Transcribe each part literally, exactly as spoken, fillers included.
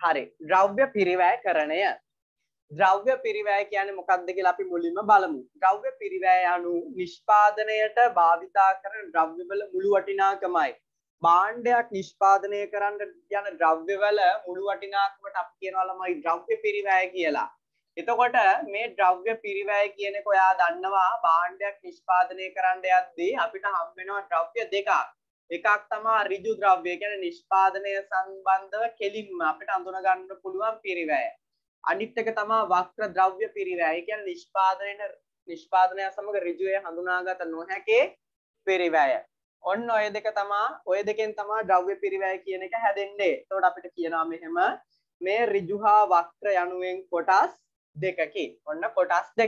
හරි. ද්‍රව්‍ය පිරිවැයකරණය. ද්‍රව්‍ය පිරිවැය කියන්නේ මොකක්ද කියලා අපි මුලින්ම බලමු. ද්‍රව්‍ය පිරිවැය anu නිෂ්පාදනයට භාවිතා කරන ද්‍රව්‍යවල මුළු වටිනාකමයි. භාණ්ඩයක් නිෂ්පාදනය කරන්න යන ද්‍රව්‍යවල මුළු වටිනාකමට අපි කියනවා ළමයි ද්‍රව්‍ය පිරිවැය කියලා. එතකොට මේ ද්‍රව්‍ය පිරිවැය කියන එක ඔයා දන්නවා භාණ්ඩයක් නිෂ්පාදනය කරන්න යද්දී අපිට හම්බ වෙනවා ද්‍රව්‍ය දෙකක්. එකක් තමයි ඍජු ද්‍රව්‍ය කියන්නේ නිෂ්පාදනය සම්බන්ධව කෙලින්ම අපිට අඳුන ගන්න පුළුවන් පිරිවැය. අනිත් එක තමයි වක්‍ර ද්‍රව්‍ය පිරිවැය. ඒ කියන්නේ නිෂ්පාදනයේ නිෂ්පාදනය සමග ඍජුවේ හඳුනාගත නොහැකි පිරිවැය. ඔන්න ඔය දෙක තමයි ඔය දෙකෙන් තමයි ද්‍රව්‍ය පිරිවැය කියන එක හැදෙන්නේ. එතකොට අපිට කියනවා මෙහෙම මේ ඍජු හා වක්‍ර යනුවෙන් කොටස් දෙකකි. ඔන්න කොටස් දෙක.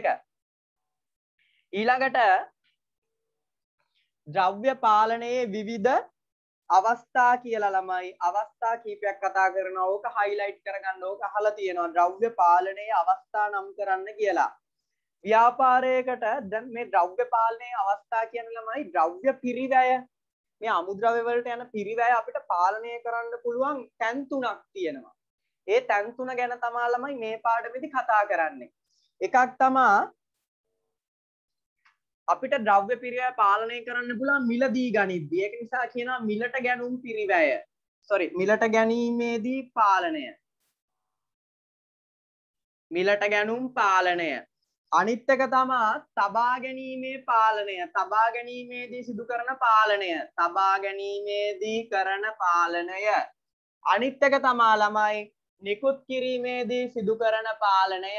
ඊළඟට ද්‍රව්‍ය පාලනයේ විවිධ අවස්ථා කියලා ළමයි අවස්ථා කීපයක් කතා කරනවා. ඕක highlight කරගන්න ඕක අහලා තියෙනවා. ද්‍රව්‍ය පාලනයේ අවස්ථා නම් කරන්න කියලා. ව්‍යාපාරයකට දැන් මේ ද්‍රව්‍ය පාලනයේ අවස්ථා කියන ළමයි ද්‍රව්‍ය පිරිවැය මේ අමුද්‍රව්‍ය වලට යන පිරිවැය අපිට පාලනය කරන්න පුළුවන් තැන් තුනක් තියෙනවා. ඒ තැන් තුන ගැන තමයි ළමයි මේ පාඩමේදී කතා කරන්නේ. එකක් තමයි අපිට ද්‍රව්‍ය පිරිවැය පාලනය කරන්න පුළුවන් මිලදී ගනිද්දී. ඒක නිසා කියනවා මිලට ගැනුම් පිරිවැය. sorry මිලට ගැනීමේදී පාලනය. මිලට ගැනුම් පාලනය. අනිත් එක තමයි තබා ගැනීමේ පාලනය. තබා ගැනීමේදී සිදු කරන පාලනය. තබා ගැනීමේදී කරන පාලනය. අනිත් එක තමයි ළමයි නිකුත් කිරීමේදී සිදු කරන පාලනය.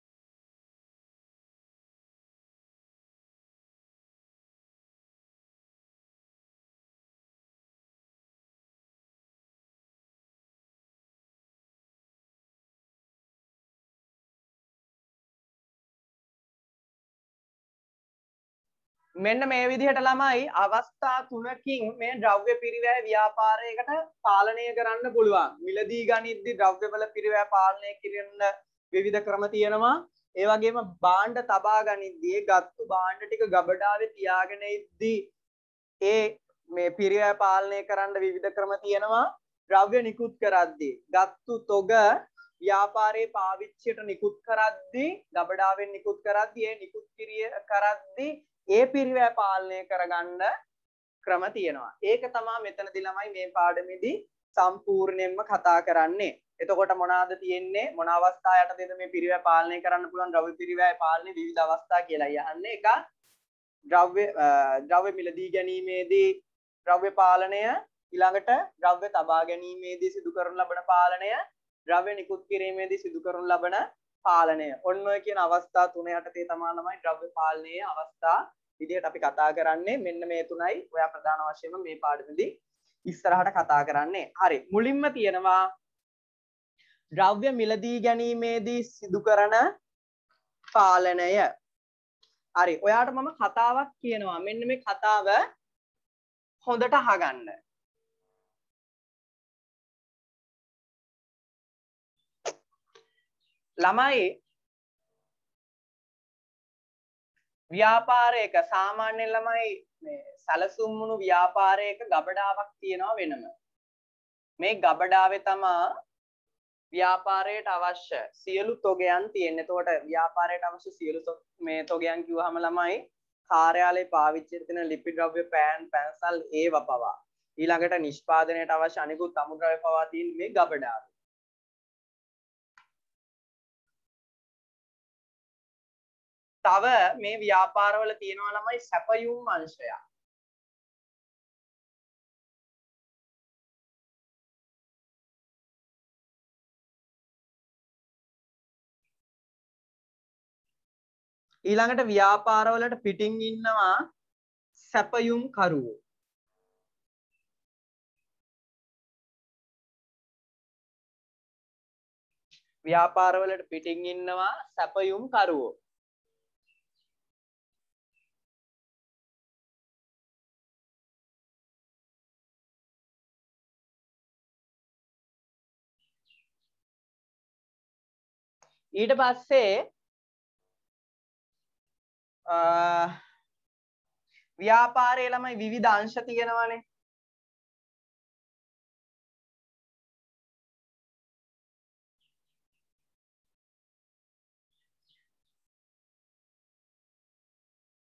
මෙන්න මේ විදිහට ළමයි අවස්ථා තුනකින් මේ ද්‍රව්‍ය පිරිවැය ව්‍යාපාරයකට පාලනය කරන්න පුළුවන්. මිලදී ගනිද්දී ද්‍රව්‍යවල පිරිවැය පාලනය කිරන්න විවිධ ක්‍රම තියෙනවා. ඒ වගේම භාණ්ඩ තබා ගනිද්දී ගත්තු භාණ්ඩ ටික ගබඩාවේ තියාගෙන ඉද්දී ඒ මේ පිරිවැය පාලනය කරන්න විවිධ ක්‍රම තියෙනවා. ද්‍රව්‍ය නිකුත් කරද්දී ගත්තු තොග ව්‍යාපාරයේ පාවිච්චියට නිකුත් කරද්දී ගබඩාවෙන් නිකුත් කරද්දී ඒ නිකුත් කිරිය කරද්දී ඒ පිරිවැය පාලනය කරගන්න ක්‍රම තියෙනවා. ඒක තමයි මෙතනදී ළමයි මේ පාඩමේදී සම්පූර්ණයෙන්ම කතා කරන්නේ. එතකොට මොනවාද තියෙන්නේ? මොන අවස්ථා යටතේද මේ පිරිවැය පාලනය කරන්න පුළුවන් ද්‍රව්‍ය පිරිවැය පාලනයේ විවිධ අවස්ථා කියලා යහන්නේ. එක ද්‍රව්‍ය ද්‍රව්‍ය මිලදී ගැනීමේදී ද්‍රව්‍ය පාලනය, ඊළඟට ද්‍රව්‍ය තබා ගැනීමේදී සිදු කරන ලබන පාලනය, ද්‍රව්‍ය නිකුත් කිරීමේදී සිදු කරන ලබන පාලනය. ඔන්න ඔය කියන අවස්ථා තුන යටතේ තමයි ළමයි ද්‍රව්‍ය පාලනයේ අවස්ථා විදිහට අපි කතා කරන්නේ. මෙන්න මේ තුනයි ඔයා ප්‍රධාන වශයෙන්ම මේ පාඩමේදී ඉස්සරහට කතා කරන්නේ. හරි. මුලින්ම තියෙනවා ද්‍රව්‍ය මිලදී ගැනීමේදී සිදු කරන පාලනය. හරි. ඔයාට මම කතාවක් කියනවා. මෙන්න මේ කතාව හොඳට අහගන්න. ළමයි ව්‍යාපාරයක සාමාන්‍ය ළමයි මේ සැලසුම් වුණු ව්‍යාපාරයක ගබඩාවක් තියෙනවා වෙනම. මේ ගබඩාවේ තමයි ව්‍යාපාරයට අවශ්‍ය සියලු තොගයන් තියෙන්නේ. එතකොට ව්‍යාපාරයට අවශ්‍ය සියලු මේ තොගයන් කිව්වහම ළමයි කාර්යාලයේ පාවිච්චි කරන ලිපි ද්‍රව්‍ය පෑන් පැන්සල් ඒව පවා ඊළඟට නිෂ්පාදනයට අවශ්‍ය අනිකුත් අමුද්‍රව්‍ය පවා තියෙන මේ ගබඩාවේ. තව මේ ව්‍යාපාරවල තියෙනවා ළමයි සැපයුම් අංශයක්. ඊළඟට ව්‍යාපාරවලට පිටින් ඉන්නවා සැපයුම් කරුවෝ. ව්‍යාපාරවලට පිටින් ඉන්නවා සැපයුම් කරුවෝ. ඊට පස්සේ ව්‍යාපාරයේ ළමයි විවිධ අංශ තියෙනවානේ.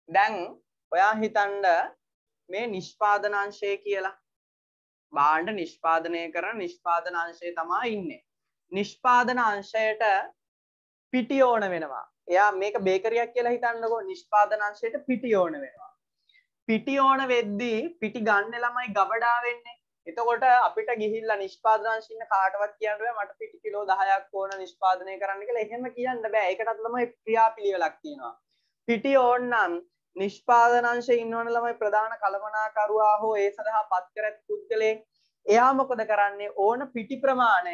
දැන් ඔයා හිතන්න මේ නිෂ්පාදනාංශය කියලා භාණ්ඩ නිෂ්පාදනය කරන නිෂ්පාදනාංශය තමයි ඉන්නේ. නිෂ්පාදන අංශයට පිටි ඕන වෙනවා. එයා මේක බේකරියක් කියලා හිතන්නකෝ. නිෂ්පාදන අංශයට පිටි ඕන වෙනවා. පිටි ඕන වෙද්දී පිටි ගන්න ළමයි ගබඩා වෙන්නේ. එතකොට අපිට ගිහිල්ලා නිෂ්පාදන අංශ ඉන්න කාටවත් කියන්න බෑ මට පිටි කිලෝ දහයක් ඕන නිෂ්පාදනය කරන්න කියලා. එහෙම කියන්න බෑ. ඒකටත් ළමයි ක්‍රියාපිළිවෙලක් තියෙනවා. පිටි ඕන නම් නිෂ්පාදන අංශයේ ඉන්නවන ළමයි ප්‍රධාන කළමනාකරුවා හෝ ඒ සඳහා පත් කර ඇති පුද්ගලයෙක් එයා මොකද කරන්නේ ඕන පිටි ප්‍රමාණය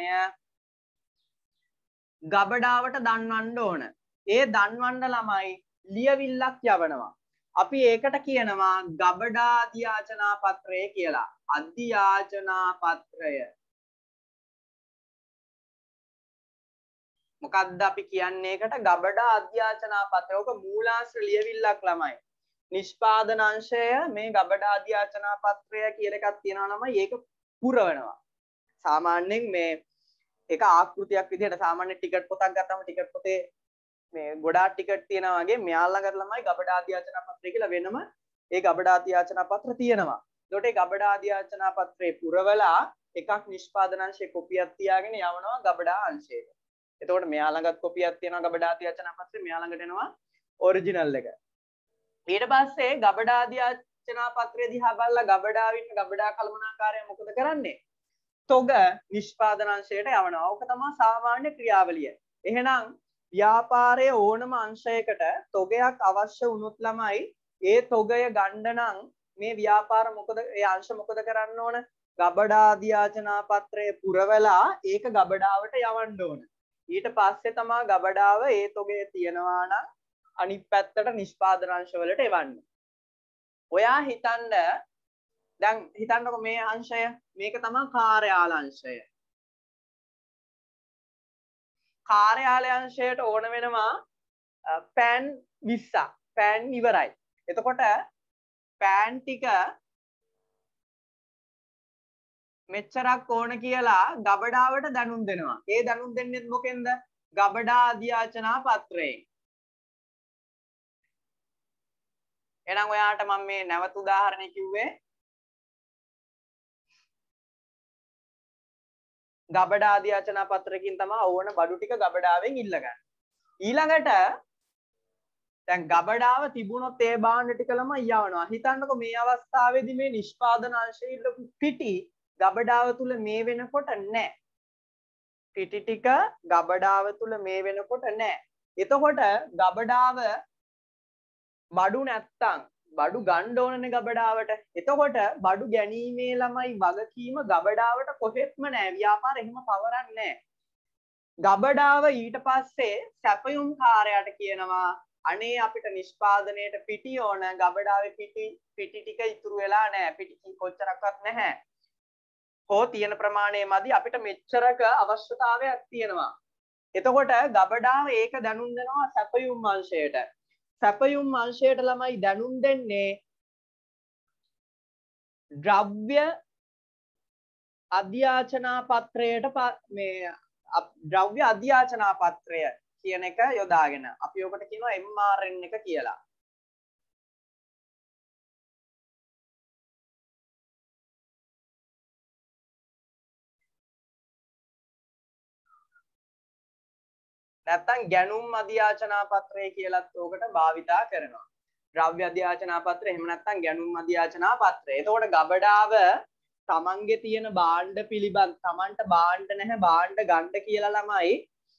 ගබඩාවට දන්වන්න ඕන. ඒ දන්වන්න ළමයි ලියවිල්ලක් යවනවා. අපි ඒකට කියනවා ගබඩා අධ්‍යාචනා පත්‍රය කියලා. අධ්‍යාචනා පත්‍රය. මොකක්ද අපි කියන්නේ ඒකට ගබඩා අධ්‍යාචනා පත්‍රය. ඔක මූලාශ්‍ර ලියවිල්ලක් ළමයි. නිෂ්පාදන අංශය මේ ගබඩා අධ්‍යාචනා පත්‍රය කියලා එකක් තියෙනවා ළමයි. ඒක පුරවනවා. සාමාන්‍යයෙන් මේ ඒක ආකෘතියක් විදිහට සාමාන්‍ය ටිකට් පොතක් ගත්තම ටිකට් පොතේ මේ ගොඩාක් ටිකට් තියෙනවා වගේ මෙයාලා ළඟට ළමයි ගබඩා අධ්‍යාචනා පත්‍රය කියලා වෙනම ඒ ගබඩා අධ්‍යාචනා පත්‍ර තියෙනවා. ඒකට ඒ ගබඩා අධ්‍යාචනා පත්‍රේ පුරවලා එකක් නිෂ්පාදන අංශයේ කොපියක් තියාගෙන යවනවා ගබඩා අංශයට. එතකොට මෙයා ළඟත් කොපියක් තියෙනවා ගබඩා අධ්‍යාචනා පත්‍රේ මෙයා ළඟට එනවා ඔරිජිනල් එක. ඊට පස්සේ ගබඩා අධ්‍යාචනා පත්‍රය දිහා බලලා ගබඩාව ඉන්න ගබඩා කළමනාකාරයා මොකද කරන්නේ? තොග නිෂ්පාදන අංශයට යවනවා. ඕක තමයි සාමාන්‍ය ක්‍රියාවලිය. එහෙනම් ව්‍යාපාරයේ ඕනම අංශයකට තොගයක් අවශ්‍ය වුණොත් ළමයි ඒ තොගය ගන්න නම් මේ ව්‍යාපාර මොකද ඒ අංශ මොකද කරන්න ඕන? ගබඩා අධ්‍යාචනා පත්‍රය පුරවලා ඒක ගබඩාවට යවන්න ඕන. ඊට පස්සේ තමයි ගබඩාව ඒ තොගය තියනවා නම් අනිත් පැත්තට නිෂ්පාදන අංශ වලට එවන්න. ඔයා හිතන්න දැන් හිතන්නකො මේ අංශය මේක තමයි කාර්යාල අංශය. කාර්යාලය අංශයට ඕන වෙනවා පෑන් විස්සක්. පෑන් ඉවරයි. එතකොට පෑන් ටික මෙච්චරක් ඕන කියලා ගබඩාවට දැනුම් දෙනවා. ඒ දැනුම් දෙන්නේ මොකෙන්ද? ගබඩා අධ්‍යාචනා පත්‍රයෙන්. එහෙනම් ඔයාට මම මේ නැවත උදාහරණයක් කිව්වේ ගබඩා අධ්‍යාචනා පත්‍රකින් තමයි ඕන බඩු ටික ගබඩාවෙන් ඉල්ලගන්න. ඊළඟට දැන් ගබඩාව තිබුණොත් ඒ භාණ්ඩ ටික ළමයි යවනවා. හිතන්නකො මේ අවස්ථාවේදී මේ නිෂ්පාදන අංශයේ ඉල්ලපු පිටි ගබඩාව තුල මේ වෙනකොට නැහැ. පිටි ටික ගබඩාව තුල මේ වෙනකොට නැහැ. එතකොට ගබඩාව බඩු නැත්තම් බඩු ගන්න ඕනනේ ගබඩාවට. එතකොට බඩු ගැනීමේ ළමයි වගකීම ගබඩාවට කොහෙත්ම නැහැ. ව්‍යාපාර එහෙම පවරන්නේ නැහැ. ගබඩාව ඊට පස්සේ සැපයුම් කාර්යයට කියනවා අනේ අපිට නිෂ්පාදනයේට පිටි ඕන. ගබඩාවේ පිටි පිටි ටික ඉතුරු වෙලා නැහැ. පිටි කොච්චරක්වත් නැහැ. හෝ තියෙන ප්‍රමාණය මදි අපිට මෙච්චරක අවශ්‍යතාවයක් තියෙනවා. එතකොට ගබඩාව ඒක දැනුම් දෙනවා සැපයුම් අංශයට. සැපයුම් අංශයට ළමයි දැනුම් දෙන්නේ ද්‍රව්‍ය අධ්‍යාචනා පත්‍රයට මේ ද්‍රව්‍ය අධ්‍යාචනා පත්‍රය කියන එක යොදාගෙන අපි ඔකට කියනවා එම් ආර් එන් එක කියලා. නැත්තම් ගැනුම් අධ්‍යාචනා පත්‍රය කියලාත් ඕකට භාවිතා කරනවා. ද්‍රව්‍ය අධ්‍යාචනා පත්‍රය එහෙම නැත්තම් ගැනුම් අධ්‍යාචනා පත්‍රය. එතකොට ගබඩාව තමන්ගේ තියෙන භාණ්ඩ පිළිබඳ තමන්ට භාණ්ඩ නැහැ භාණ්ඩ ගන්න කියලා ළමයි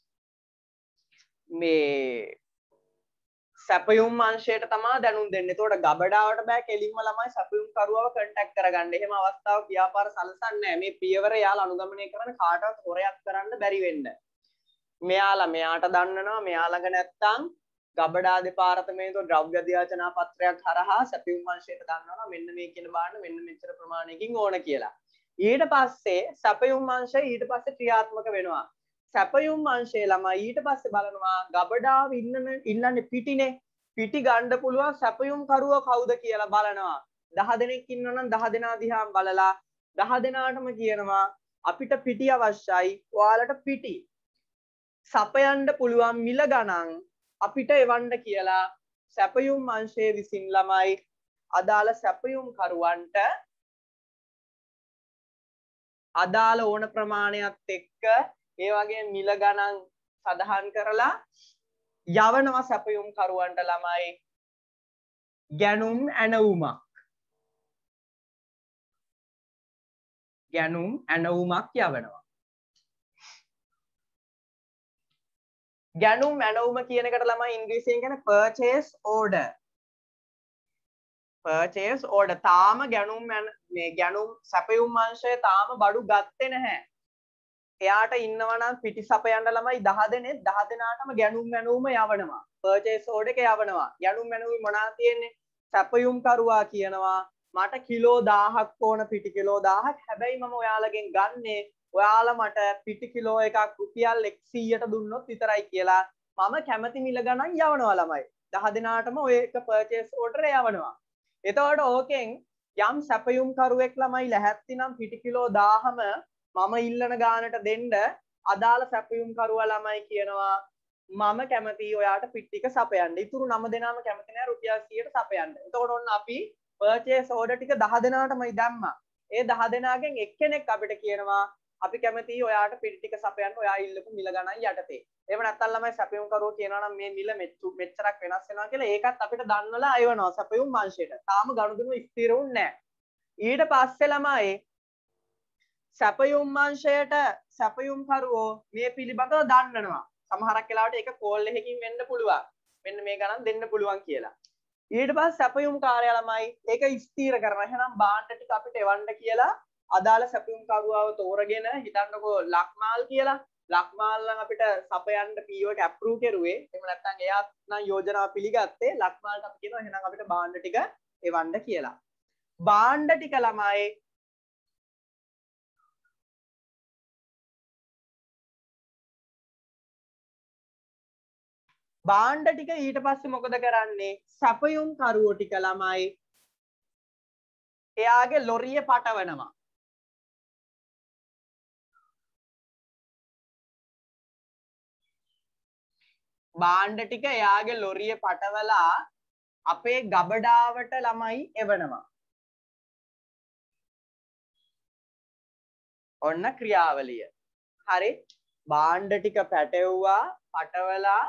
මේ සැපයුම් අංශයට තමයි දැනුම් දෙන්නේ. එතකොට ගබඩාවට බෑ කෙලින්ම ළමයි සැපයුම් කරුවව කන්ටැක්ට් කරගන්න. එහෙම අවස්ථාවක් ව්‍යාපාර සලසන්නේ නැහැ. මේ පියවර යාල අනුගමනය කරන කාටවත් හොරයක් කරන්න බැරි වෙන්න. මෙයාලා මෙයාට දන්නනවා මෙයා ළඟ නැත්තම් ගබඩා දෙපාර්තමේන්තුව ද්‍රව්‍ය අධ්‍යාචනා පත්‍රයක් හරහා සැපයුම් අංශයට දන්නවනවා මෙන්න මේ කියන භාණ්ඩ මෙන්න මෙච්චර ප්‍රමාණයකින් ඕන කියලා. ඊට පස්සේ සැපයුම් අංශය ඊට පස්සේ ක්‍රියාත්මක වෙනවා. සැපයුම් අංශය ළමයි ඊට පස්සේ බලනවා ගබඩාව ඉන්න ඉන්නන්නේ පිටිනේ. පිටි ගන්න පුළුවන් සැපයුම් කරුව කවුද කියලා බලනවා. දහ දෙනෙක් ඉන්නවනම් දහ දෙනා දිහා බලලා දහ දෙනාටම කියනවා අපිට පිටි අවශ්‍යයි. ඔයාලට පිටි සපයන්න පුළුවන් මිල ගණන් අපිට එවන්න කියලා සැපයුම් අංශයේ විසින් ළමයි අදාළ සැපයුම් කරුවන්ට අදාළ ඕන ප්‍රමාණයත් එක්ක ඒ වගේ මිල ගණන් සඳහන් කරලා යවනවා සැපයුම් කරුවන්ට ළමයි ගැනුම් ඇනවුමක් ගැනුම් ඇනවුමක් යවනවා ගැනුම් ඇනවුම කියන එකට ළමයි ඉංග්‍රීසියෙන් කියන්නේ purchase order purchase order තාම ගැනුම් මේ ගැනුම් සැපයුම් අංශය තාම බඩු ගත්තේ නැහැ. එයාට ඉන්නවා නම් පිටි සපයන්න ළමයි දහ දෙනෙක් දහ දෙනාටම ගැනුම් ඇනවුම යවනවා. purchase order එක යවනවා. ගැනුම් ඇනවුමේ මොනවද තියෙන්නේ? සැපයුම් කරුවා කියනවා මට කිලෝ දහයක් ඕන පිටි කිලෝ දහයක්. හැබැයි මම ඔයාලගෙන් ගන්නේ ඔයාලා මට පිටි කිලෝ එකක් රුපියල් එක්සීයට දුන්නොත් විතරයි කියලා මම කැමති මිල ගණන් යවනවා ළමයි. දහ දෙනාටම ඔය එක purchase order යවනවා. එතකොට ඕකෙන් යම් සැපයුම් කරුවෙක් ළමයි ලැහැත්ති නම් පිටි කිලෝ දහම මම ඉල්ලන ගානට දෙන්න අදාළ සැපයුම් කරුවා ළමයි කියනවා මම කැමතියි ඔයාට පිටි ටික සපයන්න. ඉතුරු නව දෙනාම කැමති නැහැ රුපියල් සීයට සපයන්න. එතකොට ඔන්න අපි purchase order ටික දහ දෙනාටමයි දැම්මා. ඒ දහ දෙනාගෙන් එක්කෙනෙක් අපිට කියනවා අපි කැමතියි ඔයාට පිටි ටික සපයන්න ඔයා ඉල්ලපු මිල ගණන් යටතේ. එහෙම නැත්නම් ළමයි සැපයුම් කරුවෝ කියනවා නම් මේ මිල මෙච්චරක් වෙනස් වෙනවා කියලා ඒකත් අපිට දන්නලා අයවනවා සැපයුම් අංශයට. තාම ගනුදෙනු ස්ථිර වුණේ නැහැ. ඊට පස්සේ ළමයි සැපයුම් අංශයට සැපයුම් කරුවෝ මේ පිළිබඳව දන්නනවා. සමහරක් වෙලාවට ඒක කෝල් එකකින් වෙන්න පුළුවන්. මෙන්න මේ ගණන් දෙන්න පුළුවන් කියලා. ඊට පස්සේ සැපයුම් කාර්යය ළමයි ඒක ස්ථිර කරනවා. එහෙනම් භාණ්ඩ ටික අපිට එවන්න කියලා අදාළ සැපයුම් කරුවාව තෝරගෙන හිතන්නකෝ ලක්මාල් කියලා. ලක්මාල් නම් අපිට සපයන්න පීෝ එක අප්‍රූව් කරුවේ. එහෙම නැත්නම් එයාත් නම් යෝජනාව පිළිගත්තේ. ලක්මාල්ට අපි කියනවා එහෙනම් අපිට භාණ්ඩ ටික එවන්න කියලා. භාණ්ඩ ටික ළමයි භාණ්ඩ ටික ඊට පස්සේ මොකද කරන්නේ? සැපයුම් කරුවෝ ටික ළමයි එයාගේ ලොරිය පටවනවා. භාණ්ඩ ටික එයාගේ ලොරිය පටවලා අපේ ගබඩාවට ළමයි එවනවා. ඔන්න ක්‍රියාවලිය. හරි. භාණ්ඩ ටික පැටවුවා පටවලා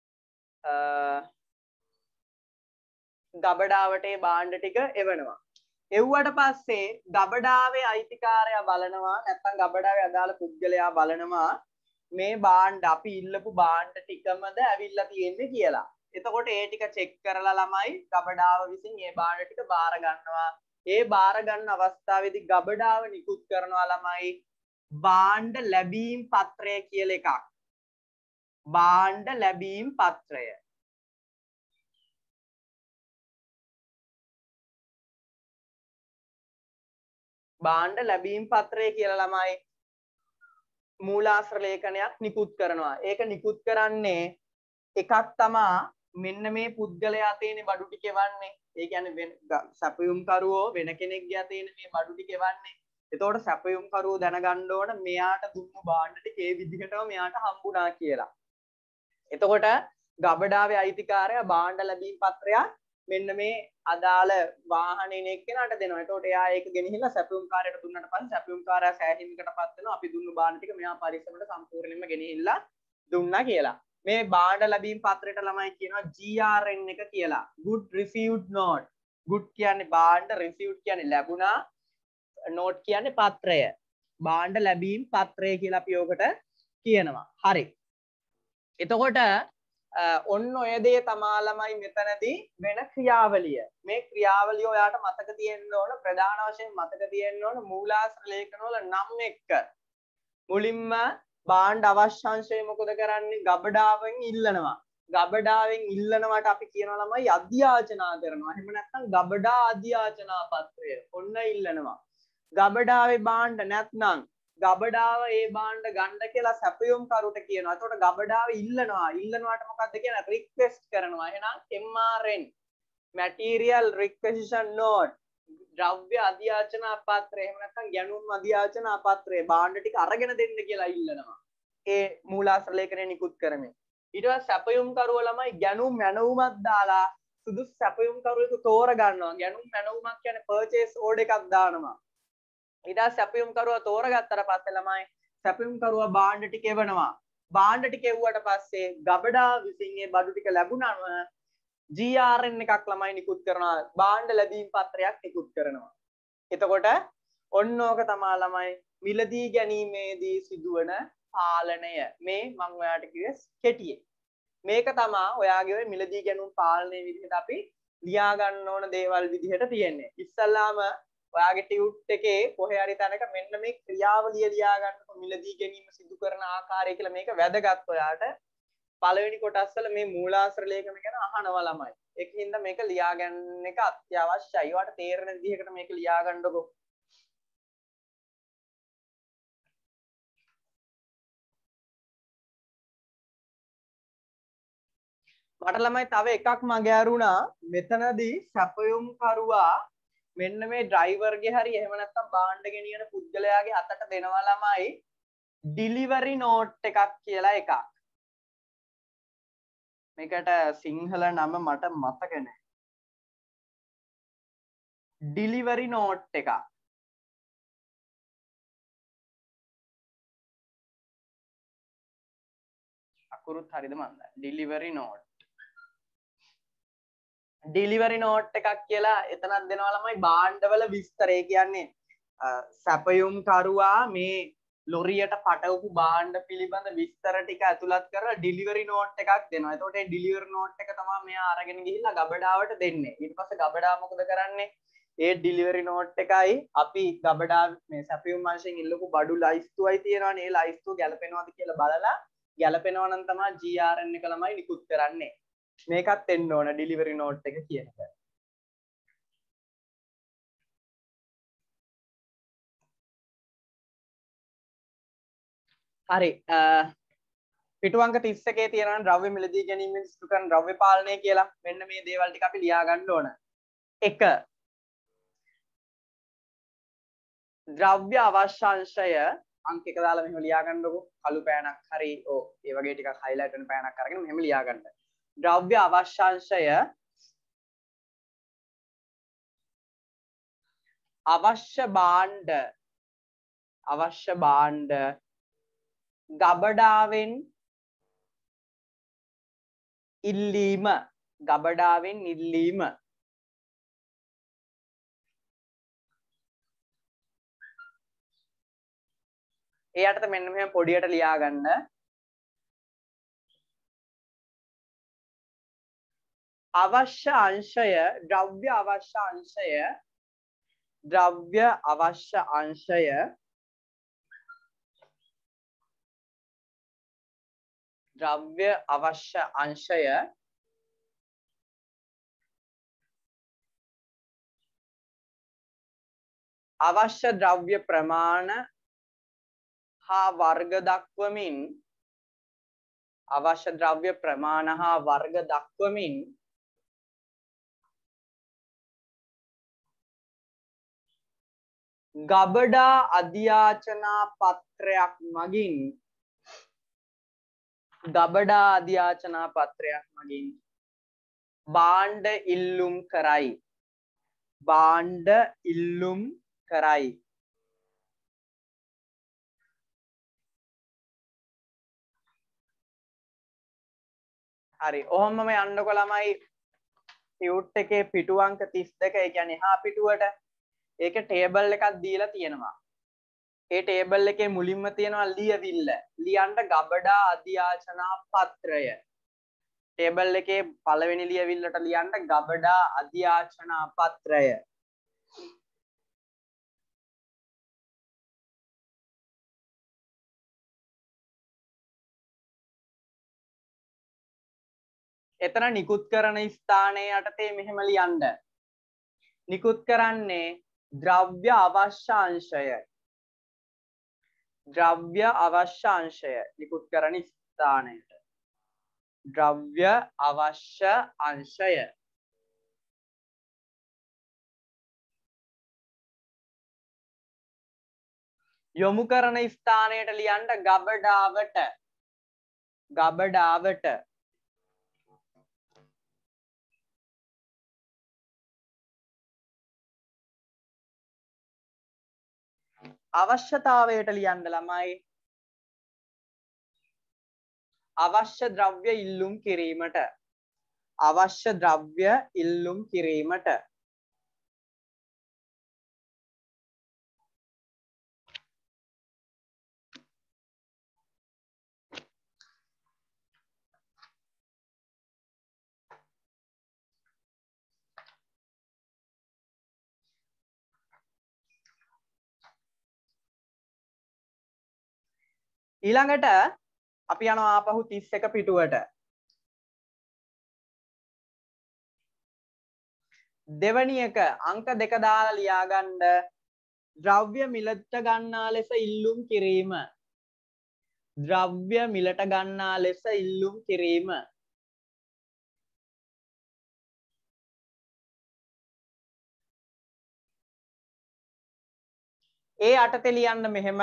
ගබඩාවට ඒ භාණ්ඩ ටික එවනවා. එව්වට පස්සේ ගබඩාවේ අයිතිකාරයා බලනවා නැත්නම් ගබඩාවේ අදාළ පුද්ගලයා බලනවා මේ භාණ්ඩ අපි ඉල්ලපු භාණ්ඩ ටිකමද ඇවිල්ලා තියෙන්නේ කියලා. එතකොට ඒ ටික චෙක් කරලා ළමයි ගබඩාව විසින් මේ භාණ්ඩ ටික බාර ගන්නවා. ඒ බාර ගන්න අවස්ථාවේදී ගබඩාව නිකුත් කරනවා ළමයි භාණ්ඩ ලැබීම් පත්‍රය කියලා එකක්. භාණ්ඩ ලැබීම් පත්‍රය. භාණ්ඩ ලැබීම් පත්‍රය කියලා ළමයි මූලාශ්‍ර ලේඛනයක් නිකුත් කරනවා. ඒක නිකුත් කරන්නේ එකක් තමා මෙන්න මේ පුද්ගලයා තියෙන බඩු ටික එවන්නේ. ඒ කියන්නේ සැපයුම් කරුවෝ වෙන කෙනෙක්ගේ අතේ මේ බඩු ටික එවන්නේ. එතකොට සැපයුම් කරුවෝ දැනගන්න ඕන මෙයාට දුන්නු භාණ්ඩ ටික ඒ විදිහටම මෙයාට හම්බුණා කියලා. එතකොට ගබඩාවේ අයිතිකාරයා භාණ්ඩ ලැබීම් පත්‍රයක් මෙන්න මේ අදාළ වාහනේ එක්කෙනාට දෙනවා. එතකොට එයා ඒක ගෙනහිල්ලා සැපයුම් කාර්යයට දුන්නාට පස්සේ සැපයුම් කාර්යයා සෑහීමකටපත් වෙනවා. අපි දුන්නු භාණ්ඩ ටික මෙයා පරිස්සමට සම්පූර්ණයෙන්ම ගෙනහිල්ලා දුන්නා කියලා. මේ භාණ්ඩ ලැබීම් පත්‍රයට ළමයි කියනවා G R N එක කියලා. good received note. good කියන්නේ භාණ්ඩ, received කියන්නේ ලැබුණා, note කියන්නේ පත්‍රය. භාණ්ඩ ලැබීම් පත්‍රය කියලා අපි ඔකට කියනවා. හරි. එතකොට ඔන්න ඔය දේ තමා ළමයි මෙතනදී වෙන ක්‍රියාවලිය. මේ ක්‍රියාවලිය ඔයාට මතක තියෙන්න ඕන, ප්‍රධාන වශයෙන් මතක තියෙන්න ඕන මූලාශ්‍ර ලේඛනවල නම් එක්ක. මුලින්ම භාණ්ඩ අවශ්‍ය අංශය මොකද කරන්නේ? ගබඩාවෙන් ඉල්ලනවා. ගබඩාවෙන් ඉල්ලනවට අපි කියනවා ළමයි අධ්‍යාචනා කරනවා. එහෙම නැත්නම් ගබඩා අධ්‍යාචනා පත්‍රය. ඔන්න ඉල්ලනවා. ගබඩාවේ භාණ්ඩ නැත්නම් ගබඩාව ඒ භාණ්ඩ ගන්න කියලා සැපයුම් කරුට කියනවා. එතකොට ගබඩාව ඉල්ලනවා. ඉල්ලනවාට මොකක්ද කියන්නේ? රික්වෙස්ට් කරනවා. එහෙනම් M R N material requisition note ද්‍රව්‍ය අධ්‍යාචනා පත්‍රය. එහෙම නැත්නම් ගැනුම් අධ්‍යාචනා පත්‍රය භාණ්ඩ ටික අරගෙන දෙන්න කියලා ඉල්ලනවා. ඒ මූලාශ්‍ර ලේඛනය නිකුත් කරමින්. ඊට පස්සේ සැපයුම් කරුව ළමයි ගැනුම් මැනවුමක් දාලා සුදුසු සැපයුම් කරුවෙකු තෝර ගන්නවා. ගැනුම් මැනවුමක් කියන්නේ පර්චේස් ඕඩර් එකක් දානවා. ඊට පස්සේ සැපයුම් කරුවා තෝරගත්තට පස්සේ ළමයි සැපයුම් කරුවා භාණ්ඩ ටික එවනවා. භාණ්ඩ ටික එව්වට පස්සේ ගබඩා විසින් ඒ බඩු ටික ලැබුණාම ජී ආර් එන් එකක් ළමයි නිකුත් කරනවා. භාණ්ඩ ලැබීම් පත්‍රයක් නිකුත් කරනවා. එතකොට ඔන්න ඕක තමයි ළමයි මිලදී ගැනීමේදී සිදුවන පාලනය. මේ මම ඔයාලට කිව්වේ කෙටියෙන්. මේක තමයි ඔයාගේ ඔය මිලදී ගැනුම් පාලනය විදිහට අපි ලියා ගන්න ඕන දේවල් විදිහට තියෙන්නේ. ඉස්සල්ලාම ඔයාගේ ටියුට් එකේ කොහේ හරි තැනක මෙන්න මේ ක්‍රියාවලිය ලියා ගන්නකො මිලදී ගැනීම සිදු කරන ආකාරය කියලා මේක වැදගත් ඔයාට. පළවෙනි කොටස් වල මේ මූලාශ්‍ර ලේඛන ගැන අහනවා ළමයි. ඒකින්ද මේක ලියා ගන්න එක අත්‍යවශ්‍යයි. ඔයාට තේරෙන විදිහකට මේක ලියා ගන්නකො. මට ළමයි තව එකක් මගේ අරුණා මෙතනදී සැපයුම් කරුවා මෙන්න මේ ඩ්‍රයිවර්ගේ හරි එහෙම නැත්නම් භාණ්ඩ ගෙනියන පුද්ගලයාගේ අතට දෙනවා ළමයි ඩිලිවරි නෝට් එකක් කියලා එකක්. මේකට සිංහල නම මට මතක නැහැ. ඩිලිවරි නෝට් එකක්. අකුරුත් හරිද මන්ද? Delivery note. ඩිලිවරි නෝට් එකක් කියලා එතනක් දෙනවා ළමයි භාණ්ඩවල විස්තරය කියන්නේ සැපයුම් කරුවා මේ ලොරියට පටවපු භාණ්ඩ පිළිබඳ විස්තර ටික ඇතුළත් කරලා ඩිලිවරි නෝට් එකක් දෙනවා. එතකොට මේ ඩිලිවරි නෝට් එක තමයි මෙයා අරගෙන ගිහිල්ලා ගබඩාවට දෙන්නේ. ඊට පස්සේ ගබඩාව මොකද කරන්නේ? ඒ ඩිලිවරි නෝට් එකයි අපි ගබඩාව මේ සැපයුම් අංශයෙන් ඉල්ලපු බඩු ලයිස්තුවයි තියෙනවානේ. ඒ ලයිස්තුව ගැලපෙනවද කියලා බලලා ගැලපෙනවා නම් තමයි ජී ආර් එන් එක ළමයි නිකුත් කරන්නේ. මේකත් එන්න ඕන ඩිලිවරි නෝට් එක කියන එක. හරි පිටු අංක තිස් එකේ තියෙනවා ද්‍රව්‍ය මිලදී ගැනීමෙන් සිදු කරන ද්‍රව්‍ය පාලනය කියලා. මෙන්න මේ දේවල් ටික අපි ලියා ගන්න ඕන. එක ද්‍රව්‍ය අවශ්‍යාංශය අංක එක දාලා මෙහෙම ලියා ගන්නකො. කළු පෑනක් හරි ඕ ඒ වගේ ටිකක් හයිලයිට් වෙන පෑනක් අරගෙන මෙහෙම ලියා ගන්න. ද්‍රව්‍ය අවශ්‍යාංශය අවශ්‍ය භාණ්ඩ අවශ්‍ය භාණ්ඩ ගබඩාවෙන් ඉල්ලීම ගබඩාවෙන් ඉල්ලීම ඒ යටතේ මෙන්න මෙහෙම පොඩියට ලියා ගන්න. අවශ්‍ය අංශය ද්‍රව්‍ය අවශ්‍ය අංශය ද්‍රව්‍ය අවශ්‍ය අංශය ද්‍රව්‍ය අවශ්‍ය අංශය අවශ්‍ය ද්‍රව්‍ය ප්‍රමාණ හා වර්ග දක්වමින් අවශ්‍ය ද්‍රව්‍ය ප්‍රමාණ හා වර්ග දක්වමින් ගබඩා අධ්‍යාචනා පත්‍රයක් මගින් ගබඩා අධ්‍යාචනා පත්‍රයක් මගින් භාණ්ඩ ඉල්ලුම් කරයි භාණ්ඩ ඉල්ලුම් කරයි. හරි ඔහොමම යන්නකො ළමයි ටියුට් එකේ පිටු අංක තිස් දෙක ඒ කියන්නේ එහා පිටුවට ඒකේ ටේබල් එකක් දීලා තියෙනවා. ඒ ටේබල් එකේ මුලින්ම තියෙනවා ලියවිල්ල. ලියන්න ගබඩා අධ්‍යාචනා පත්‍රය. ටේබල් එකේ පළවෙනි ලියවිල්ලට ලියන්න ගබඩා අධ්‍යාචනා පත්‍රය. එතන නිකුත් කරන ස්ථානයේ යටතේ මෙහෙම ලියන්න. නිකුත් කරන්නේ ද්‍රව්‍ය අවශ්‍ය අංශය. ද්‍රව්‍ය අවශ්‍ය අංශය නිකුත් කරන ස්ථානයට. ද්‍රව්‍ය අවශ්‍ය අංශය. යොමු කරන ස්ථානයට ලියන්න ගබඩාවට. ගබඩාවට අවශ්‍යතාවයට ලියන්න ළමයි. අවශ්‍ය ද්‍රව්‍ය ඉල්ලුම් කිරීමට. අවශ්‍ය ද්‍රව්‍ය ඉල්ලුම් කිරීමට. ඊළඟට අපි යනවා ආපහු තිස් එක පිටුවට. දෙවැනි එක අංක දෙක දාලා ලියාගන්න. ද්‍රව්‍ය මිලට ගන්නා ලෙස ඉල්ලුම් කිරීම. ද්‍රව්‍ය මිලට ගන්නා ලෙස ඉල්ලුම් කිරීම. ඒ අටතේ ලියන්න මෙහෙම.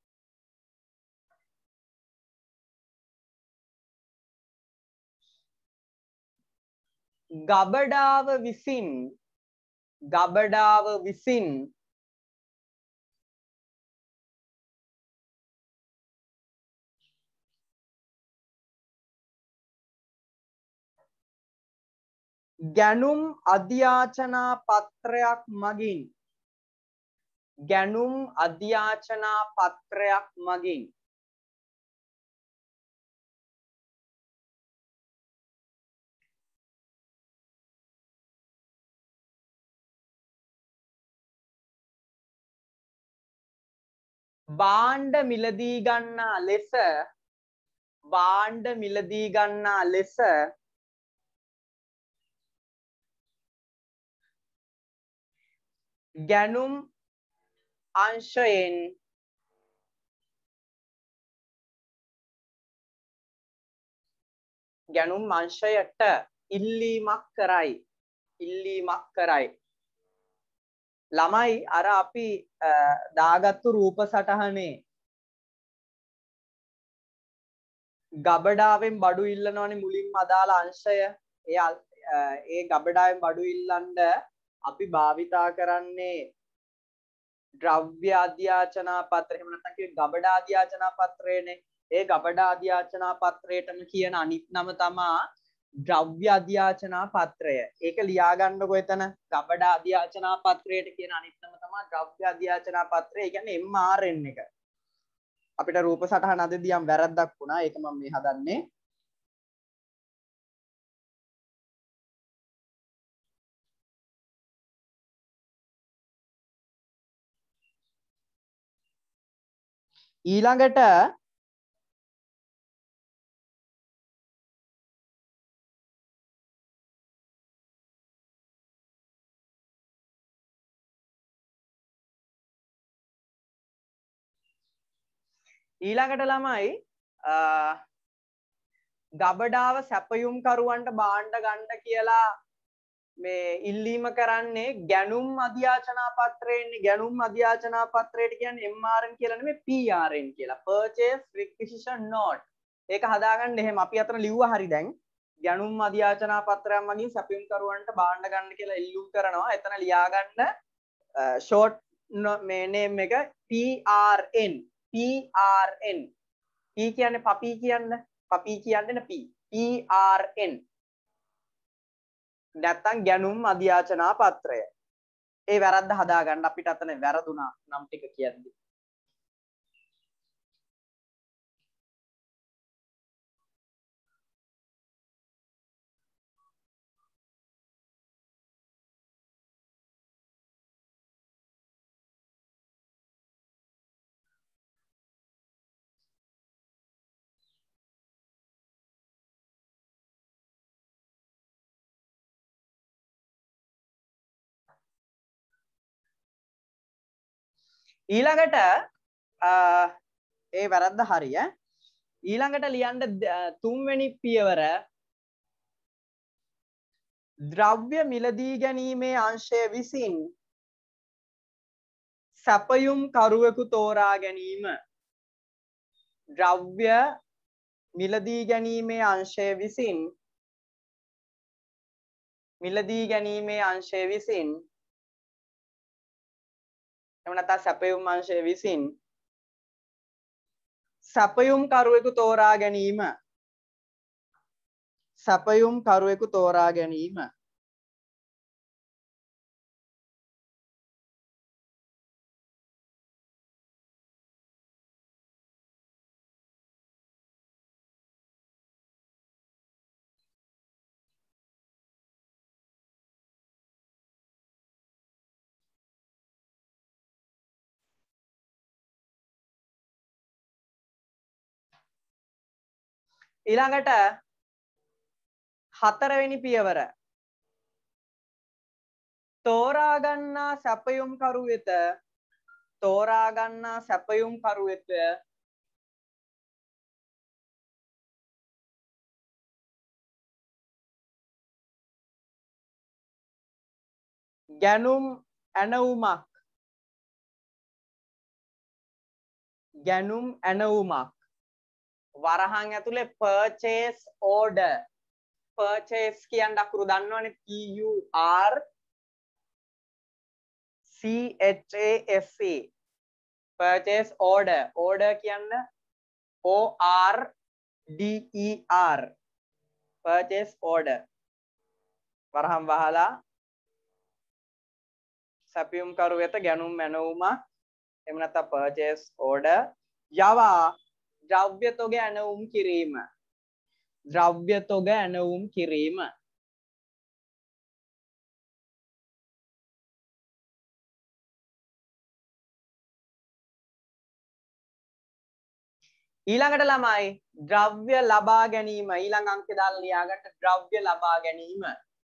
ගබඩාව විසින් ගබඩාව විසින් ගැනුම් අධ්‍යාචනා පත්‍රයක් මගින් ගැනුම් අධ්‍යාචනා පත්‍රයක් මගින් භාණ්ඩ මිලදී ගන්නා ලෙස භාණ්ඩ මිලදී ගන්නා ලෙස ගැනුම් අංශයෙන් ගැනුම් අංශයට ඉල්ලීමක් කරයි ඉල්ලීමක් කරයි. ළමයි අර අපි දාගත්තු රූප සටහනේ ගබඩාවෙන් බඩු ඉල්ලනවනේ මුලින්ම අදාළ අංශය. ඒ ඒ ගබඩාවෙන් බඩු ඉල්ලන්න අපි භාවිතා කරන්නේ ද්‍රව්‍ය අධ්‍යාචනා පත්‍රය. එහෙම නැත්නම් කිව්වේ ගබඩා අධ්‍යාචනා පත්‍රයනේ. ඒ ගබඩා අධ්‍යාචනා පත්‍රයටම කියන අනිත් නම තමා ද්‍රව්‍ය අධ්‍යාචනා පත්‍රය. ඒක ලියා ගන්නකො එතන. ගබඩා අධ්‍යාචනා පත්‍රයට කියන අනිත් නම තමයි ද්‍රව්‍ය අධ්‍යාචනා පත්‍රය. ඒ කියන්නේ එම් ආර් එන් එක. අපිට රූප සටහන අදදී යම් වැරද්දක් වුණා. ඒක මම මේ හදන්නේ. ඊළඟට ඊළඟට ළමයි ගබඩාව සැපයුම් කරුවන්ට භාණ්ඩ ගන්න කියලා මේ ඉල්ලීම කරන්නේ ගැනුම් අධ්‍යාචනා පත්‍රයෙන්නේ. ගැනුම් අධ්‍යාචනා පත්‍රයට කියන්නේ එම් ආර් එන් කියලා නෙමෙයි පී ආර් එන් කියලා. Purchase Requisition Note. ඒක හදාගන්න එහෙම අපි අතන ලිව්වා හරි දැන්. ගැනුම් අධ්‍යාචනා පත්‍රයක් මගින් සැපයුම් කරුවන්ට භාණ්ඩ ගන්න කියලා ඉල්ලුම් කරනවා. එතන ලියාගන්න ෂෝට් මේ නේම් එක P R N. P R N. P කියන්නේ පපි කියන්න. පපි කියන්නේ න P. පී ආර් එන්. නැත්තම් ගැනුම් අධ්‍යාචනා පත්‍රය. ඒ වැරද්ද හදාගන්න අපිට අතන වැරදුනා නම් ටික කියද්දි. ඊළඟට ඒ වැරද්ද හරිය. ඊළඟට ලියන්න තුන්වෙනි පියවර ද්‍රව්‍ය මිලදී ගැනීමේ අංශය විසින් සැපයුම් කරුවෙකු තෝරා ගැනීම. ද්‍රව්‍ය මිලදී ගැනීමේ අංශය විසින් මිලදී ගැනීමේ අංශය විසින් එහෙම නැත්නම් සැපයුම් අංශය විසින් සැපයුම් කරුවෙකු තෝරා ගැනීම සැපයුම් කරුවෙකු තෝරා ගැනීම ඊළඟට හතරවෙනි පියවර තෝරා ගන්නා සැපයුම් කරු වෙත තෝරා ගන්නා සැපයුම් කරු වෙත ගැනුම් ඇනවුමක් ගැනුම් ඇනවුමක් වරහන් ඇතුලේ purchase order purchase කියන අකුරු දන්නවනේ P U R C H A S E purchase order order කියන්න O R D E R purchase order වරහන් වහලා සැපයුම් කරු වෙත ගැනුම් ඇනවුමක් එහෙම නැත්නම් purchase order යවා ද්‍රව්‍ය තොග ඇනවුම් කිරීම ද්‍රව්‍ය තොග ඇනවුම් කිරීම ඊළඟට ළමයි ද්‍රව්‍ය ලබා ගැනීම ඊළඟ අංකේ දාලා ලියා ගන්න ද්‍රව්‍ය ලබා ගැනීම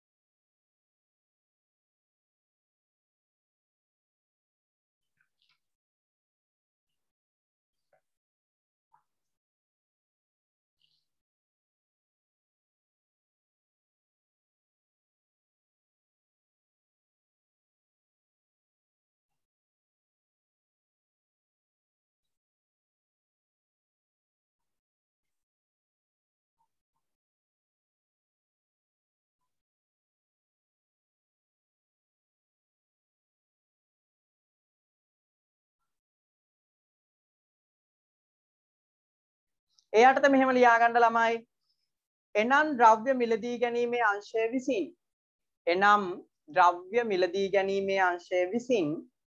එයාටද මෙහෙම ලියා ගන්න ළමයි එනම් ද්‍රව්‍ය මිලදී ගැනීමේ අංශය විසින් එනම් ද්‍රව්‍ය මිලදී ගැනීමේ අංශය විසින්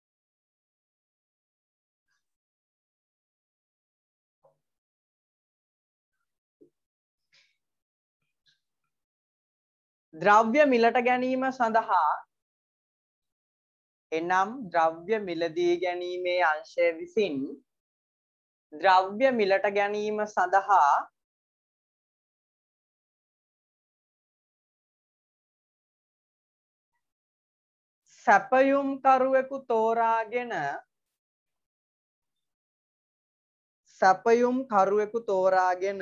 ද්‍රව්‍ය මිලට ගැනීම සඳහා එනම් ද්‍රව්‍ය මිලදී ගැනීමේ අංශය විසින් ද්‍රව්‍ය මිලට ගැනීම සඳහා සැපයුම් කරුවෙකු තෝරාගෙන සැපයුම් කරුවෙකු තෝරාගෙන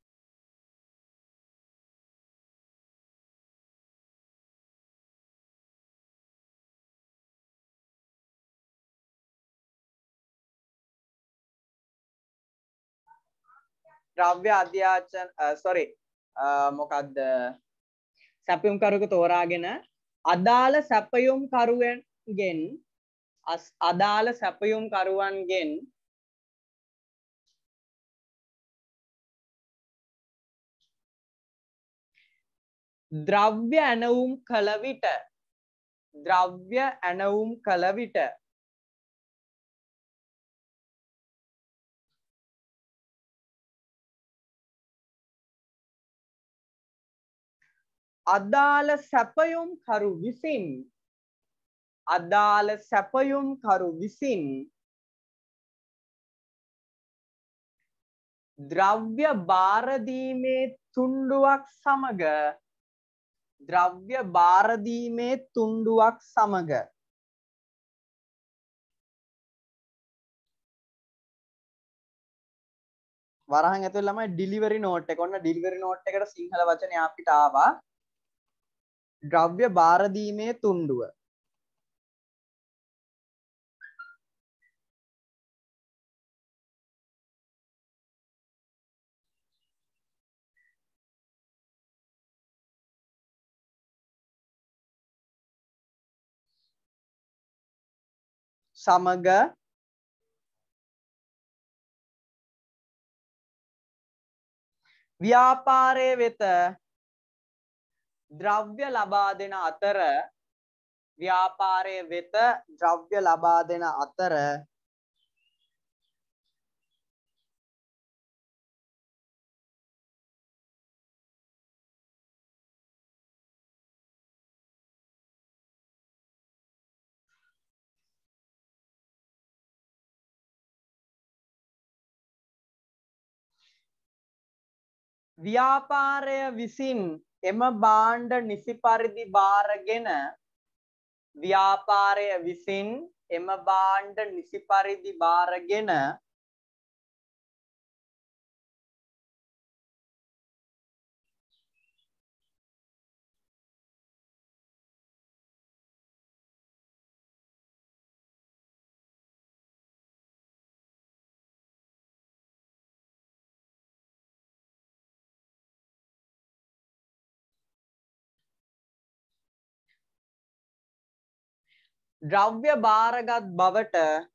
ද්‍රව්‍ය අධ්‍යාචන sorry මොකක්ද සැපයුම් කරුවෙකු තෝරාගෙන අදාළ සැපයුම් කරුවෙන්ගෙන් අදාළ සැපයුම් කරුවන්ගෙන් ද්‍රව්‍ය ඇනවුම් කළ විට ද්‍රව්‍ය ඇනවුම් කළ විට අදාළ සැපයුම් කරු විසින් අදාළ සැපයුම් කරු විසින් ද්‍රව්‍ය බාර දීමේ තුණ්ඩුවක් සමග ද්‍රව්‍ය බාර දීමේ තුණ්ඩුවක් සමග වරහන් ඇතුළේ ළමයි ඩිලිවරි නෝට් එක. ඔන්න ඩිලිවරි නෝට් එකට සිංහල වචනේ අපිට ආවා ද්‍රව්‍ය බාර දීමේ තුණ්ඩුව. සමග ව්‍යාපාරයේ වෙත ද්‍රව්‍ය ලබා දෙන අතර ව්‍යාපාරයේ වෙත ද්‍රව්‍ය ලබා දෙන අතර ව්‍යාපාරය විසින් එම භාණ්ඩ නිසි පරිදි බාරගෙන ව්‍යාපාරය විසින් එම භාණ්ඩ නිසි පරිදි බාරගෙන ද්‍රව්‍ය බාරගත් බවට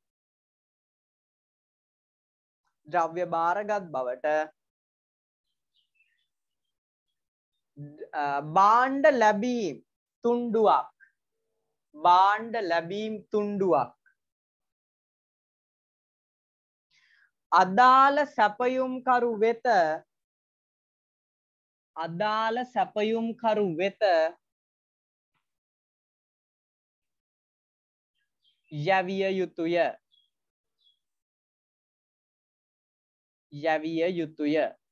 ද්‍රව්‍ය බාරගත් බවට භාණ්ඩ ලැබීම් තුණ්ඩුවක් භාණ්ඩ ලැබීම් තුණ්ඩුවක් අදාළ සැපයුම්කරු වෙත අදාළ සැපයුම්කරු වෙත යැවිය යුතුය යැවිය යුතුය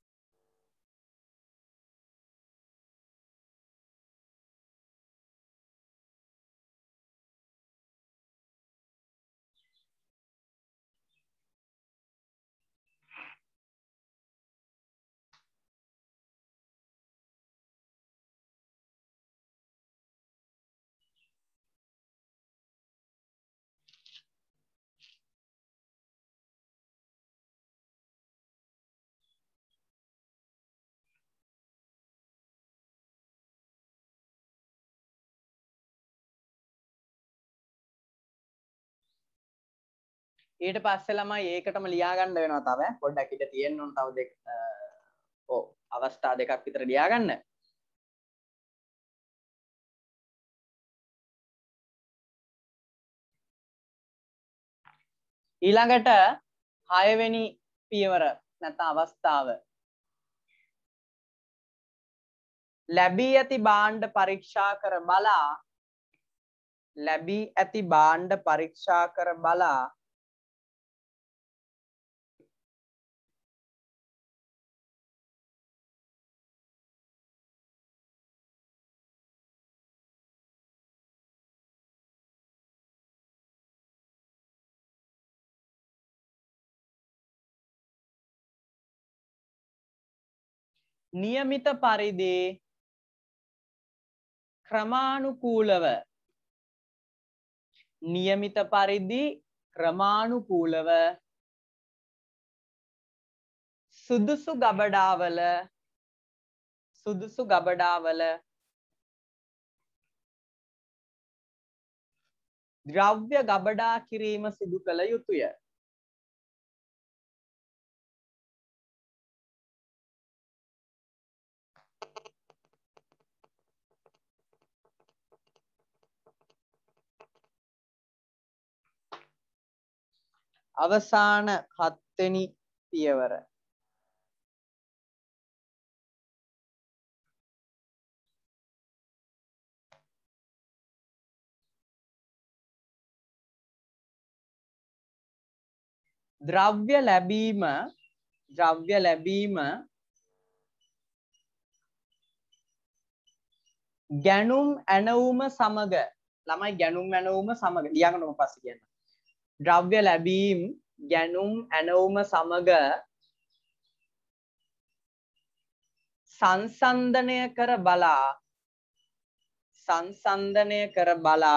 ඊට පස්සේ ළමයි ඒකටම ලියා ගන්න වෙනවා තව පොඩ්ඩක් ඉත තියෙන්න ඕන තව දෙක ඔව් අවස්ථා දෙකක් විතර ලියා ගන්න ඊළඟට හය වෙනි පියවර නැත්නම් අවස්ථාව ලැබී ඇති භාණ්ඩ පරීක්ෂා කර බලා ලැබී ඇති භාණ්ඩ පරීක්ෂා කර බලා නියමිත පරිදි ක්‍රමානුකූලව නියමිත පරිදි ක්‍රමානුකූලව සුදුසු ගබඩාවල සුදුසු ගබඩාවල ද්‍රව්‍ය ගබඩා කිරීම සිදු කළ යුතුය අවසාන හත් වෙනි පියවර ද්‍රව්‍ය ලැබීම ද්‍රව්‍ය ලැබීම ගැනුම් ඇනවුම සමග ළමයි ගැනුම් ඇනවුම සමග ලියාගන්න ඕන පස්සේ කියන්න ද්‍රව්‍ය ලැබීම් ගැනුම් ඇනවුම සමග සංසන්දනය කර බලා සංසන්දනය කර බලා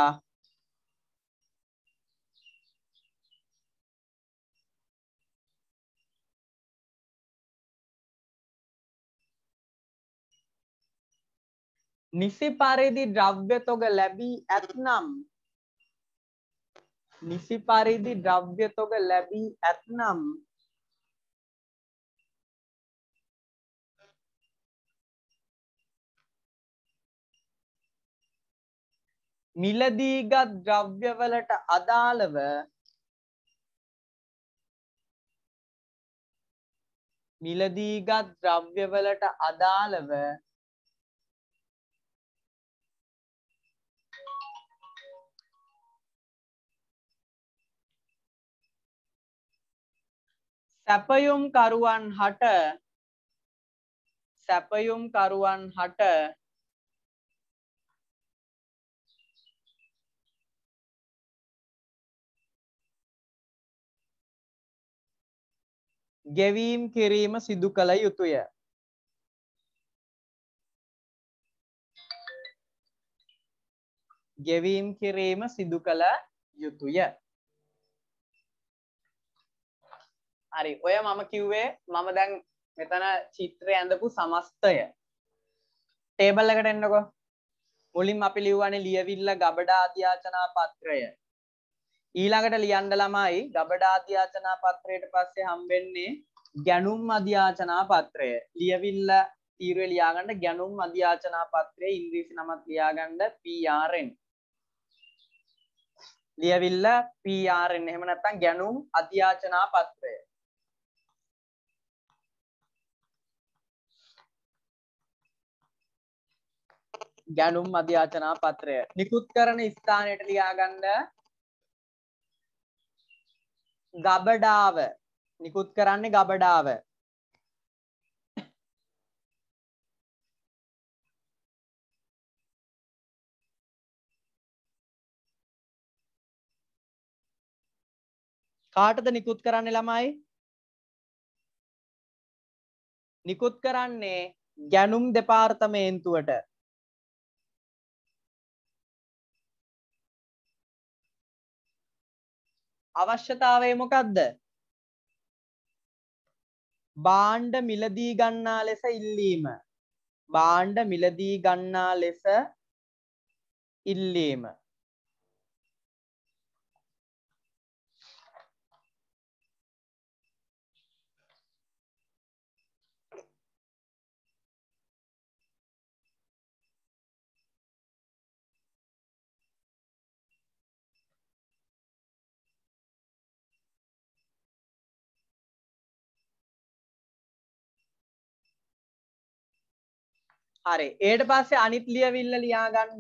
නිසි පරිදි ද්‍රව්‍ය තොග ලැබී ඇතනම් නිසි පරිදි ද්‍රව්‍ය තොග ලැබී ඇතනම් මිලදීගත් ද්‍රව්‍යවලට අදාළව මිලදීගත් ද්‍රව්‍යවලට අදාළව සැපයුම් කරුවන් හට සැපයුම් කරුවන් හට ගෙවීම් කිරීම සිදු කළ යුතුය. ගෙවීම් කිරීම සිදු කළ යුතුය. හරි ඔය මම කිව්වේ මම දැන් මෙතන චිත්‍රය ඇඳපු සමස්තය ටේබල් එකට එන්නකෝ. මුලින්ම අපි ලියුවානේ ලියවිල්ල ගබඩා අධ්‍යාචනා පත්‍රය. ඊළඟට ලියන්න ළමයි ගබඩා අධ්‍යාචනා පත්‍රයට පස්සේ හම්බෙන්නේ ගැනුම් අධ්‍යාචනා පත්‍රය. ලියවිල්ල තීරුවේ ලියාගන්න ගැනුම් අධ්‍යාචනා පත්‍රය ඉංග්‍රීසි නමත් ලියාගන්න P R N. ලියවිල්ල P R N එහෙම නැත්නම් ගැනුම් අධ්‍යාචනා පත්‍රය. ගැනුම් අධ්‍යාචනා පත්‍රය නිකුත් කරන ස්ථානයට ලියාගන්න ගබඩාව. නිකුත් කරන්නේ ගබඩාව. කාටද නිකුත් කරන්නේ ළමයි? නිකුත් කරන්නේ ගැනුම් දෙපාර්තමේන්තුවට. අවශ්‍යතාවය මොකක්ද? භාණ්ඩ මිලදී ගන්නා ලෙස ඉල්ලීම. භාණ්ඩ මිලදී ගන්නා ලෙස ඉල්ලීම. හරි ඊට පස්සේ අනිත් ලියවිල්ල ලියාගන්න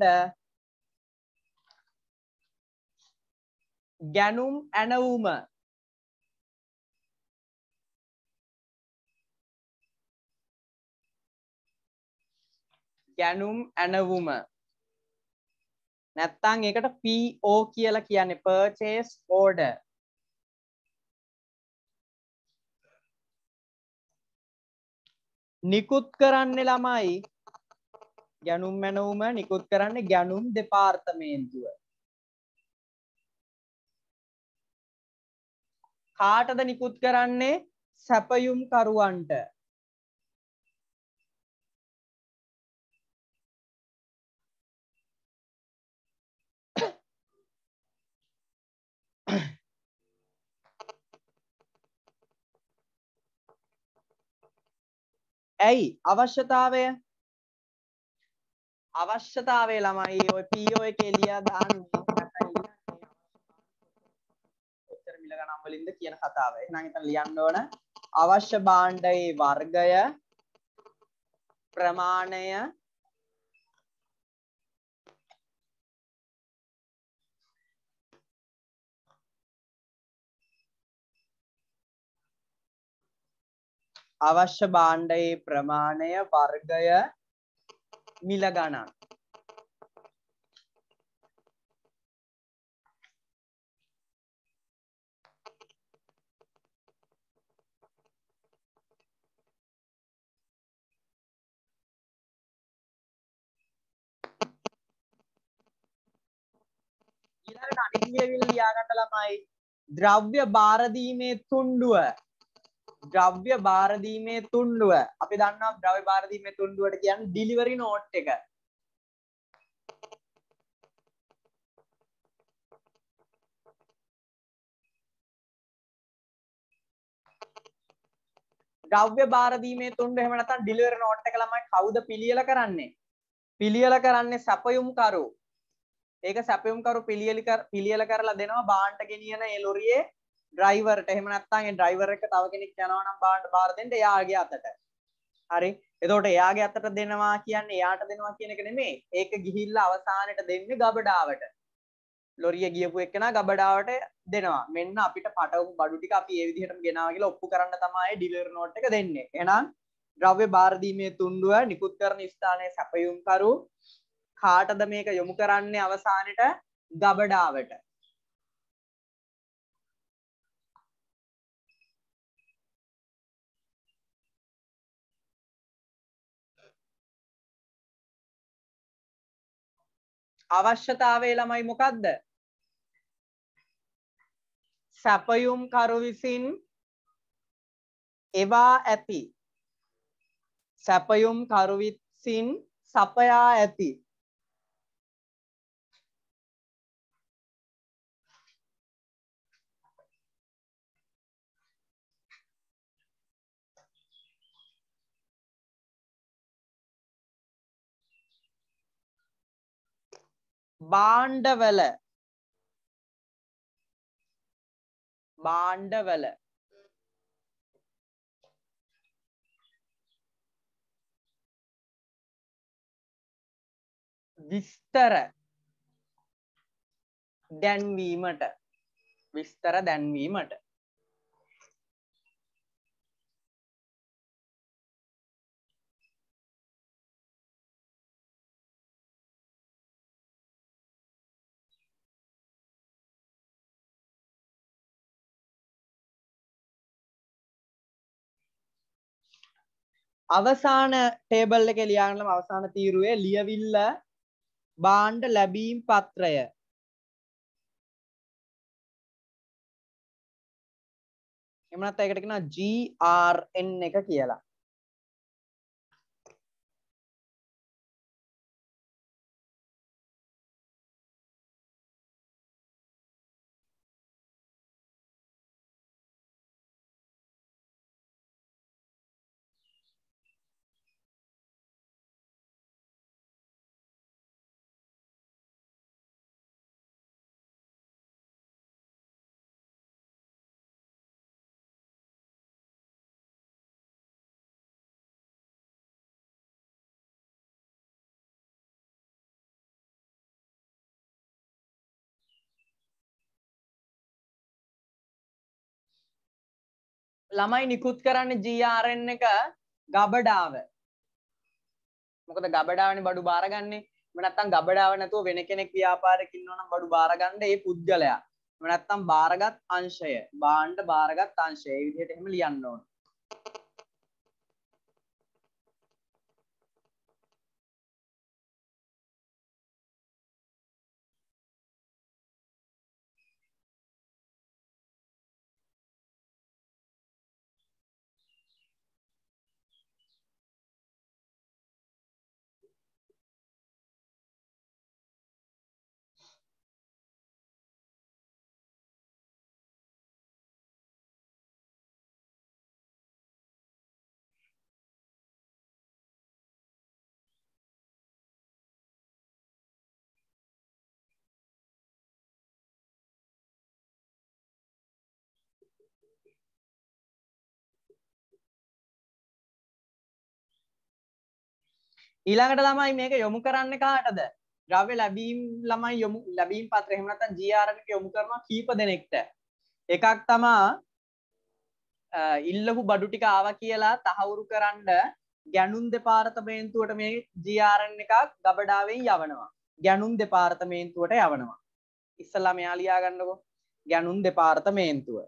ගැනුම් ඇනවුම. ගැනුම් ඇනවුම නැත්තම් ඒකට P O කියලා කියන්නේ purchase order. නිකුත් කරන්නේ ළමයි ගැනුම් ඇනවුම නිකුත් කරන්නේ ගැනුම් දෙපාර්තමේන්තුව. කාටද නිකුත් කරන්නේ? සැපයුම් කරුවන්ට. ඇයි අවශ්‍යතාවය? අවශ්‍යතාවය ළමයි ඔය P O එකේ ලියා දාන්නේ ඔච්චර මිල ගණන් වලින්ද කියන කතාව. එහෙනම් එතන ලියන්න ඕන අවශ්‍ය භාණ්ඩයේ වර්ගය ප්‍රමාණය අවශ්‍ය භාණ්ඩයේ ප්‍රමාණය වර්ගය මිල ගණන්. ඊළඟට අනිත් ලියවිල්ල ලියාගන්න ළමයි ද්‍රව්‍ය බාර දීමේ තුණ්ඩුව. ද්‍රව්‍ය බාර දීමේ තුණ්ඩුව. අපි දන්නවා ද්‍රව්‍ය බාර දීමේ තුණ්ඩුවට කියන්නේ ඩිලිවරි නෝට් එක. ද්‍රව්‍ය බාර දීමේ තුණ්ඩ එහෙම නැත්නම් ඩිලිවරි නෝට් එක ළමයි කවුද පිළියෙල කරන්නේ? පිළියෙල කරන්නේ සැපයුම් කරු. ඒක සැපයුම් කරු පිළියෙල පිළියෙල කරලා දෙනවා බාණ්ඩ ගෙනියන ඒ ලොරියේ ඩ්‍රයිවර්ට. එහෙම නැත්නම් ඒ ඩ්‍රයිවර් එක තව කෙනෙක් යනවා නම් බාණ්ඩ බාර දෙන්න එයාගේ අතට. හරි. එතකොට එයාගේ අතට දෙනවා කියන්නේ එයාට දෙනවා කියන එක නෙමෙයි. ඒක ගිහිල්ලා අවසානයේ දෙන්නේ ගබඩාවට. ලොරිය ගියපු එක්කෙනා ගබඩාවට දෙනවා. මෙන්න අපිට පටවපු බඩු ටික අපි ඒ විදිහටම ගෙනාවා කියලා ඔප්පු කරන්න තමයි ඩිලිවරි නෝට් එක දෙන්නේ. එහෙනම් ද්‍රව්‍ය බාර දීමේ තුණ්ඩුව නිකුත් කරන ස්ථානයේ සැපයුම් කරු කාටද මේක යොමු කරන්නේ අවසානයේ ගබඩාවට. අවශ්‍යතාවය ළමයි මොකද්ද? සැපයුම් කරු විසින් එවා ඇති සැපයුම් කරු විසින් සපයා ඇති භාණ්ඩවල භාණ්ඩවල විස්තර දැන්වීමට විස්තර දැන්වීමට අවසාන ටේබල් එකේ ලියාගන්නම අවසාන තීරුවේ ලියවිල්ල භාණ්ඩ ලැබීම් පත්‍රය එහෙම නැත්නම් ඒකට කියනවා G R N එක කියලා. ළමයි නිකුත් කරන්නේ G R N එක ගබඩාව. මොකද ගබඩාවනේ බඩු බාරගන්නේ. එහෙම නැත්නම් ගබඩාව නැතුව වෙන කෙනෙක් ව්‍යාපාරයක ඉන්නවා නම් බඩු බාරගන්න ඒ පුද්ගලයා. එහෙම නැත්නම් බාරගත් අංශය, භාණ්ඩ බාරගත් අංශය. මේ විදිහට එහෙම ලියන්න ඕන. ඊළඟට ළමයි මේක යොමු කරන්නේ කාටද? ද්‍රව්‍ය ලැබීම් ළමයි යොමු ලැබීම් පත්‍රය එහෙම නැත්නම් G R N එක යොමු කරනවා කීප දෙනෙක්ට. එකක් තමා ඉල්ලපු බඩු ටික ආවා කියලා තහවුරු කරන්න ගැනුම් දෙපාර්තමේන්තුවට මේ G R N එකක් ගබඩාවෙන් යවනවා. ගැනුම් දෙපාර්තමේන්තුවට යවනවා. ඉස්සලා මෙයා ලියා ගන්නකො. ගැනුම් දෙපාර්තමේන්තුව.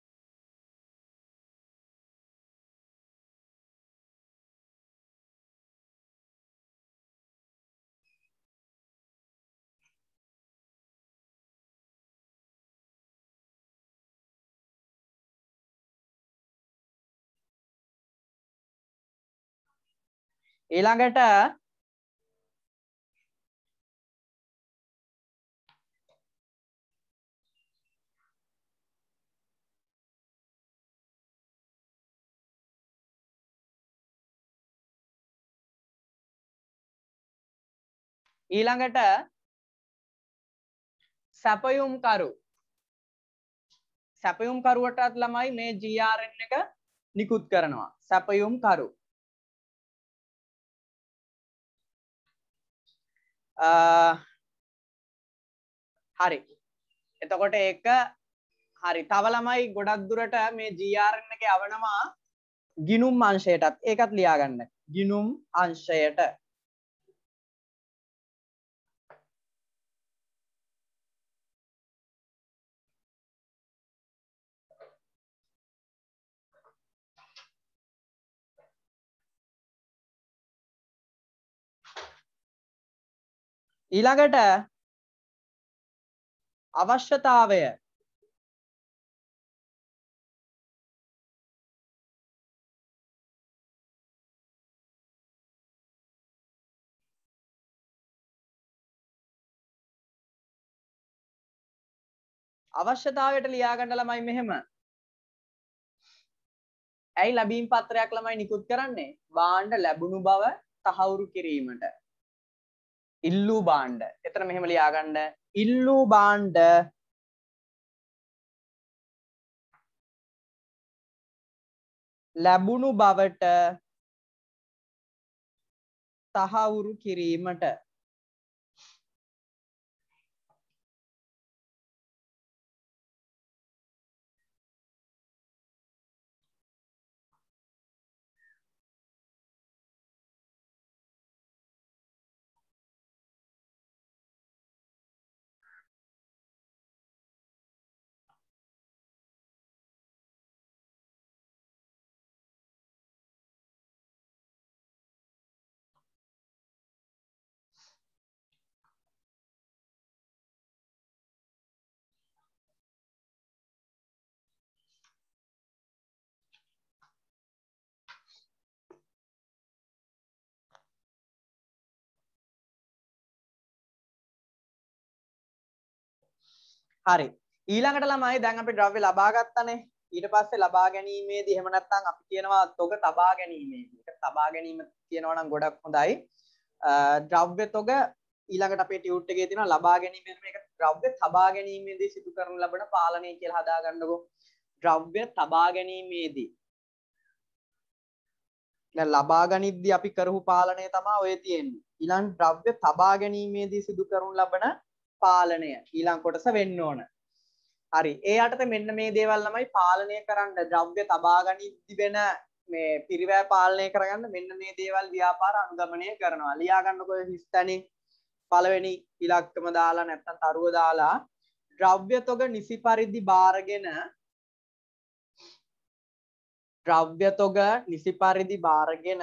ඊළඟට ඊළඟට සැපයුම් කරු සැපයුම් කරුවටත් ළමයි මේ ජී.ආර්.එන් එක නිකුත් කරනවා. සැපයුම් කරු. හරි. එතකොට ඒක හරි. තව ළමයි ගොඩක් දුරට මේ ජී.ආර්.එන් එක යවනවා ගිණුම් අංශයටත්. ඒකත් ලියා ගන්න. ගිණුම් අංශයට. ඊළඟට අවශ්‍යතාවය අවශ්‍යතාවයට ලියා ගන්න ළමයි මෙහෙම. ඇයි ලැබීම් පත්‍රයක් ළමයි නිකුත් කරන්නේ? භාණ්ඩ ලැබුණු බව තහවුරු කිරීමට. ඉල්ලූ භාණ්ඩ. එතන මෙහෙම ලියා ගන්න. ඉල්ලූ භාණ්ඩ ලැබුණු බවට තහවුරු කිරීමට. හරි. ඊළඟට ළමයි දැන් අපි ද්‍රව්‍ය ලබා ගත්තනේ. ඊට පස්සේ ලබා ගැනීමේදී එහෙම නැත්නම් අපි කියනවා තොග තබා ගැනීමේදී. ඒක තබා ගැනීම කියනවා නම් ගොඩක් හොඳයි. ද්‍රව්‍ය තොග ඊළඟට අපේ ටියුට් එකේ තියෙනවා ලබා ගැනීමේදී මේක ද්‍රව්‍ය තබා ගැනීමේදී සිදු කරන ලබන පාලනය කියලා හදා ගන්නකො. ද්‍රව්‍ය තබා ගැනීමේදී දැන් ලබා ගනිද්දී අපි කරපු පාලනය තමයි ඔය තියෙන්නේ. ඊළඟ ද්‍රව්‍ය තබා ගැනීමේදී සිදු කරන ලබන පාලනය ඊළඟ කොටස වෙන්න ඕන. හරි. ඒ යටතේ මෙන්න මේ දේවල් ළමයි පාලනය කරන්න ද්‍රව්‍ය තබා ගනිද්දී වෙන මේ පිරිවැය පාලනය කරගන්න මෙන්න මේ දේවල් ව්‍යාපාර අනුගමනය කරනවා. ලියා ගන්නකො හිස්තැනේ පළවෙනි ඉලක්කම දාලා නැත්නම් තරුව දාලා ද්‍රව්‍ය තොග නිසි පරිදි බාරගෙන ද්‍රව්‍ය තොග නිසි පරිදි බාරගෙන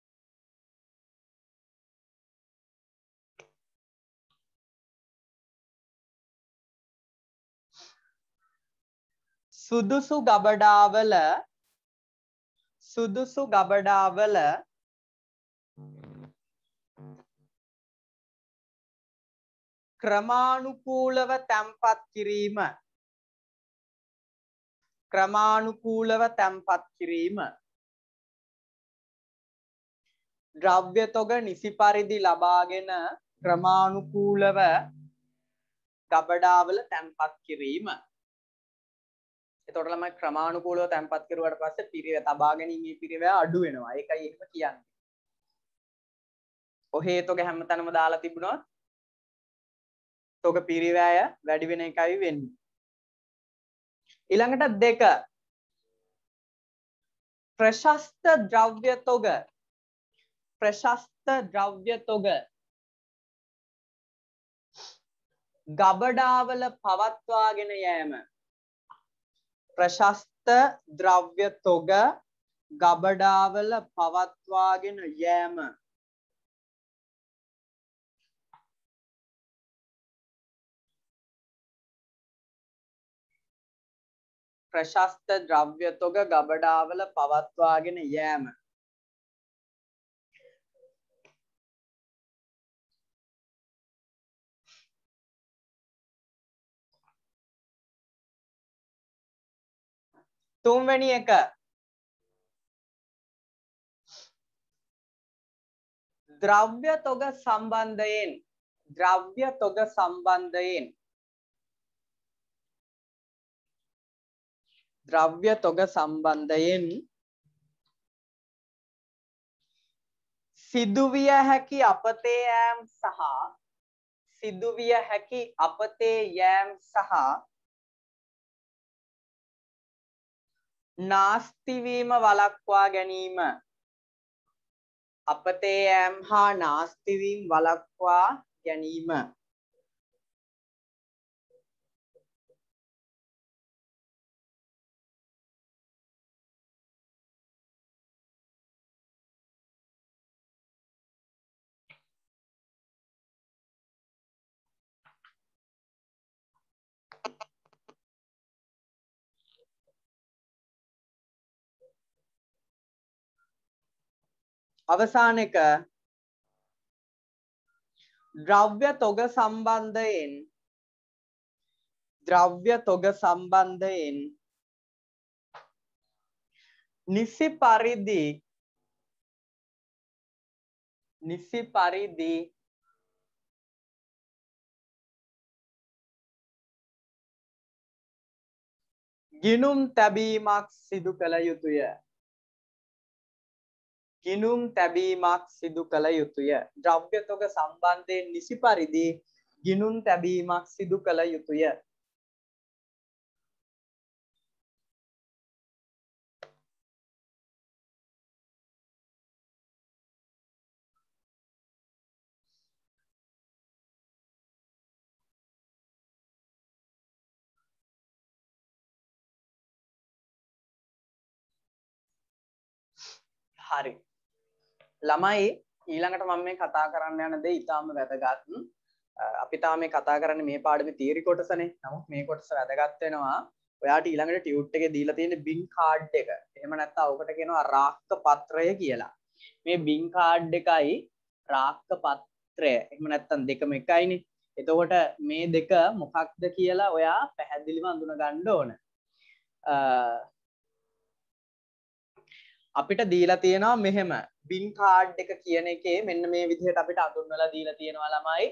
සුදුසු ගබඩාවල සුදුසු ගබඩාවල ක්‍රමානුකූලව තැන්පත් කිරීම ක්‍රමානුකූලව තැන්පත් කිරීම ද්‍රව්‍ය තොග නිසි පරිදි ලබාගෙන ක්‍රමානුකූලව ගබඩාවල තැන්පත් කිරීම. එතකොට ළමයි ක්‍රමානුකූලව තැන්පත් කරුවාට පස්සේ පිරිවැය තබා ගැනීමේ පිරිවැය අඩු වෙනවා. ඒකයි එහෙම කියන්නේ. ඔහේ තොග හැමතැනම දාලා තිබුණොත් තොග පිරිවැය වැඩි වෙන එකයි වෙන්නේ. ඊළඟට දෙක ප්‍රශස්ත ද්‍රව්‍ය තොග ප්‍රශස්ත ද්‍රව්‍ය තොග ගබඩාවල පවත්වාගෙන යෑම ප්‍රශස්ත ද්‍රව්‍ය තොග ගබඩාවල පවත්වාගෙන යෑම ප්‍රශස්ත ද්‍රව්‍ය තොග ගබඩාවල පවත්වාගෙන යෑම. තුන්වෙනි එක ද්‍රව්‍ය තොග සම්බන්ධයෙන් ද්‍රව්‍ය තොග සම්බන්ධයෙන් ද්‍රව්‍ය තොග සම්බන්ධයෙන් සිදුවිය හැකි අපතේ යෑම් සහ සිදුවිය හැකි අපතේ යෑම් සහ නාස්ති වීම වළක්වා ගැනීම අපතේ යෑම් හා නාස්ති වීම වළක්වා ගැනීම අවසාන එක ද්‍රව්‍ය තොග සම්බන්ධයෙන් ද්‍රව්‍ය තොග සම්බන්ධයෙන් නිසි පරිදි නිසි පරිදි ගිනුම් තැබීමක් සිදු කළ යුතුය ගිනුම් තැබීමක් සිදු කළ යුතුය ද්‍රව්‍ය තොග සම්බන්ධයෙන් නිසි පරිදි ගිනුම් තැබීමක් සිදු කළ යුතුය හරි ළමයි ඊළඟට මම මේ කතා කරන්න යන දේ ඊටාම වැදගත්. අපි තාම මේ කතා කරන්නේ මේ පාඩමේ තියරි කොටසනේ. නමුත් මේ කොටස වැදගත් වෙනවා. ඔයාට ඊළඟට ටියුට් එකේ දීලා තියෙන බින් කාඩ් එක. එහෙම නැත්නම් ඔකට කියනවා රාක්ක පත්‍රය කියලා. මේ බින් කාඩ් එකයි රාක්ක පත්‍රය. එහෙම නැත්නම් දෙකම එකයිනේ. එතකොට මේ දෙක මොකක්ද කියලා ඔයා පැහැදිලිව අඳුන ගන්න ඕන. අපිට දීලා තියෙනවා මෙහෙම බින් කාඩ් එක කියන එකේ මෙන්න මේ විදිහට අපිට අඳුන්වලා දීලා තියෙනවා ළමයි.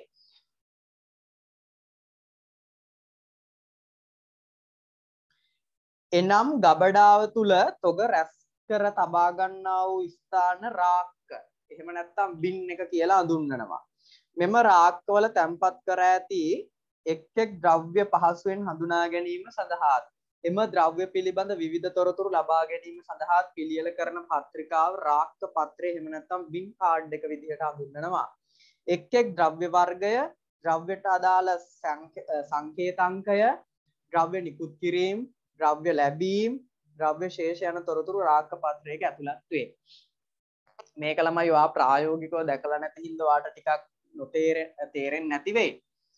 එනම් ගබඩාව තුල තොග රැස් කර තබා ගන්නා වූ ස්ථාන රාක්ක. එහෙම නැත්නම් බින් එක කියලා අඳුන්වනවා. මෙම රාක්කවල තැන්පත් කර ඇති එක් එක් ද්‍රව්‍ය පහසුවෙන් හඳුනා ගැනීම සඳහා එම ද්‍රව්‍ය පිළිබඳ විවිධ තොරතුරු ලබා ගැනීම සඳහා පිළියෙල කරන පත්‍රිකාව රාක්ක පත්‍රය එහෙම නැත්නම් බින් කාඩ් එක විදිහට හඳුන්වනවා. එක් එක් ද්‍රව්‍ය වර්ගය, ද්‍රව්‍යට අදාළ සංකේතාංකය, ද්‍රව්‍ය නිකුත් කිරීම, ද්‍රව්‍ය ලැබීම, ද්‍රව්‍ය ශේෂ යන තොරතුරු රාක්ක පත්‍රයක ඇතුළත් වේ. මේක ළමයි ඔයා ප්‍රායෝගිකව දැකලා නැති හින්දා ඔයාට ටිකක් නොතේරෙ තේරෙන්නේ නැති වෙයි.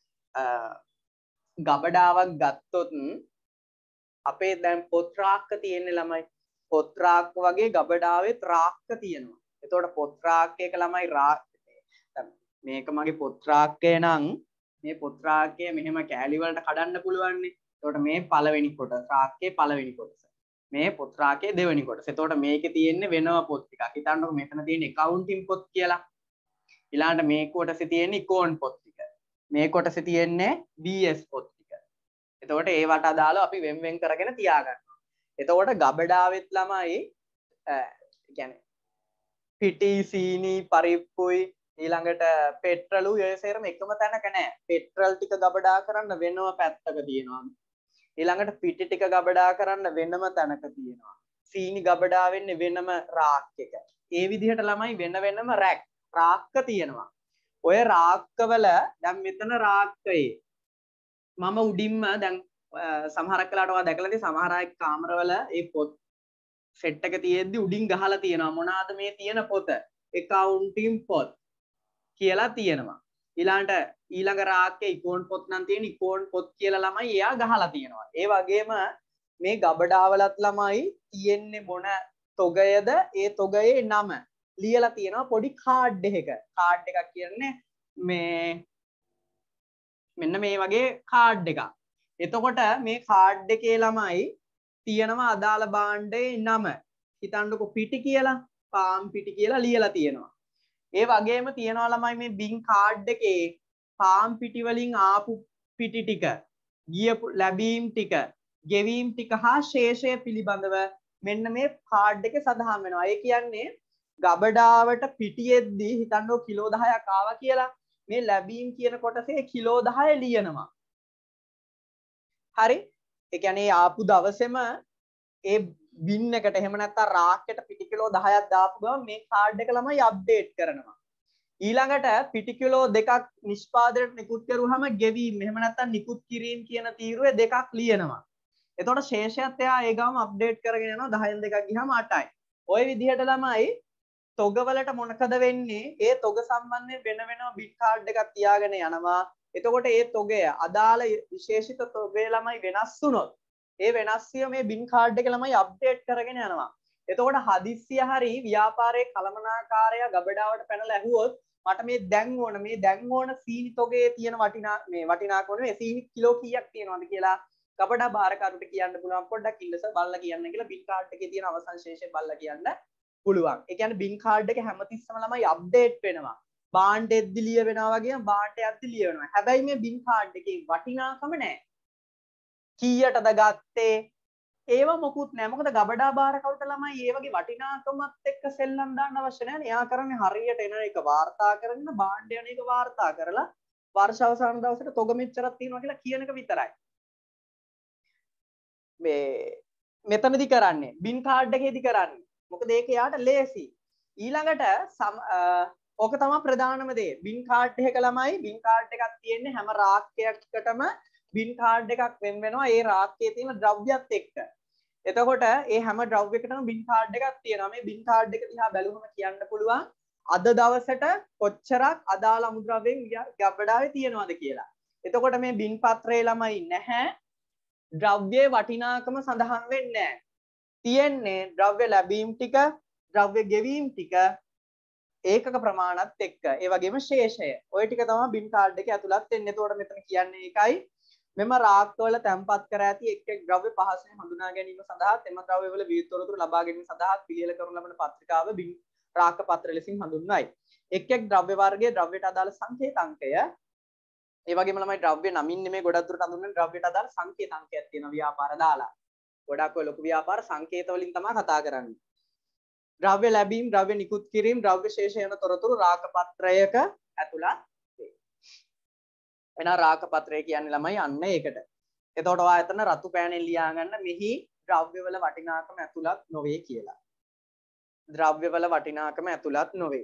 ගබඩාවක් ගත්තොත් අපේ දැන් පොත් රාක්ක තියෙන්නේ ළමයි. පොත් රාක්ක වගේ ගබඩාවෙත් රාක්ක තියෙනවා. එතකොට පොත් රාක්කයක ළමයි රාක්ක මේක මගේ පොත් රාක්කය නම් මේ පොත් රාක්කය මෙහෙම කෑලි වලට කඩන්න පුළුවන් නේ. එතකොට මේ පළවෙනි කොටස රාක්කයේ පළවෙනි කොටස. මේ පොත් රාක්කයේ දෙවෙනි කොටස. එතකොට මේකේ තියෙන්නේ වෙනම පොත් ටිකක්. හිතන්නකො මෙතන තියෙන accounting පොත් කියලා. ඊළඟට මේ කොටසේ තියෙන econ පොත් ටික. මේ කොටසේ තියෙන්නේ B S පොත් ටික. එතකොට ඒවට අදාළව අපි වෙන් වෙන් කරගෙන තියාගන්නවා. එතකොට ගබඩාවෙත් ළමයි කියන්නේ පිටි සීනි පරිප්පුයි ඊළඟට පෙට්‍රලුයි ඔය සේරම එකම තැනක නැහැ. පෙට්‍රල් ටික ගබඩා කරන්න වෙනම පැත්තක තියෙනවා. ඊළඟට පිටි ටික ගබඩා කරන්න වෙනම තැනක තියෙනවා. සීනි ගබඩා වෙන්නේ වෙනම රාක් එක. ඒ විදිහට ළමයි වෙන වෙනම රැක් රාක්ක තියෙනවා. ඔය රාක්කවල දැන් මෙතන රාක්කයේ මම උඩින්ම දැන් සමහරක් වෙලාවට ඔයා දැකලා තියෙන සමහර අය කාමරවල ඒ පොත් සෙට් එක තියෙද්දි උඩින් ගහලා තියෙනවා මොනවාද මේ තියෙන පොත accounting පොත් කියලා තියෙනවා. ඊළඟට ඊළඟ රාක්කේ econ පොත් නම් තියෙන econ පොත් කියලා ළමයි එයා ගහලා තියෙනවා. ඒ වගේම මේ ගබඩාවලත් ළමයි තියෙන්නේ මොන තොගයද ඒ තොගයේ නම ලියලා තියෙනවා පොඩි කාඩ් එකක. කාඩ් එකක් කියන්නේ මේ මෙන්න මේ වගේ කාඩ් එකක්. එතකොට මේ කාඩ් එකේ ළමයි තියෙනවා අදාළ භාණ්ඩයේ නම. හිතන්නකො පිටි කියලා, පාම් පිටි කියලා ලියලා තියෙනවා. ඒ වගේම තියෙනවා ළමයි මේ බින් කාඩ් එකේ පාම් පිටි වලින් ආපු පිටි ටික, ගියපු ලැබීම් ටික, ගෙවීම් ටික හා ශේෂය පිළිබඳව මෙන්න මේ කාඩ් එකේ සඳහන් වෙනවා. ඒ කියන්නේ ගබඩාවට පිටියෙද්දී හිතන්නෝ කිලෝ දහයක් ආවා කියලා මේ ලැබීම් කියන කොටසේ කිලෝ දහය ලියනවා. හරි? ඒ කියන්නේ ආපු දවසේම ඒ බින් එකට එහෙම නැත්නම් රාක්කයට පිටි කිලෝ දහයක් දාපු ගමන් මේ කාඩ් එක ළමයි අප්ඩේට් කරනවා. ඊළඟට පිටි කිලෝ දෙකක් නිෂ්පාදනයට නිකුත් කරුවාම ගෙවීම් එහෙම නැත්නම් නිකුත් කිරීම කියන තීරුවේ දෙකක් ලියනවා. එතකොට ශේෂයත් එයා ඒ ගාම අප්ඩේට් කරගෙන යනවා. දහයෙන් දෙකක් ගියාම අටයි. ওই විදිහට ළමයි තොගවලට මොනකද වෙන්නේ? ඒ තොග සම්බන්ධයෙන් වෙන වෙනම බිට් කාඩ් එකක් තියාගෙන යනවා. එතකොට ඒ තොගය අදාළ විශේෂිත තොගය ළමයි වෙනස් වුණොත් ඒ වෙනස් වීම මේ බින් කාඩ් එක ළමයි අප්ඩේට් කරගෙන යනවා. එතකොට හදිස්සිය හරි ව්‍යාපාරයේ කළමනාකාරය ගබඩාවට පැනලා ඇහුවොත් මට මේ දැන් ඕන මේ දැන් ඕන සීනි තොගයේ තියෙන වටිනා මේ වටිනාකම නෙමෙයි සීනි කිලෝ කීයක් තියෙනවද කියලා ගබඩා බාරකරුට කියන්න පුළුවන්. පොඩ්ඩක් ඉන්නස බලලා කියන්න කියලා බින් කාඩ් එකේ තියෙන අවසන් ශේෂය බලලා කියන්න පුළුවන්. ඒ කියන්නේ බින් කාඩ් එක හැමතිස්සම ළමයි අප්ඩේට් වෙනවා. බාණ්ඩෙද්දි ලිය වෙනවා වගේම බාණ්ඩයක්දි ලිය වෙනවා. හැබැයි මේ බින් කාඩ් එකේ වටිනාකම නැහැ. කීයටද ගත්තේ? ඒව මොකුත් නැහැ. මොකද ගබඩා බාරකරුට ළමයි ඒ වගේ වටිනාකමත් එක්ක සෙල්ලම් දාන්න අවශ්‍ය නැහැ. එයා කරන්නේ හරියට එන එක වාර්තා කරගෙන බාණ්ඩ යන එක වාර්තා කරලා වර්ෂ අවසාන දවසට තොග මෙච්චරක් තියෙනවා කියලා කියන එක විතරයි. මේ මෙතනදි කරන්නේ බින් කාඩ් එකේදී කරන්නේ. මොකද ඒක යාට ලේසි. ඊළඟට ඕක තමයි ප්‍රධානම දේ. බින් කාඩ් එක ළමයි බින් කාඩ් එකක් තියෙන්නේ හැම රාක්කයකටම බින් කාඩ් එකක් වෙන් වෙනවා ඒ රාක්කයේ තියෙන ද්‍රව්‍යත් එක්ක. එතකොට ඒ හැම ද්‍රව්‍යයකටම බින් කාඩ් එකක් තියෙනවා. මේ බින් කාඩ් එක දිහා බැලුවම කියන්න පුළුවන් අද දවසට කොච්චරක් අදාළ අමුද්‍රව්‍යයෙන් ගබඩාවේ තියෙනවද කියලා. එතකොට මේ බින් පත්‍රයේ ළමයි නැහැ. ද්‍රව්‍යයේ වටිනාකම සඳහන් වෙන්නේ නැහැ. තියෙන්නේ ද්‍රව්‍ය ලැබීම් ටික, ද්‍රව්‍ය ගෙවීම් ටික, ඒකක ප්‍රමාණත් එක්ක. ඒ වගේම ශේෂය. ওই ටික තමයි බින් කාඩ් එකේ ඇතුළත් වෙන්නේ. එතකොට මෙතන කියන්නේ ඒකයි. මෙම රාක්කවල තැන්පත් කර ඇති එක් එක් ද්‍රව්‍ය පහසුවෙන් හඳුනා ගැනීම සඳහා තෙම ද්‍රව්‍යවල විවිධ තොරතුරු ලබා ගැනීම සඳහා පිළියෙල කරනු ලබන පත්‍රිකාව බින් රාක්ක පත්‍ර ලෙසින් හඳුන්වයි. එක් එක් ද්‍රව්‍ය වර්ගයේ ද්‍රව්‍යයට අදාළ සංකේත අංකය ඒ වගේම ළමයි ද්‍රව්‍ය නමින් නෙමෙයි ගොඩක් දුරට හඳුන්වන්නේ ද්‍රව්‍යයට අදාළ සංකේත අංකයක් තියෙනවා ව්‍යාපාර දාලා. ගොඩක් ඔය ලොකු ව්‍යාපාර සංකේත වලින් තමයි කතා කරන්නේ. ද්‍රව්‍ය ලැබීම්, ද්‍රව්‍ය නිකුත් කිරීම, ද්‍රව්‍ය ශේෂ යන තොරතුරු රාක පත්‍රයක ඇතුළත් වේ. එහෙනම් රාක පත්‍රය කියන්නේ ළමයි අන්න ඒකට. එතකොට ඔයා එතන රතු පෑනෙන් ලියා ගන්න මෙහි ද්‍රව්‍යවල වටිනාකම ඇතුළත් නොවේ කියලා. ද්‍රව්‍යවල වටිනාකම ඇතුළත් නොවේ.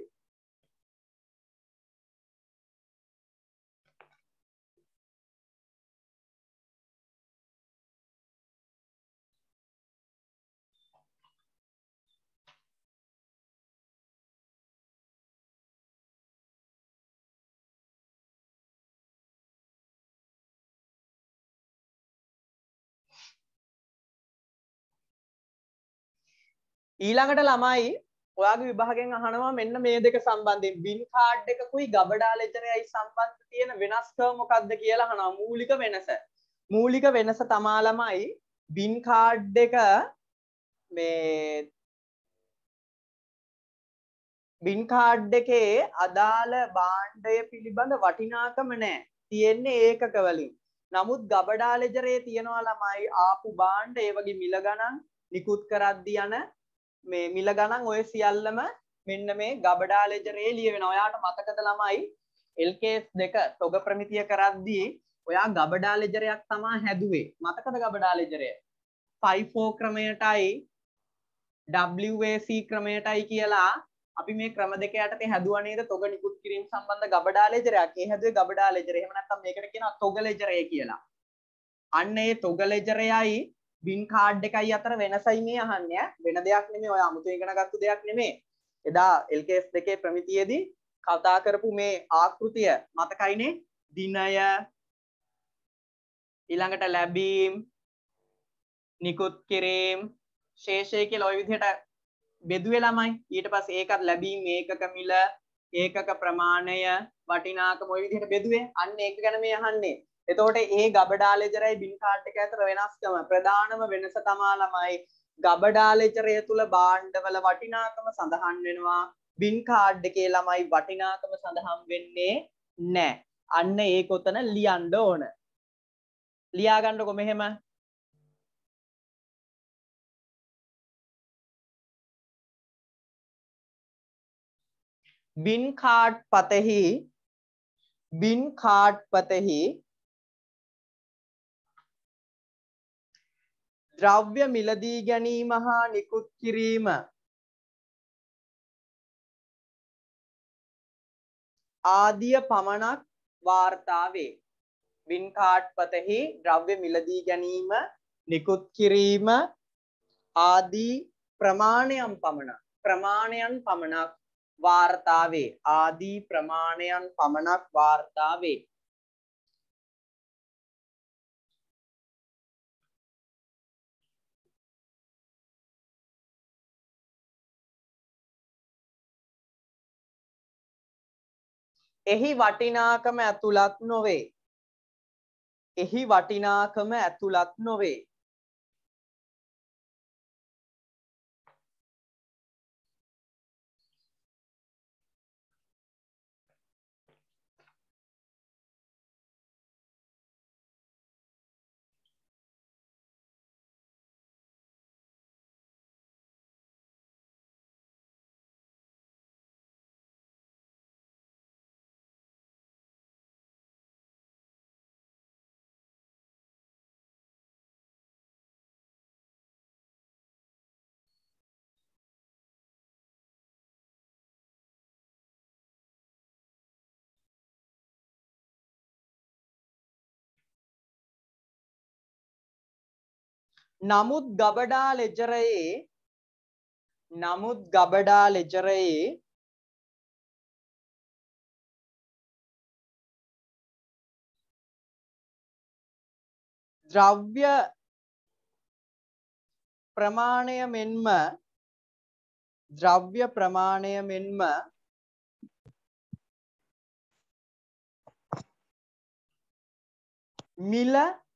ඊළඟට ළමයි ඔයාගේ විභාගයෙන් අහනවා මෙන්න මේ දෙක සම්බන්ධයෙන් බින් කාඩ් එකකුයි ගබඩා ලෙජරයයි සම්බන්ධ තියෙන වෙනස්කම මොකක්ද කියලා අහනවා. මූලික වෙනස. මූලික වෙනස තමා ළමයි බින් කාඩ් එක මේ බින් කාඩ් එකේ අදාළ භාණ්ඩය පිළිබඳ වටිනාකම නැහැ. තියෙන්නේ ඒකක වලින්. නමුත් ගබඩා ලෙජරේ තියනවා ළමයි ආපු භාණ්ඩ ඒ වගේ මිල ගණන් නිකුත් කරද්දී යන මේ මිල ගණන් ඔය සියල්ලම මෙන්න මේ ගබඩා ලෙජරේ ලිය වෙනවා. ඔයාට මතකද ළමයි එල් කේ එස් දෙක තොග ප්‍රමිතිය කරද්දී ඔයා ගබඩා ලෙජරයක් තමයි හැදුවේ. මතකද ගබඩා ලෙජරය? ෆයිෆෝ ක්‍රමයටයි ඩබ්ලිව් ඒ සී ක්‍රමයටයි කියලා අපි මේ ක්‍රම දෙක යටතේ හැදුවා නේද තොග නිකුත් කිරීම සම්බන්ධ ගබඩා ලෙජරයක්. ඒ හැදුවේ ගබඩා ලෙජරය. එහෙම නැත්නම් මේකට කියනවා තොග ලෙජරය කියලා. අන්න ඒ තොග ලෙජරයයි බින් කාඩ් එකයි අතර වෙනසයි මේ අහන්නේ. වෙන දෙයක් නෙමෙයි. ඔය 아무තු ඉගෙන ගත්ත දෙයක් නෙමෙයි. එදා එල් කේ එස් දෙකේ ප්‍රමිතියේදී කතා කරපු මේ ආකෘතිය මතකයිනේ? දිනය ඊළඟට ලැබීම් නිකුත් කිරීම ශේෂය කියලා ওই විදිහට බෙදුවේ ළමයි. ඊට පස්සේ ඒකත් ලැබීම් ඒකක මිල ඒකක ප්‍රමාණය වටිනාකම ওই විදිහට බෙදුවේ. අන්න ඒක ගැන මේ අහන්නේ. එතකොට ඒ ගබඩා ලෙජරයි බින් කාඩ් එක අතර වෙනස්කම ප්‍රධානම වෙනස තමා ළමයි ගබඩා ලෙජරය තුල භාණ්ඩවල වටිනාකම සඳහන් වෙනවා. බින් කාඩ් එකේ ළමයි වටිනාකම සඳහන් වෙන්නේ නැහැ. අන්න ඒක උතන ලියන්න ඕන. ලියා ගන්නකො මෙහෙම. බින් කාඩ් පතෙහි බින් කාඩ් පතෙහි ද්‍රව්‍ය මිලදී ගැනීම හා නිකුත් කිරීම ආදිය පමණක් වාර්තා වේ. බින් කාඩ් පතෙහි ද්‍රව්‍ය මිලදී ගැනීම නිකුත් කිරීම ආදී ප්‍රමාණයන් පමණක් ප්‍රමාණයන් පමණක් වාර්තා වේ. ආදී ප්‍රමාණයන් පමණක් වාර්තා වේ. එහි වටිනාකම ඇතුළත් නොවේ. එහි වටිනාකම ඇතුළත් නොවේ. නමුත් ගබඩා ලෙජරයේ නමුත් ගබඩා ලෙජරයේ ද්‍රව්‍ය ප්‍රමාණය මෙන්ම ද්‍රව්‍ය ප්‍රමාණය මෙන්ම මිල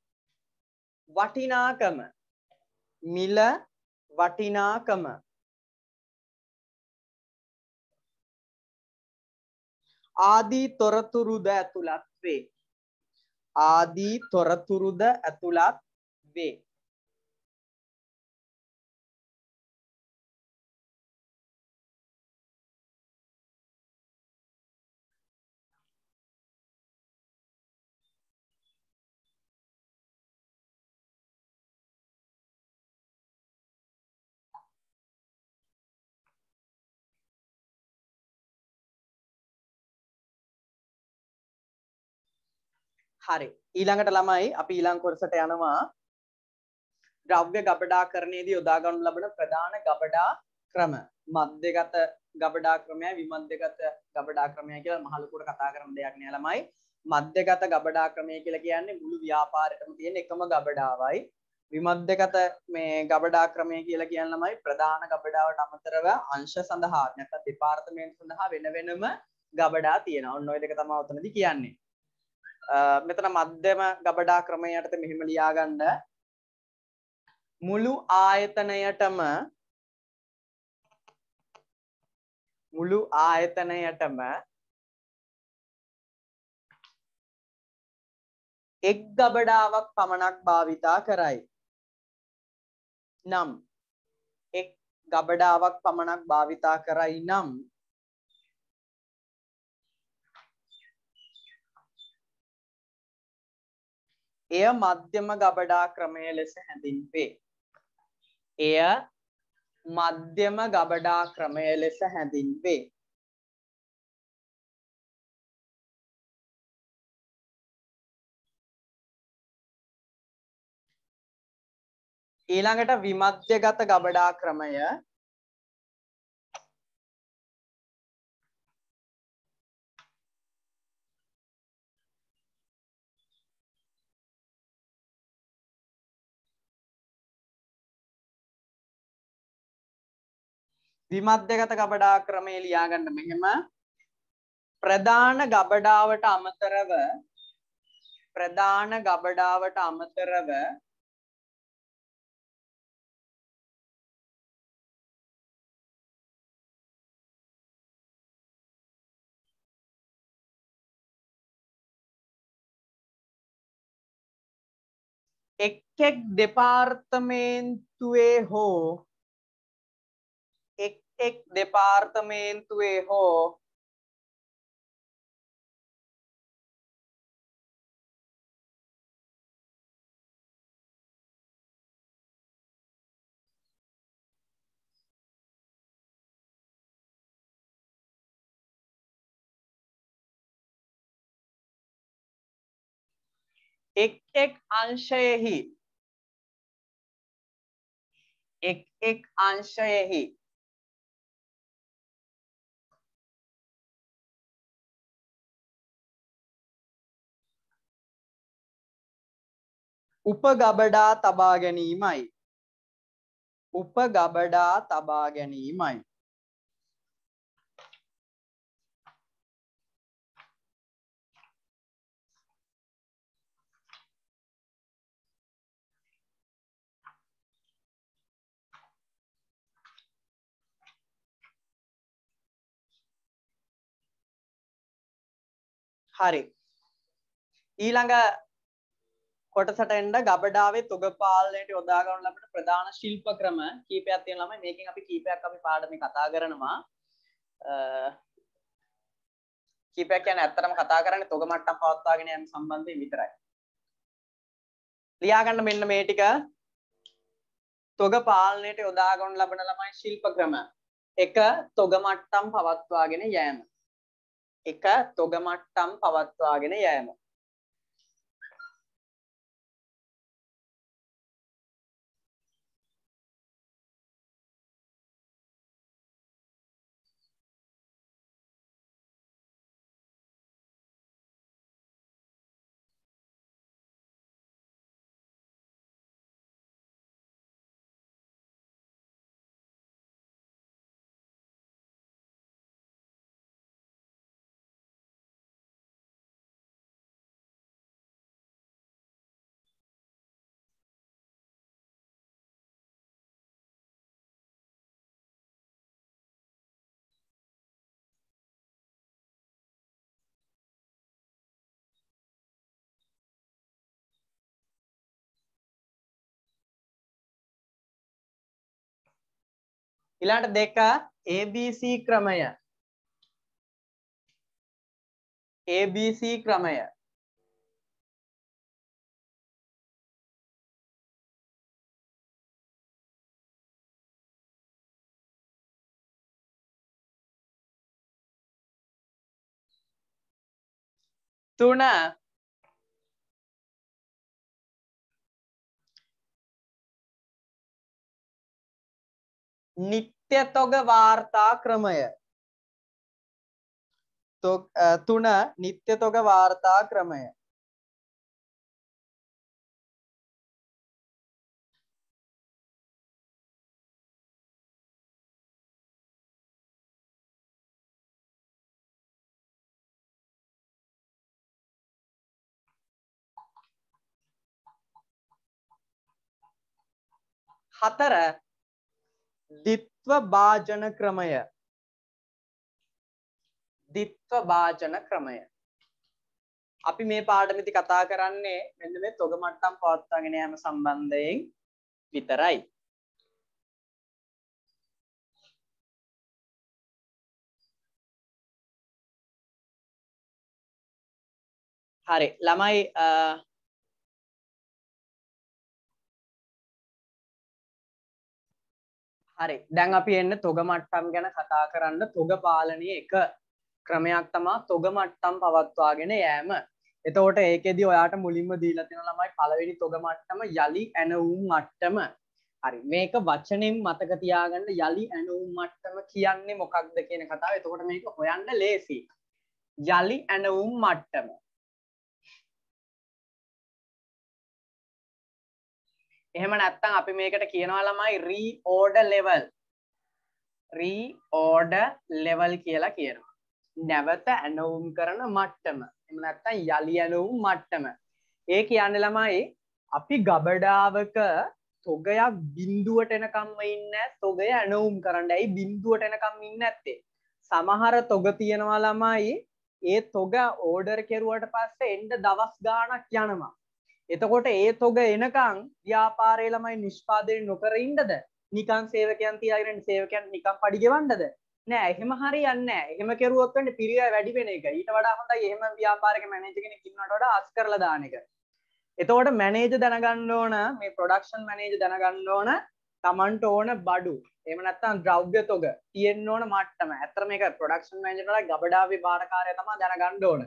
වටිනාකම මිල වටිනාකම ආදී තොරතුරුද ඇතුළත් වේ. ආදී තොරතුරුද ඇතුළත් වේ. හරි. ඊළඟට ළමයි අපි ඊළඟ කොටසට යනවා. ද්‍රව්‍ය ගබඩාකරණයේදී යොදා ගන්නු ලබන ප්‍රධාන ගබඩා ක්‍රම. මධ්‍යගත ගබඩා ක්‍රමයයි විමධ්‍යගත ගබඩා ක්‍රමයයි කියලා මහ ලොකුට කතා කරන දෙයක් නෑ ළමයි. මධ්‍යගත ගබඩා ක්‍රමය කියලා කියන්නේ මුළු ව්‍යාපාරෙටම තියෙන එකම ගබඩාවයි. විමධ්‍යගත මේ ගබඩා ක්‍රමය කියලා කියන්නේ ළමයි ප්‍රධාන ගබඩාවට අමතරව අංශ සඳහා නැත්නම් දෙපාර්තමේන්තු සඳහා වෙන වෙනම ගබඩා තියෙනවා. ඔන්න ඔය දෙක තමයි උතනදී කියන්නේ. මෙතන මධ්‍යම ගබඩා ක්‍රමය යටතේ මෙහෙම ලියා ගන්න. මුළු ආයතනයටම මුළු ආයතනයටම එක් ගබඩාවක් පමණක් භාවිතා කරයි. නම් එක් ගබඩාවක් පමණක් භාවිතා කරයි නම් එය මධ්‍යම ගබඩා ක්‍රමය ලෙස හැඳින්වේ. එය මධ්‍යම ගබඩා ක්‍රමය ලෙස හැඳින්වේ. ඊළඟට විමධ්‍යගත ගබඩා ක්‍රමය විමධ්‍යගත ගබඩා ක්‍රමය ලියා ගන්න මෙහෙම. ප්‍රධාන ගබඩාවට අමතරව ප්‍රධාන ගබඩාවට අමතරව එක් එක් දෙපාර්තමේන්තුවේ හෝ එක් එක් දෙපාර්තමේන්තුවේ හෝ එක් එක් අංශයෙහි එක් එක් අංශයෙහි උපගබඩා තබා ගැනීමයි උපගබඩා තබා ගැනීමයි හරි ඊළඟ කොටසට එන්න ගබඩාවේ තොග පාලනයට යොදා ගන්න ලබන ප්‍රධාන ශිල්ප ක්‍රම කීපයක් තියෙනවා ළමයි මේකෙන් අපි කීපයක් අපි පාඩමේ කතා කරනවා කීපයක් කියන්නේ ඇත්තටම කතා කරන්නේ තොග මට්ටම් පවත්වාගෙන යන සම්බන්ධයෙන් විතරයි ලියා ගන්න මෙන්න මේ ටික තොග පාලනයට යොදා ගන්න ලබන ළමයි ශිල්ප ක්‍රම එක තොග මට්ටම් පවත්වාගෙන යෑම එක තොග මට්ටම් පවත්වාගෙන යෑම ඊළඟට දෙක A B C ක්‍රමය A B C ක්‍රමය තුන නිත්‍ය තොග වාර්තා ක්‍රමය තුන නිත්‍ය තොග වාර්තා ක්‍රමය හතර ද්විත්ව භාජන ක්‍රමය ද්විත්ව භාජන ක්‍රමය අපි මේ පාඩමේදී කතා කරන්නේ මෙන්න මේ තොග මට්ටම් පවත්වාගෙන යාම සම්බන්ධයෙන් විතරයි හරි ළමයි හරි දැන් අපි එන්න තොග මට්ටම් ගැන කතා කරන්න තොග පාලනයේ එක ක්‍රමයක් තමයි තොග මට්ටම් පවත්වාගෙන යෑම. එතකොට ඒකෙදි ඔයාට මුලින්ම දීලා තියෙන ළමයි පළවෙනි තොග මට්ටම යලි ඇනවුම් මට්ටම. හරි මේක වචනෙන් මතක තියාගන්න යලි ඇනවුම් මට්ටම කියන්නේ මොකක්ද කියන කතාව. එතකොට මේක හොයන්න ලේසි. යලි ඇනවුම් මට්ටම. එහෙම නැත්නම් අපි මේකට කියනවා ළමයි රීಓඩර් ලෙවල්. රීಓඩර් ලෙවල් කියලා කියනවා. නැවත ඇනවුම් කරන මට්ටම. එහෙම නැත්නම් යලි ඇනවුම් මට්ටම. ඒ කියන්නේ ළමයි අපි ගබඩාවක තොගයක් බිඳුවට එනකම්ම ඉන්නේ තොගය ඇනවුම් කරන්න. ඇයි බිඳුවට එනකම් ඉන්නේ නැත්තේ? සමහර තොග තියෙනවා ළමයි ඒ තොග ඕඩර් කෙරුවට පස්සේ එන්න දවස් ගාණක් යනවා. එතකොට ඒ තොග එනකන් ව්‍යාපාරයේ ළමයි නිෂ්පාදනය නොකර ඉන්නද? නිකන් සේවකයන් තියාගෙන සේවකයන් නිකන් පඩි ගෙවන්නද? නෑ, එහෙම හරියන්නේ නෑ. එහෙම කෙරුවොත් වෙන්නේ පිරියය වැඩි වෙන එක. ඊට වඩා හොඳයි එහෙම ව්‍යාපාරික මැනේජර් කෙනෙක් ඉන්නවට වඩා අස් කරලා දාන එක. එතකොට මැනේජර් දැනගන්න ඕන, මේ ප්‍රොඩක්ෂන් මැනේජර් දැනගන්න ඕන තමන්ට ඕන බඩු. එහෙම නැත්නම් ද්‍රව්‍ය තොග තියෙන්න ඕන මට්ටම. ඇත්තට මේක ප්‍රොඩක්ෂන් මැනේජර්ලා ගබඩාවේ බාරකාරය තමයි දැනගන්න ඕන.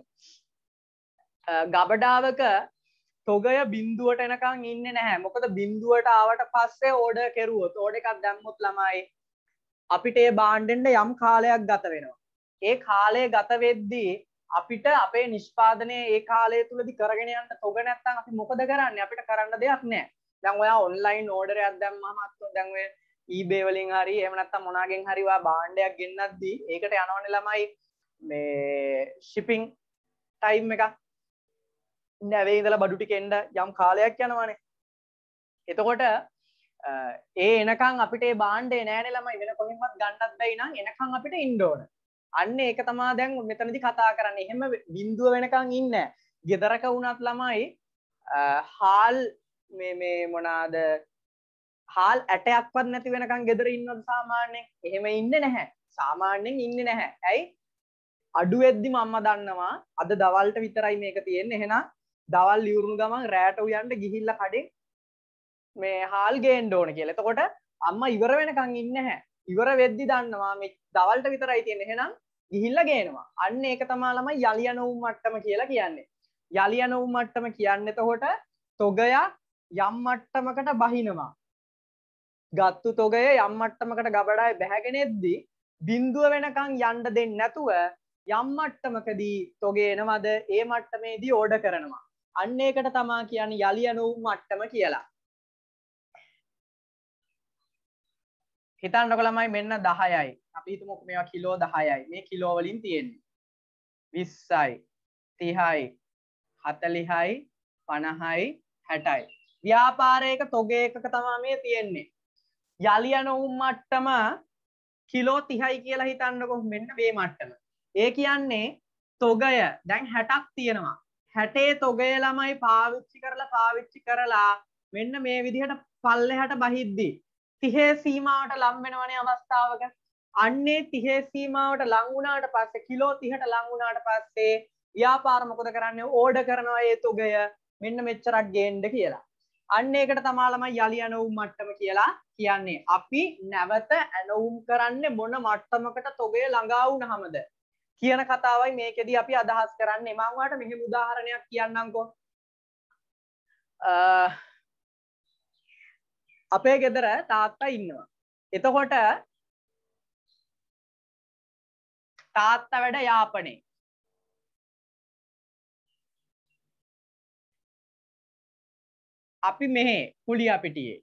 ගබඩාවක තොගය බිඳුවට එනකන් ඉන්නේ නැහැ. මොකද බිඳුවට ආවට පස්සේ ඕඩර් කෙරුවොත් ඕඩර් එකක් දැම්මොත් ළමයි අපිට ඒ භාණ්ඩෙන්න යම් කාලයක් ගත වෙනවා. ඒ කාලය ගත වෙද්දී අපිට අපේ නිෂ්පාදනය ඒ කාලය තුලදී කරගෙන යන්න තොග නැත්නම් අපි මොකද කරන්නේ? අපිට කරන්න දෙයක් නැහැ. දැන් ඔයා ඔන්ලයින් ඕඩර් එකක් දැම්මම අත්ෝ දැන් ඔය eBay වලින් හරි එහෙම නැත්නම් මොනාගෙන් හරි ඔයා භාණ්ඩයක් ගෙන්නද්දී ඒකට යනවනේ ළමයි මේ shipping time එක. නැවේ ඉඳලා බඩු ටික එන්න යම් කාලයක් යනවානේ. එතකොට ඒ එනකන් අපිට ඒ භාණ්ඩේ නෑනේ ළමයි වෙන කොහෙන්වත් ගන්නත් බැයි නම් එනකන් අපිට ඉන්න ඕන. අන්න ඒක තමයි දැන් මෙතනදී කතා කරන්නේ. එහෙම බිඳුව වෙනකන් ඉන්නේ නෑ. ගෙදරක වුණත් ළමයි හාල් මේ මේ මොනවාද හාල් ඇටයක්වත් නැති වෙනකන් ගෙදර ඉන්නවද සාමාන්‍යයෙන්? එහෙම ඉන්නේ නැහැ. සාමාන්‍යයෙන් ඉන්නේ නැහැ. ඇයි? අඩු වෙද්දිම අම්මා දන්නවා අද දවල්ට විතරයි මේක තියෙන්නේ. එහෙනම් දවල් ඉවරුණු ගමන් රැට උයන්ට ගිහිල්ලා කඩේ මේ හාල් ගේන්න ඕන කියලා. එතකොට අම්මා ඉවර වෙනකන් ඉන්නේ නැහැ. ඉවර වෙද්දි දන්නවා මේ දවල්ට විතරයි තියෙන්නේ. එහෙනම් ගිහිල්ලා ගේනවා. අන්න ඒක තමයි ළමයි යලි යන උම් මට්ටම කියලා කියන්නේ. යලි යන උම් මට්ටම කියන්නේ එතකොට තොගයක් යම් මට්ටමකට බහිනවා. ගත්තු තොගය යම් මට්ටමකට ගබඩාවේ බැහැගෙන එද්දි බිඳුව වෙනකන් යන්න දෙන්නේ නැතුව යම් මට්ටමකදී තොගේ එනවද ඒ මට්ටමේදී ඕඩර් කරනවා. අන්න ඒකට තමයි කියන්නේ යලි යන උම් මට්ටම කියලා. හිතන්නකො ළමයි මෙන්න දහයයි. අපි හිතමු මේවා කිලෝ දහයයි. මේ කිලෝ වලින් තියෙන්නේ. විස්සයි, තිහයි, හතලිහයි, පනහයි, හැටයි. ව්‍යාපාරයක තොගේ එකක තමයි මේ තියෙන්නේ. යලි යන උම් මට්ටම කිලෝ තිහයි කියලා හිතන්නකො මෙන්න මේ මට්ටම. ඒ කියන්නේ තොගය දැන් හැටක් තියෙනවා. හැටේ තොගය ළමයි පාවිච්චි කරලා පාවිච්චි කරලා මෙන්න මේ විදිහට පල්ලෙහාට බහිද්දි තිහේ සීමාවට ලං වෙනවනේ අවස්ථාවක. අන්නේ තිහේ සීමාවට ලං වුණාට පස්සේ කිලෝ තිහට ලං වුණාට පස්සේ ව්‍යාපාර මොකද කරන්නේ? ඕඩර් කරනවා ඒ තොගය මෙන්න මෙච්චරක් ගේන්න කියලා. අන්න ඒකට තමයි ළමයි යලි ඇනවුම් මට්ටම කියලා කියන්නේ. අපි නැවත ඇනවුම් කරන්නේ මොන මට්ටමකට තොගය ළඟා වුණාමද කියන කතාවයි මේකෙදී අපි අදහස් කරන්නේ. මම ඔයාලට මෙහෙම උදාහරණයක් කියන්නම්කෝ. අපේ ගෙදර තාත්තා ඉන්නවා. එතකොට තාත්තා වැඩ යාපනයේ. අපි මෙහෙ කුලියාපිටියේ.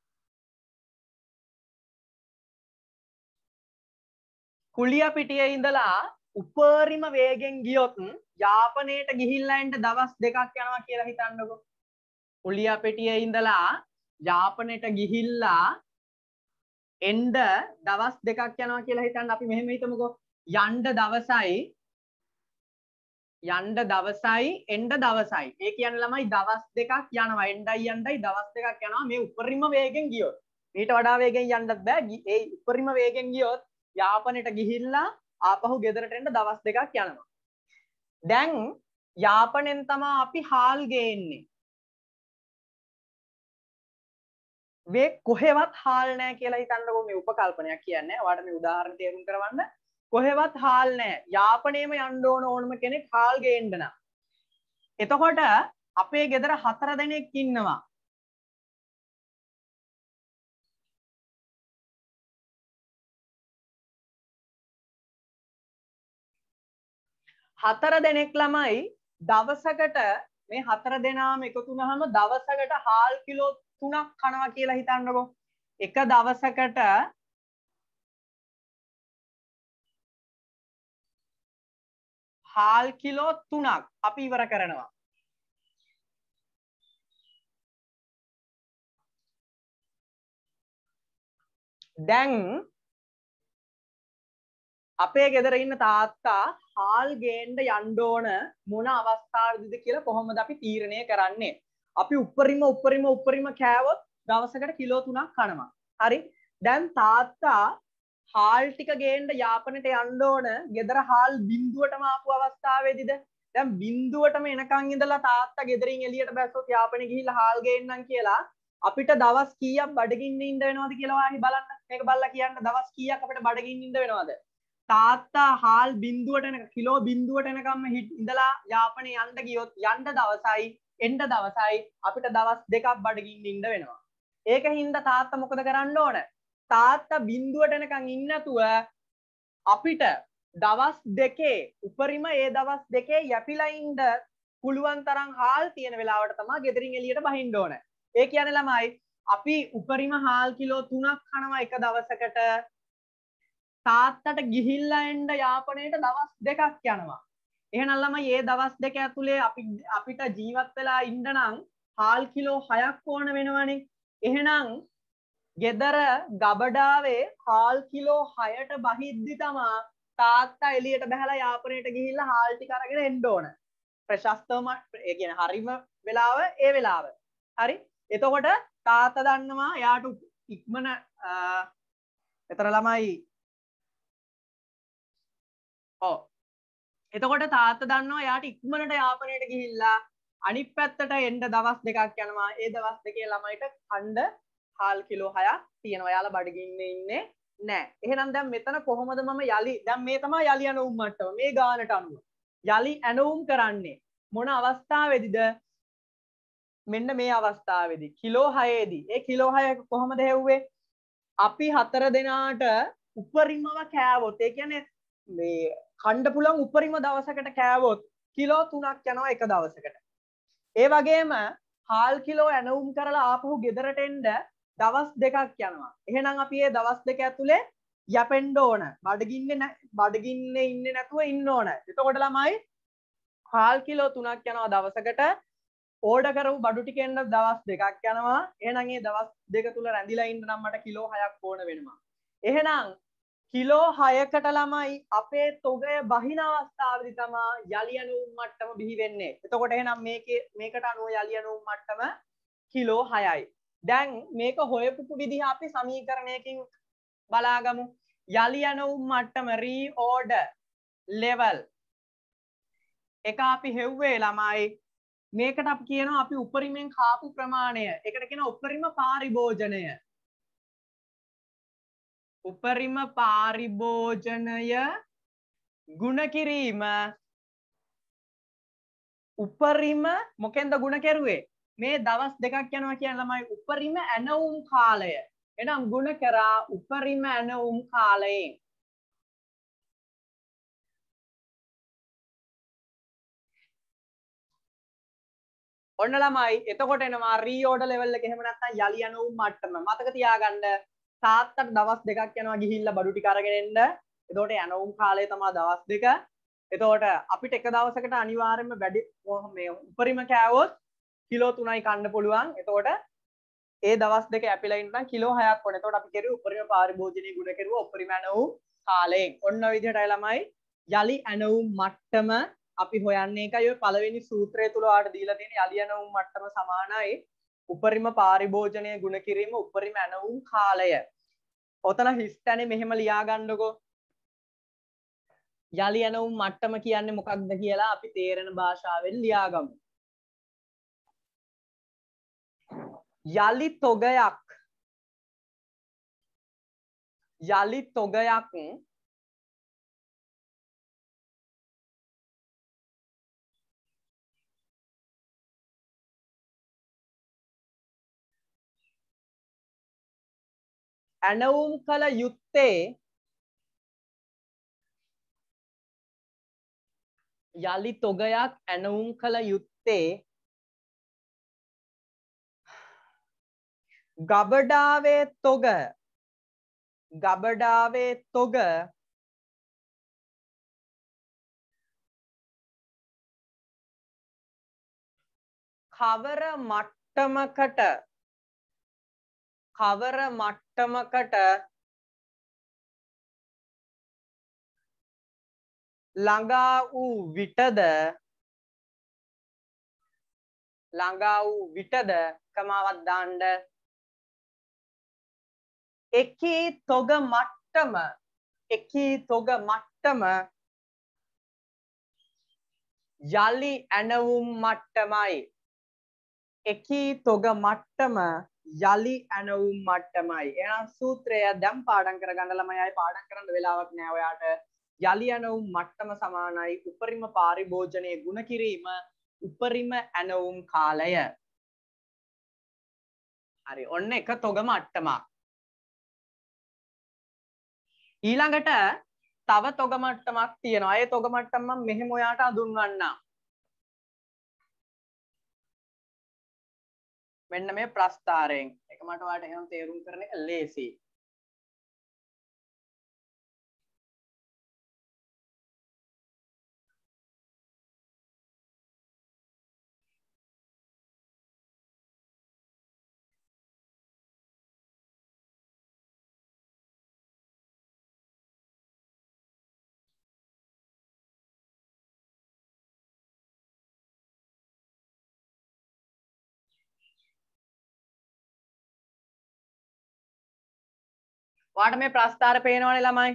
කුලියාපිටියේ ඉඳලා උපරිම වේගෙන් ගියොත් යාපනයට ගිහිල්ලා එන්න දවස් දෙකක් යනවා කියලා හිතන්නකෝ. කුලියාපිටියේ ඉඳලා යාපනයට ගිහිල්ලා එන්න දවස් දෙකක් යනවා කියලා හිතන්න. අපි මෙහෙම හිතමුකෝ. යන්න දවසයි යන්න දවසයි එන්න දවසයි. ඒ කියන්නේ ළමයි දවස් දෙකක් යනවා. එන්නයි යන්නයි දවස් දෙකක් යනවා. මේ උපරිම වේගෙන් ගියොත්. ඊට වඩා වේගෙන් යන්නත් බෑ. ඒ උපරිම වේගෙන් ගියොත් යාපනයට ගිහිල්ලා ආපහු ගෙදරට එන්න දවස් දෙකක් යනවා. දැන් යාපනෙන් තමයි අපි හාල් ගේන්නේ. මේ කොහෙවත් හාල් නැහැ කියලා හිතන්නකෝ. මේ උපකල්පනයක් කියන්නේ. ඔයාලට මේ උදාහරණ තේරුම් කරවන්න. කොහෙවත් හාල් නැහැ. යාපනයේම යන්න ඕන ඕනම කෙනෙක් හාල් ගේන්න නම්. එතකොට අපේ ගෙදර හතර දෙනෙක් ඉන්නවා. හතර දෙනෙක් ළමයි දවසකට මේ හතර දෙනාම එකතු වුණාම දවසකට හාල් කිලෝ තුනක් කනවා කියලා හිතන්නකෝ. එක දවසකට හාල් කිලෝ තුනක් අපි ඉවර කරනවා. දැන් අපේ ගෙදර ඉන්න තාත්තා හාල් ගේන්න යන්න ඕන මොන අවස්ථාවේදීද කියලා කොහොමද අපි තීරණය කරන්නේ? අපි උපරිම උපරිම උපරිම කෑවොත් දවසකට කිලෝ තුනක් කනවා. හරි. දැන් තාත්තා හාල් ටික ගේන්න යාපනයට යන්න ඕන. ගෙදර හාල් බිඳුවටම ආපු අවස්ථාවේදීද දැන් බිඳුවටම එනකන් ඉඳලා තාත්තා ගෙදරින් එළියට බැස්සොත් යාපනේ ගිහිල්ලා හාල් ගේන්නම් කියලා අපිට දවස් කීයක් බඩගින්න ඉන්න වෙනවද කියලා ඔයාලි බලන්න. මේක බලලා කියන්න දවස් කීයක් අපිට බඩගින්න ඉන්න වෙනවද? තාත්තා හාල් බිඳුවට එන කිලෝ බිඳුවට එනකම්ම ඉඳලා යාපනේ යන්න ගියොත් යන්න දවසයි එන්න දවසයි අපිට දවස් දෙකක් බඩගින්න ඉන්න වෙනවා. ඒකින්ද තාත්තා මොකද කරන්න ඕන? තාත්තා බිඳුවට එනකන් ඉන්න නැතුව අපිට දවස් දෙකේ උපරිම ඒ දවස් දෙකේ යැපිලා ඉන්න පුළුවන් තරම් හාල් තියෙන වෙලාවට තමයි ගෙදරින් එළියට බහින්න ඕන. ඒ කියන්නේ ළමයි අපි උපරිම හාල් කිලෝ තුනක් කනවා එක දවසකට. තාත්තට ගිහිල්ලා එන්න යාපනයට දවස් දෙකක් යනවා. එහෙනම් ළමයි මේ දවස් දෙක ඇතුලේ අපි අපිට ජීවත් වෙලා ඉන්න නම් හාල් කිලෝ හයක් ඕන වෙනවනේ. එහෙනම් ගෙදර ගබඩාවේ හාල් කිලෝ හයට බහිද්දි තමා තාත්තා එළියට බහලා යාපනයට ගිහිල්ලා හාල් ටික අරගෙන එන්න ඕන. ප්‍රශස්තවම ඒ කියන්නේ හරිම වෙලාව ඒ වෙලාව. හරි. එතකොට තාත්තා දන්නවා එයාට ඉක්මන එතර ළමයි ඔව්. එතකොට තාත්තා දන්නවා එයාට ඉක්මනට යාපනයට ගිහිල්ලා අනිත් පැත්තට එන්න දවස් දෙකක් යනවා. ඒ දවස් දෙකේ ළමයිට ඛණ්ඩ හාල් කිලෝ හයක් තියෙනවා. යාලා බඩගින්නේ ඉන්නේ නැහැ. එහෙනම් දැන් මෙතන කොහොමද මම යලි දැන් මේ තමයි යලි ඇනවුම් මට්ටම. මේ ගානට අනුව. යලි ඇනවුම් කරන්නේ මොන අවස්ථාවේදීද? මෙන්න මේ අවස්ථාවේදී කිලෝ හයේදී. ඒ කිලෝ හය කොහොමද හෙව්වේ? අපි හතර දෙනාට උපරිමව කෑවොත් ඒ කියන්නේ මේ ඛණ්ඩ පුළුවන් උපරිම දවසකට කෑවොත් කිලෝ තුනක් යනවා එක දවසකට. ඒ වගේම හාල් කිලෝ ඇනවුම් කරලා ආපහු ගෙදරට එන්න දවස් දෙකක් යනවා. එහෙනම් අපි මේ දවස් දෙක ඇතුලේ යැපෙන්න ඕන. බඩගින්නේ බඩගින්නේ ඉන්නේ නැතුව ඉන්න ඕන. එතකොට ළමයි හාල් කිලෝ තුනක් යනවා දවසකට. ඕඩර් කරපු බඩු ටික එන්න දවස් දෙකක් යනවා. එහෙනම් මේ දවස් දෙක තුල රැඳිලා ඉන්න නම් මට කිලෝ හයක් ඕන වෙනවා. එහෙනම් කිලෝ හයකට ළමයි අපේ තොගය බහින අවස්ථාවේදී තමයි යලි ඇනවුම් මට්ටම බිහි වෙන්නේ. එතකොට එහෙනම් මේකේ මේකට අනුව යලි ඇනවුම් මට්ටම කිලෝ හයයි. දැන් මේක හොයපු විදිහ අපි සමීකරණයකින් බලාගමු. යලි ඇනවුම් මට්ටම රීഓඩර් ලෙවල් එක අපි හෙව්වේ ළමයි මේකට අපි කියනවා අපි උපරිමෙන් කාපු ප්‍රමාණය. ඒකට කියනවා උපරිම පාරිභෝජනය. උපරිම පාරිභෝජනය ගුණ කිරීම උපරිම මොකෙන්ද ගුණ කෙරුවේ? මේ දවස් දෙකක් යනවා කියන ළමයි උපරිම ඇනවුම් කාලය. එහෙනම් ගුණ කරා උපරිම ඇනවුම් කාලයෙන්. ඔන්න ළමයි එතකොට එනවා රීഓඩර් ලෙවල් එක. එහෙම නැත්නම් යලි ඇනවුම් මට්ටම. මතක තියාගන්න තාත්තට දවස් දෙකක් යනවා ගිහිල්ලා බඩු ටික අරගෙන එන්න. එතකොට ඇනවුම් කාලය තමයි දවස් දෙක. එතකොට අපිට එක දවසකට අනිවාර්යයෙන්ම වැඩි මේ උපරිම කෑවොත් කිලෝ තුනයි කන්න පුළුවන්. එතකොට ඒ දවස් දෙක ඇපිලා ඉන්න කිලෝ හයක් ඕන. එතකොට අපි කෙරුවේ උපරිම පාරිභෝජනීය ගුණ කෙරුවා උපරිම ඇනවුම් කාලයෙන්. ඔන්න ඔය විදිහටයි ළමයි යලි ඇනවුම් මට්ටම අපි හොයන්නේ. ඒකයි ඔය පළවෙනි සූත්‍රය තුල ඔයාලට දීලා තියෙන යලි ඇනවුම් මට්ටම සමානයි උපරිම පාරිභෝජනීය ගුණ කිරීම උපරිම ඇනවුම් කාලය. ඔතන හිස්තැනේ මෙහෙම ලියා ගන්නකො. යලි ඇනවුම් මට්ටම කියන්නේ මොකක්ද කියලා අපි තේරෙන භාෂාවෙන් ලියාගමු. යලි තොගයක් යලි තොගයක් ඇනවුම් කළ යුත්තේ යලි තොගයක් ඇනවුම් කළ යුත්තේ ගබඩාවේ තොග ගබඩාවේ තොග කවර මට්ටමකට කවර මට්ටමකට ළඟා වූ විටද ළඟා වූ විටද කමාවක් දාන්න එකී තොග මට්ටම එකී තොග මට්ටම යලි ඇනවුම් මට්ටමයි එකී තොග මට්ටම යලි ඇනවුම් මට්ටමයි එහෙනම් සූත්‍රය දැන් පාඩම් කරගන්න ළමයි අය පාඩම් කරන්න වෙලාවක් නෑ ඔයාට යලි ඇනවුම් මට්ටම සමානයි උපරිම පාරිභෝජනයේ ගුණ කිරීම උපරිම ඇනවුම් කාලය හරි ඔන්න එක තොග මට්ටමක් ඊළඟට තව තොග මට්ටමක් තියෙනවා ඒ තොග මට්ටම මම මෙහෙම ඔයාට අඳුන්වන්නම් මෙන්න මේ ප්‍රස්ථාරයෙන් එක මට ඔයාලට එහෙනම් තේරුම් කරන එක ලේසි ඔයාට මේ ප්‍රස්ථාර පේනවනේ ළමයි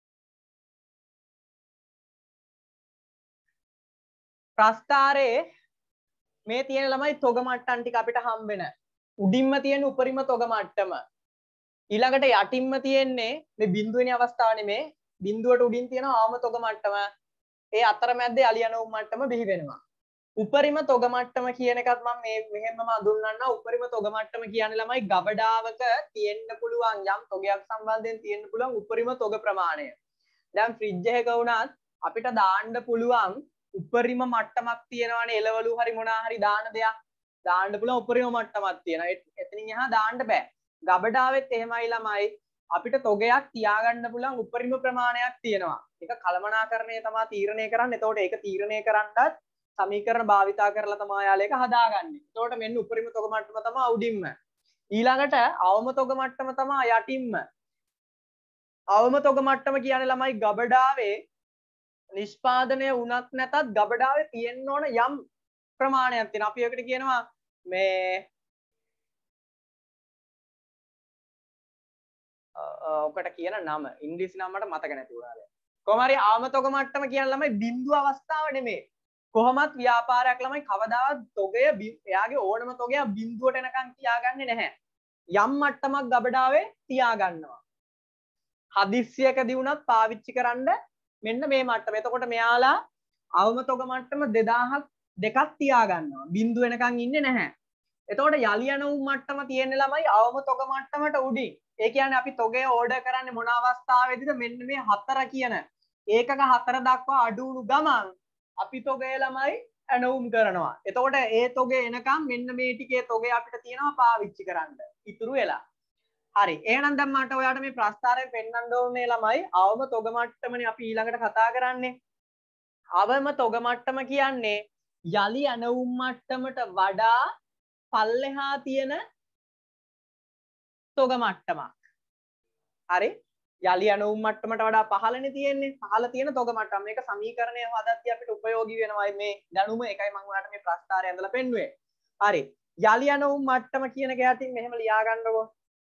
ප්‍රස්ථාරයේ මේ තියෙන ළමයි තොග මට්ටම් ටික අපිට හම්බ වෙන උඩින්ම තියෙන උපරිම තොග මට්ටම ඊළඟට යටින්ම තියෙන්නේ මේ බිඳුවේනි අවස්ථාව නෙමේ බිඳුවට උඩින් තියෙන ආම තොග මට්ටම ඒ අතරමැද යලි යනවුම් මට්ටම බිහි වෙනවා උපරිම තොග මට්ටම කියන එකත් මම මේ මෙහෙමම අඳුන්වන්න උපරිම තොග මට්ටම කියන්නේ ළමයි ගබඩාවක තියෙන්න පුළුවන් යම් තොගයක් සම්බන්ධයෙන් තියෙන්න පුළුවන් උපරිම තොග ප්‍රමාණය දැන් ෆ්‍රිජ් එකක වුණත් අපිට දාන්න පුළුවන් උපරිම මට්ටමක් තියෙනවානේ එළවලු හරි මොනවා හරි දාන දෙයක් දාන්න පුළුවන් උපරිම මට්ටමක් තියෙනවා එතනින් එහා දාන්න බෑ ගබඩාවෙත් එහෙමයි ළමයි අපිට තොගයක් තියාගන්න පුළුවන් උපරිම ප්‍රමාණයක් තියෙනවා ඒක කළමනාකරණය තමයි තීරණය කරන්නේ එතකොට ඒක තීරණය කරන්නත් සමීකරණ භාවිතා කරලා තමයි යාළ එක හදාගන්නේ එතකොට මෙන්න උපරිම තොග මට්ටම තමයි උඩින්ම ඊළඟට අවම තොග මට්ටම තමයි යටින්ම අවම තොග මට්ටම කියන්නේ ළමයි ගබඩාවේ නිෂ්පාදනය වුණත් නැතත් ගබඩාවේ තියෙන්න ඕන යම් ප්‍රමාණයක් තියෙනවා. අපි ඒකට කියනවා මේ ඔකට කියන නම ඉංග්‍රීසි නම මට මතක නැති වුණා දැන්. කොහොම හරි අවම තොග මට්ටම කියන ළමයි බිඳුව අවස්ථාව නෙමෙයි. කොහොමත් ව්‍යාපාරයක් ළමයි කවදාවත් තොගය එයාගේ ඕනම තොගයක් බිඳුවට එනකන් තියාගන්නේ නැහැ. යම් මට්ටමක් ගබඩාවේ තියාගන්නවා. හදිස්සියකදී වුණත් පාවිච්චි කරන්න මෙන්න මේ මට්ටම. එතකොට මෙයාලා අවම තොග මට්ටම දෙදාහක් දෙකක් තියාගන්නවා. බිඳුව වෙනකන් ඉන්නේ නැහැ. එතකොට යලි යනවුම් මට්ටම තියෙන්නේ ළමයි අවම තොග මට්ටමට උඩින්. ඒ කියන්නේ අපි තොගය ඕඩර් කරන්නේ මොන අවස්ථාවේදීද මෙන්න මේ හතර කියන ඒකක හතර දක්වා අඩු වුණු ගමන් අපි තොගය ළමයි ඇනවුම් කරනවා. එතකොට ඒ තොගය එනකම් මෙන්න මේ ටිකේ තොගය අපිට තියෙනවා පාවිච්චි කරන්න. ඉතුරු වෙලා. හරි. එහෙනම් දැන් මට ඔයාලට මේ ප්‍රස්ථාරයෙන් පෙන්වන්න ඕනේ ළමයි අවම තොග මට්ටමනේ අපි ඊළඟට කතා කරන්නේ. අවම තොග මට්ටම කියන්නේ යලි ඇනවුම් මට්ටමට වඩා පල්ලෙහා තියෙන තොග මට්ටමක්. හරි. යලි ඇනවුම් මට්ටමට වඩා පහළනේ තියෙන්නේ. පහළ තියෙන තොග මට්ටම. මේක සමීකරණය හදද්දී අපිට ප්‍රයෝගී වෙනවා මේ දැනුම. ඒකයි මම ඔයාලට මේ ප්‍රස්ථාරය ඇඳලා පෙන්නුවේ. හරි. යලි ඇනවුම් මට්ටම කියන එක යටින් මෙහෙම ලියා ගන්නකො.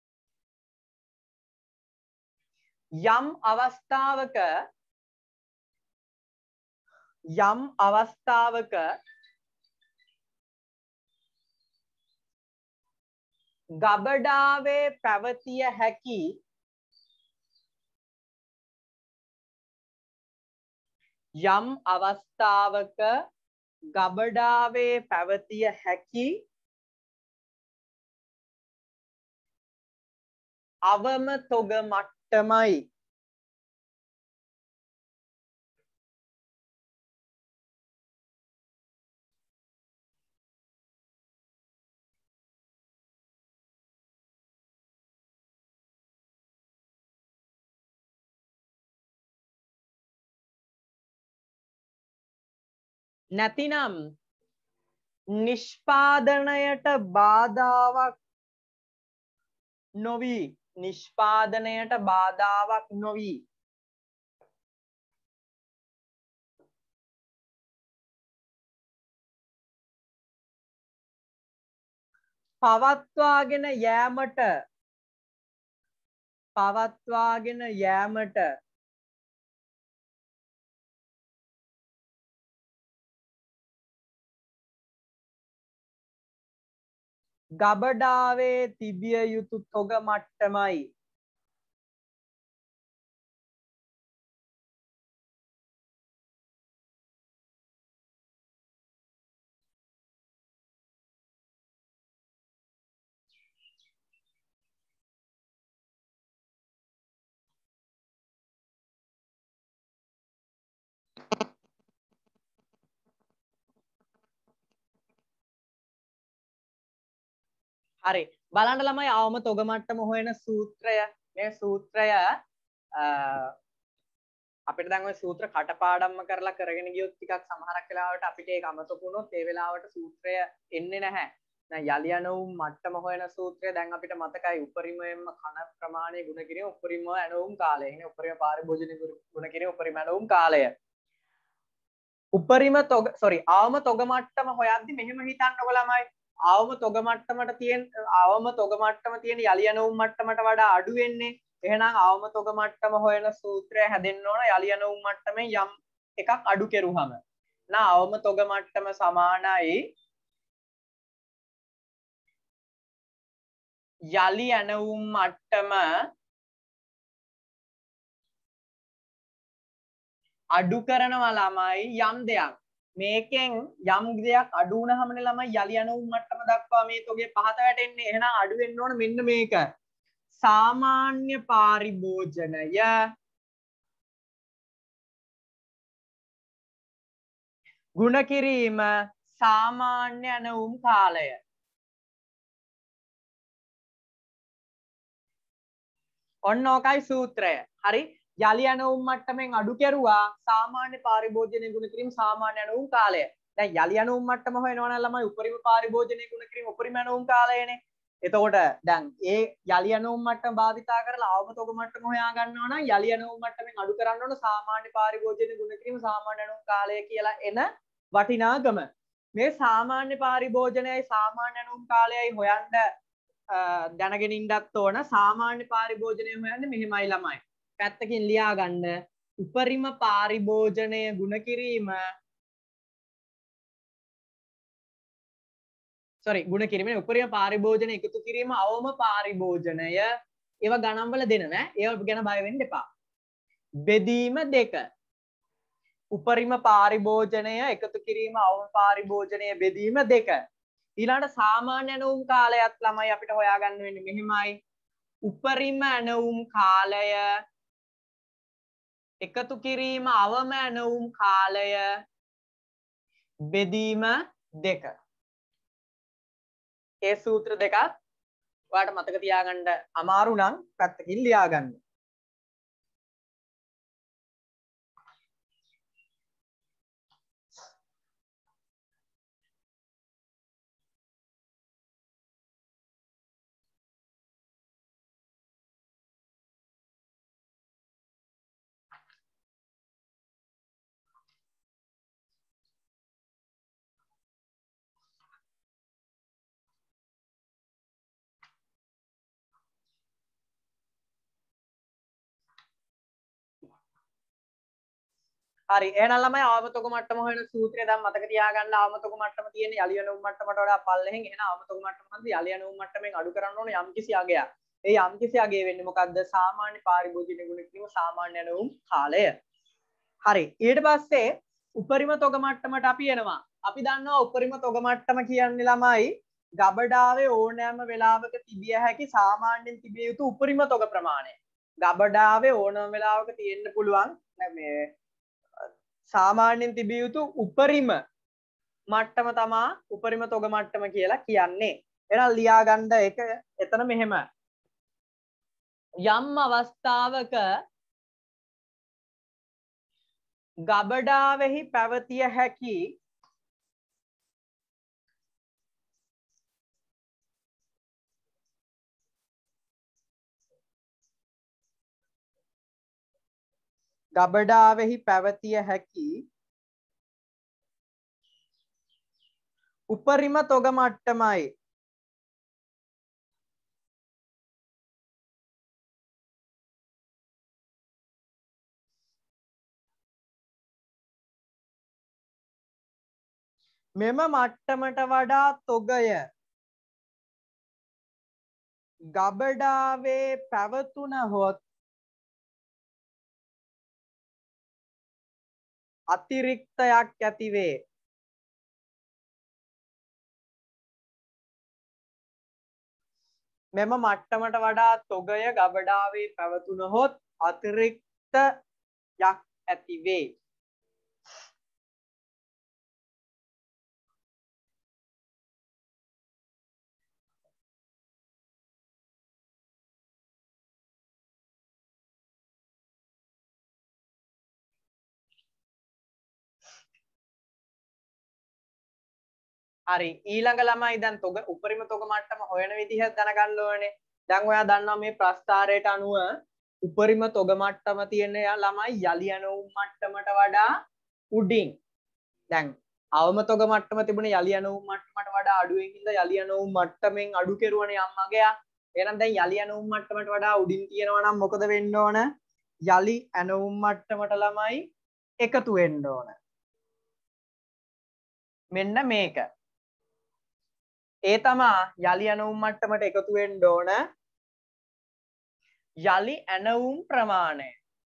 යම් අවස්ථාවක යම් අවස්ථාවක ගබඩාවේ පැවතිය හැකි යම් අවස්ථාවක ගබඩාවේ පැවතිය හැකි අවම තොග මට්ටමයි නැතිනම් නිෂ්පාදනයට බාධාවක් නොවි නිෂ්පාදනයට බාධාවක් නොවි පවත්වාගෙන යෑමට පවත්වාගෙන යෑමට ගබඩාවේ තිබිය යුතු තොග මට්ටමයි. හරි බලන්න ළමයි අවම තොග මට්ටම හොයන සූත්‍රය මේ සූත්‍රය අපිට දැන් ওই සූත්‍ර කටපාඩම්ම කරලා කරගෙන ගියොත් ටිකක් සමහරක් වෙලාවට අපිට ඒක අමතක වුණොත් ඒ වෙලාවට සූත්‍රය එන්නේ නැහැ. දැන් යලි යනවුම් මට්ටම හොයන සූත්‍රය දැන් අපිට මතකයි උපරිමයෙන්ම කන ප්‍රමාණය ගුණ කිරීම උපරිම ඇනවුම් කාලය. එහෙනම් උපරිම පාරිභෝජන ගුණ කිරීම උපරිම ඇනවුම් කාලය. උපරිම තොග sorry අවම තොග මට්ටම හොයද්දි මෙහෙම හිතන්නකො ළමයි. අවම තොග මට්ටමට තියෙන අවම තොග මට්ටම තියෙන යලි යනවුම් මට්ටමට වඩා අඩු වෙන්නේ. එහෙනම් අවම තොග මට්ටම හොයන සූත්‍රය හැදෙන්න ඕන යලි යනවුම් මට්ටමෙන් යම් එකක් අඩු කෙරුවහම. නා අවම තොග මට්ටම සමානයි යලි යනවුම් මට්ටම අඩු කරනවා ළමයි යම් දෙයක්. මේකෙන් යම් දෙයක් අඩු වුණාමනේ ළමයි යලි යනවුම් මට්ටම දක්වා මේ තොගේ පහත වැටෙන්නේ. එහෙනම් අඩු වෙන්න ඕන මෙන්න මේක. सामान्य पारिभोजनय गुण किरीम सामान्य ඇනවුම් කාලය. ඔන්න ඕකයි සූත්‍රය. හරි යලි ඇනවුම් මට්ටමෙන් අඩු කෙරුවා සාමාන්‍ය පාරිභෝජනයේ ගුණ කිරීම සාමාන්‍ය ඇනවුම් කාලය. දැන් යලි ඇනවුම් මට්ටම හොයනවා නම් ළමයි උපරිම පාරිභෝජනයේ ගුණ කිරීම උපරිම ඇනවුම් කාලයනේ. එතකොට දැන් ඒ යලි යනවුම් මට්ටම භාවිතා කරලා අවම තොග මට්ටම හොයා ගන්නවා නම් යලි යනවුම් මට්ටමෙන් අඩු කරන්න ඕන සාමාන්‍ය පාරිභෝජන ගුණ කිරීම සාමාන්‍ය යනවුම් කාලය කියලා එන වටිනාකම. මේ සාමාන්‍ය පාරිභෝජනයයි සාමාන්‍ය යනවුම් කාලයයි හොයන්න දැනගෙන ඉන්නත් ඕන. සාමාන්‍ය පාරිභෝජනය හොයන්නේ මෙහෙමයි ළමයි. පැත්තකින් ලියා ගන්න. උපරිම පාරිභෝජනය ගුණ කිරීම sorry ගුණ කිරීමනේ උපරිම පාරිභෝජන එකතු කිරීම අවම පාරිභෝජනය ඒවා ගණන් වල දෙන නෑ ඒවා ගැන බය වෙන්න එපා. බෙදීම දෙක උපරිම පාරිභෝජනය එකතු කිරීම අවම පාරිභෝජනය බෙදීම දෙක. ඊළඟට සාමාන්‍ය ඇනවුම් කාලයත් ළමයි අපිට හොයාගන්න වෙන්නේ මෙහෙමයි. උපරිම ඇනවුම් කාලය එකතු කිරීම අවම ඇනවුම් කාලය බෙදීම දෙක. ඒ සූත්‍ර දෙකත් ඔයාලට මතක තියාගන්න අමාරු නම් පැත්තකින් ලියා ගන්න. හරි එහෙනම් ළමයි අවම තොග මට්ටම හොයන සූත්‍රය දැන් මතක තියාගන්න. අවම තොග මට්ටම තියෙන්නේ යලි යනවුම් මට්ටමට වඩා පල්ලෙහෙන්. එහෙනම් අවම තොග මට්ටම හන්ද යලි යනවුම් මට්ටමෙන් අඩු කරන්න ඕන යම්කිසි අගයක්. ඒ යම්කිසි අගය වෙන්නේ මොකද්ද? සාමාන්‍ය පාරිභෝජන ගුණ කිරීම සාමාන්‍ය යනවුම් කාලය. හරි ඊට පස්සේ උපරිම තොග මට්ටමට අපි එනවා. අපි දන්නවා උපරිම තොග මට්ටම කියන්නේ ළමයි ගබඩාවේ ඕනෑම වෙලාවක තිබිය හැකි සාමාන්‍යයෙන් තිබිය යුතු උපරිම තොග ප්‍රමාණය. ගබඩාවේ ඕනෑම වෙලාවක තියෙන්න පුළුවන් මේ සාමාන්‍යයෙන් තිබිය යුතු උපරිම මට්ටම තමා උපරිම තොග මට්ටම කියලා කියන්නේ. එහෙනම් ලියා ගන්න එක එතන මෙහෙම. යම් අවස්ථාවක ගබඩාවෙහි පැවතිය හැකි ගබඩාවෙහි පැවතිය හැකි උපරිම තොග මට්ටමයි මෙම මට්ටමට වඩා තොගය ගබඩාවේ පැවතුනහොත් අතිරික්තයක් ඇතිවේ. මෙම මට්ටමට වඩා තොගය ගබඩාවේ පැවතුනහොත් අතිරික්තයක් ඇතිවේ. හරි ඊළඟ ළමයි දැන් තොග උපරිම තොග මට්ටම හොයන විදිහ දැනගන්න ඕනේ. දැන් ඔයා දන්නවා මේ ප්‍රස්ථාරයට අනුව උපරිම තොග මට්ටම තියෙන ළමයි යලි ඇනවුම් මට්ටමට වඩා උඩින්. දැන් අවම තොග මට්ටම තිබුණේ යලි ඇනවුම් මට්ටමට වඩා අඩුවෙන් ඉඳලා යලි ඇනවුම් මට්ටමින් අඩු කෙරුවනේ අම්මගේ. එහෙනම් දැන් යලි ඇනවුම් මට්ටමට වඩා උඩින් තියෙනවා නම් මොකද වෙන්න ඕන? යලි ඇනවුම් මට්ටමට ළමයි එකතු වෙන්න ඕන. මෙන්න මේක. ඒ තමා යලි ඇනවුම් මට්ටමට එකතු වෙන්න ඕන යලි ඇනවුම් ප්‍රමාණය.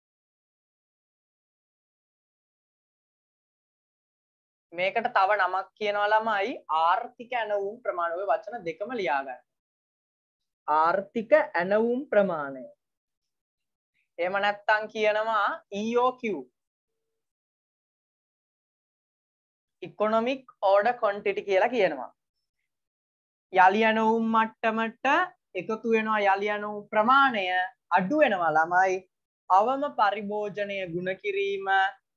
මේකට තව නමක් කියනවා ළමයි ආර්ථික ඇනවුම් ප්‍රමාණය. ඔය වචන දෙකම ලියා ගන්න. ආර්ථික ඇනවුම් ප්‍රමාණය. එහෙම නැත්නම් කියනවා E O Q. Economic Order Quantity කියලා කියනවා. යලි ඇනවුම් මට්ටමට එකතු වෙනවා යලි ඇනවුම් ප්‍රමාණය අඩු වෙනවා ළමයි අවම පරිභෝජනය ගුණ කිරීම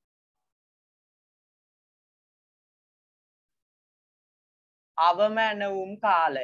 අවම ඇනවුම් කාලය.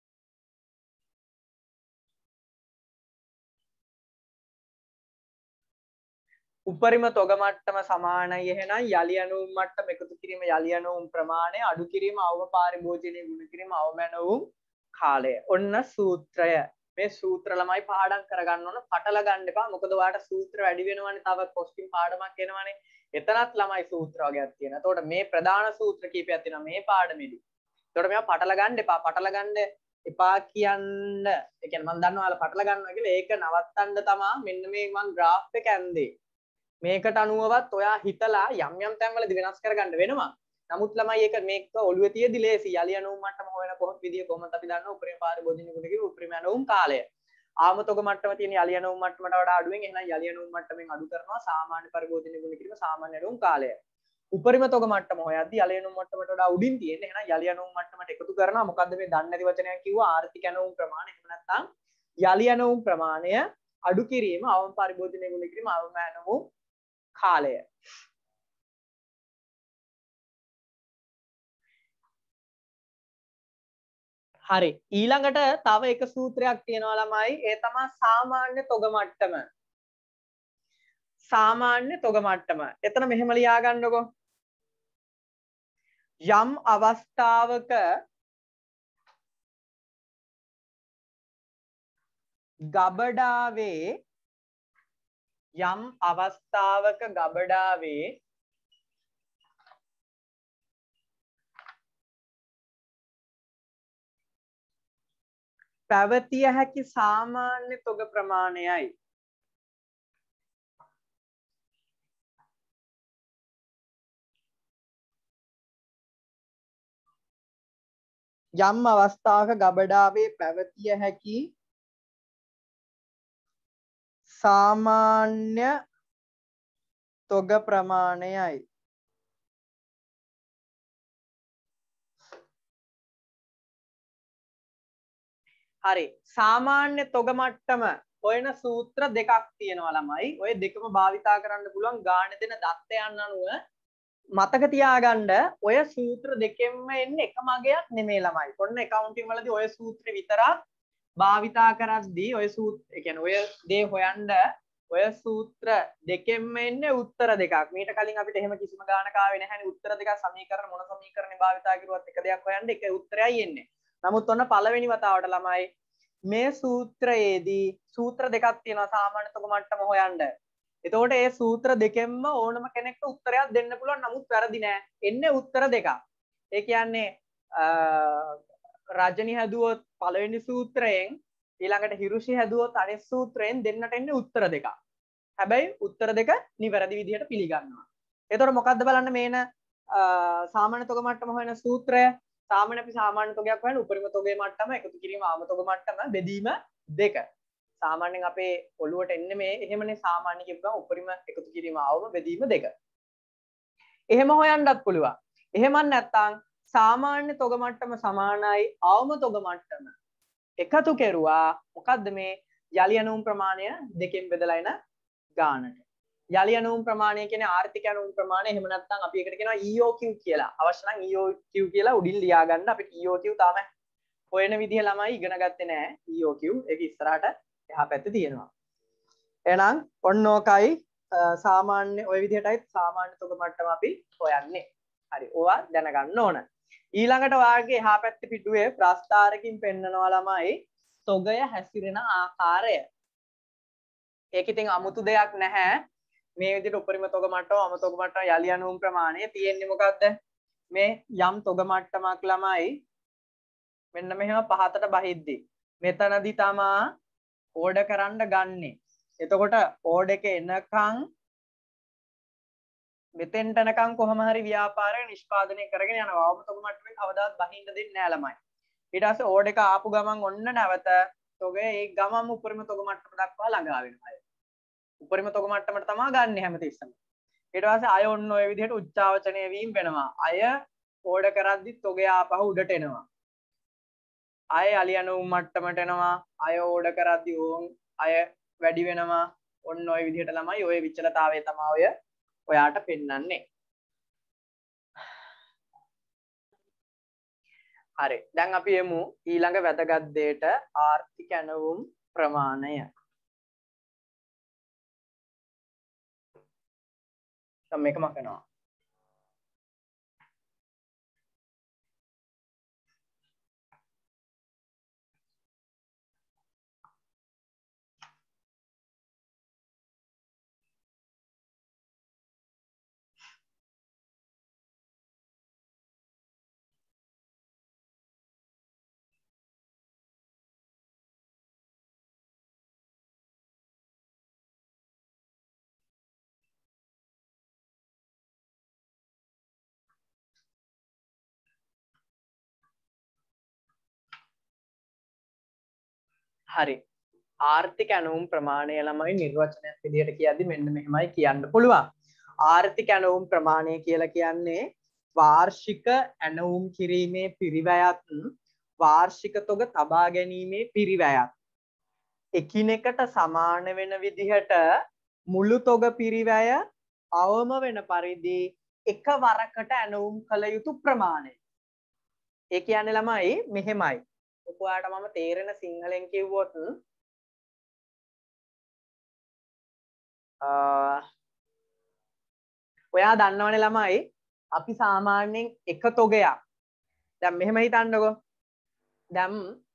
උපරිම තොග මට්ටම සමානයි එහෙනම් යලි ඇනවුම් මට්ටම එකතු කිරීම යලි ඇනවුම් ප්‍රමාණය අඩු කිරීම අවම පරිභෝජනය ගුණ කිරීම අවම ඇනවුම් කාලය. ඔන්න සූත්‍රය. මේ සූත්‍ර ළමයි පාඩම් කරගන්න ඕන. පටල ගන්න එපා. මොකද ඔයාලට සූත්‍ර වැඩි වෙනවනේ. තව කොස්ටින් පාඩමක් එනවනේ. එතනත් ළමයි සූත්‍ර වගේක් තියෙනවා. එතකොට මේ ප්‍රධාන සූත්‍ර කීපයක් තියෙනවා මේ පාඩමේදී. එතකොට මේවා පටල ගන්න එපා. පටල ගන්න එපා කියන්න. ඒ කියන්නේ මම දන්නවා ඔයාලා පටල ගන්නවා කියලා. ඒක නවත්තන්න තමයි මෙන්න මේ මම graph එක ඇන්දේ. මේකට අනුවවත් ඔයා හිතලා යම් යම් තැන්වලදී වෙනස් කරගන්න වෙනවා. නමුත් ළමයි ඒක මේක ඔළුවේ තියදී ලේසි. යලි ඇනවුම් මට්ටම හොයන කොහොමද විදිය කොහොමද අපි දන්නවා උපරිම පරිභෝජනීය ගුණ කිව්ව උපරිම ඇනවුම් කාලය. ආම තොග මට්ටම තියෙන යලි ඇනවුම් මට්ටමට වඩා අඩුවෙන් එහෙනම් යලි ඇනවුම් මට්ටමෙන් අඩු කරනවා සාමාන්‍ය පරිභෝජනීය ගුණ කිරීම සාමාන්‍ය ඇනවුම් කාලය. උපරිම තොග මට්ටම හොයද්දී යලි ඇනවුම් මට්ටමට වඩා උඩින් තියෙන එහෙනම් යලි ඇනවුම් මට්ටමට එකතු කරනවා මොකද්ද මේ දන්නේ නැති වචනයක් කිව්වා ආර්ථික ඇනවුම් ප්‍රමාණය. එහෙම නැත්නම් යලි ඇනවුම් ප්‍රමාණය අඩු කිරීම අවම පරිභෝජනීය ගුණ කිරීම අවම ඇනවුම් කාලය. හරි ඊළඟට තව එක සූත්‍රයක් තියෙනවා ළමයි ඒ තමයි සාමාන්‍ය තොග මට්ටම. සාමාන්‍ය තොග මට්ටම. එතන මෙහෙම ලියා ගන්නකො. යම් අවස්ථාවක ගබඩාවේ යම් අවස්ථාවක ගබඩාවේ පැවතිය හැකි සාමාන්‍ය තොග ප්‍රමාණයයි යම් අවස්ථාවක ගබඩාවේ පැවතිය හැකි සාමාන්‍ය තොග ප්‍රමාණයයි. හරි සාමාන්‍ය තොග මට්ටම හොයන සූත්‍ර දෙකක් තියෙනවා ළමයි. ඔය දෙකම භාවිතා කරන්න පුළුවන් ගාණ දෙන දත්තයන් අනුව මතක තියාගන්න ඔය සූත්‍ර දෙකෙන්ම එන්නේ එක මගයක් නෙමෙයි ළමයි. ඔන්න accounting වලදී ඔය සූත්‍රෙ විතරක් භාවිතා කරද්දී ඔය සූත්‍ර ඒ කියන්නේ ඔය දේ හොයන්න ඔය සූත්‍ර දෙකෙන්ම එන්නේ උත්තර දෙකක්. මීට කලින් අපිට එහෙම කිසිම ගානක් ආවේ නැහැනේ. උත්තර දෙකක් සමීකරණ මොන සමීකරණේ භාවිතා කරුවත් එක දෙයක් හොයන්න එක උත්තරයයි එන්නේ. නමුත් ඔන්න පළවෙනි වතාවට ළමයි මේ සූත්‍රයේදී සූත්‍ර දෙකක් තියෙනවා සාමාන්‍ය තොග මට්ටම හොයන්න. එතකොට ඒ සූත්‍ර දෙකෙන්ම ඕනම කෙනෙක්ට උත්තරයක් දෙන්න පුළුවන්. නමුත් වැරදි නෑ. එන්නේ උත්තර දෙකක්. ඒ කියන්නේ රජනි හැදුවොත් පළවෙනි සූත්‍රයෙන් ඊළඟට හිරුෂි හැදුවොත් අනිත් සූත්‍රයෙන් දෙන්නට එන්නේ උත්තර දෙකක්. හැබැයි උත්තර දෙක නිවැරදි විදිහට පිළිගන්නවා. එතකොට මොකද්ද බලන්න මේන සාමාන්‍ය තොග මට්ටම හොයන සූත්‍රය. සාමාන්‍ය අපි සාමාන්‍ය තොගයක් හොයන උපරිම තොගේ මට්ටම එකතු කිරීම ආම තොග මට්ටම බෙදීම දෙක. සාමාන්‍යයෙන් අපේ ඔළුවට එන්නේ මේ එහෙමනේ සාමාන්‍ය කියපුවම උපරිම එකතු කිරීම ආවම බෙදීම දෙක. එහෙම හොයන්නත් පුළුවන්. එහෙම නැත්නම් සාමාන්‍ය තොග මට්ටම සමානයි ආවම තොග මට්ටම එකතු කෙරුවා මොකද්ද මේ යලි ඇණවුම් ප්‍රමාණය දෙකෙන් බෙදලා එන ගානට. යලි ඇණවුම් ප්‍රමාණය කියන්නේ ආර්ථික ඇණවුම් ප්‍රමාණය. එහෙම නැත්නම් අපි එකට කියනවා E O Q කියලා. අවශ්‍ය නම් E O Q කියලා උඩින් ලියා ගන්න. අපිට E O Q තාම හොයන විදිහ ළමයි ඉගෙන ගත්තේ නැහැ. E O Q ඒක ඉස්සරහට එහා පැත්තේ තියෙනවා. එහෙනම් ඔන්න ඕකයි සාමාන්‍ය ওই විදිහටයි සාමාන්‍ය තොග මට්ටම අපි හොයන්නේ. හරි. ඕවා දැනගන්න ඕන. ඊළඟට වාගේ එහා පැත්තේ පිටුවේ ප්‍රස්ථාරකින් පෙන්නනවා ළමයි තොගය හැසිරෙන ආකාරය. ඒක ඉතින් අමුතු දෙයක් නැහැ. මේ විදිහට උපරිම තොග මට්ටම අම තොග මට්ටම යලි ඇණවුම් ප්‍රමාණය තියෙන්නේ මොකද්ද? මේ යම් තොග මට්ටමක් ළමයි මෙන්න මෙහෙම පහතට බහිද්දි මෙතනදි තමා ඕඩ කරන්න ගන්නෙ. එතකොට ඕඩ එක එනකන් මෙතෙන්ට යනකන් කොහොම හරි ව්‍යාපාරය නිෂ්පාදනය කරගෙන යනවා. අවම තොග මට්ටමේ කවදාවත් බහින්න දෙන්නේ නැහැ ළමයි. ඊට පස්සේ ඕඩ එක ආපු ගමන් ඔන්න නැවත තොගය ඒ ගමම උපරිම තොග මට්ටම දක්වා ළඟා වෙනවා. උපරිම තොග මට්ටමට තමයි ගන්න හැමතිස්සෙම. ඊට පස්සේ අය ඔන්න ඔය විදිහට උච්චාවචනය වීම වෙනවා. අය ඕඩ කරද්දි තොගය ආපහු උඩට එනවා. අය යලි ඇණවුම් මට්ටමට එනවා. අය ඕඩ කරද්දි ඕන් අය වැඩි වෙනවා. ඔන්න ඔය විදිහට ළමයි ඔය විචලතාවය තමයි ඔය ඔයාට පෙන්වන්නේ. හරි. දැන් අපි යමු ඊළඟ වැදගත් දෙයට ආර්ථික ඇණවුම් ප්‍රමාණය. දැන් මේක මකනවා. හරි. ආර්ථික ඇණවුම් ප්‍රමාණය ළමයි නිර්වචනයක් විදිහට කියද්දි මෙන්න මෙහෙමයි කියන්න පුළුවන්. ආර්ථික ඇණවුම් ප්‍රමාණය කියලා කියන්නේ වාර්ෂික ඇණවුම් කිරීමේ පිරිවැයත් වාර්ෂික තොග තබා ගැනීමේ පිරිවැයත් එකිනෙකට සමාන වෙන විදිහට මුළු තොග පිරිවැය අවම වෙන පරිදි එකවරකට ඇණවුම් කළ යුතු ප්‍රමාණය. ඒ කියන්නේ ළමයි මෙහෙමයි. ඔයාලට මම තේරෙන සිංහලෙන් කිව්වොත් ඔයා දන්නවනේ ළමයි අපි සාමාන්‍යයෙන් එක තොගයක් දැන් මෙහෙම හිතන්නකෝ. දැන්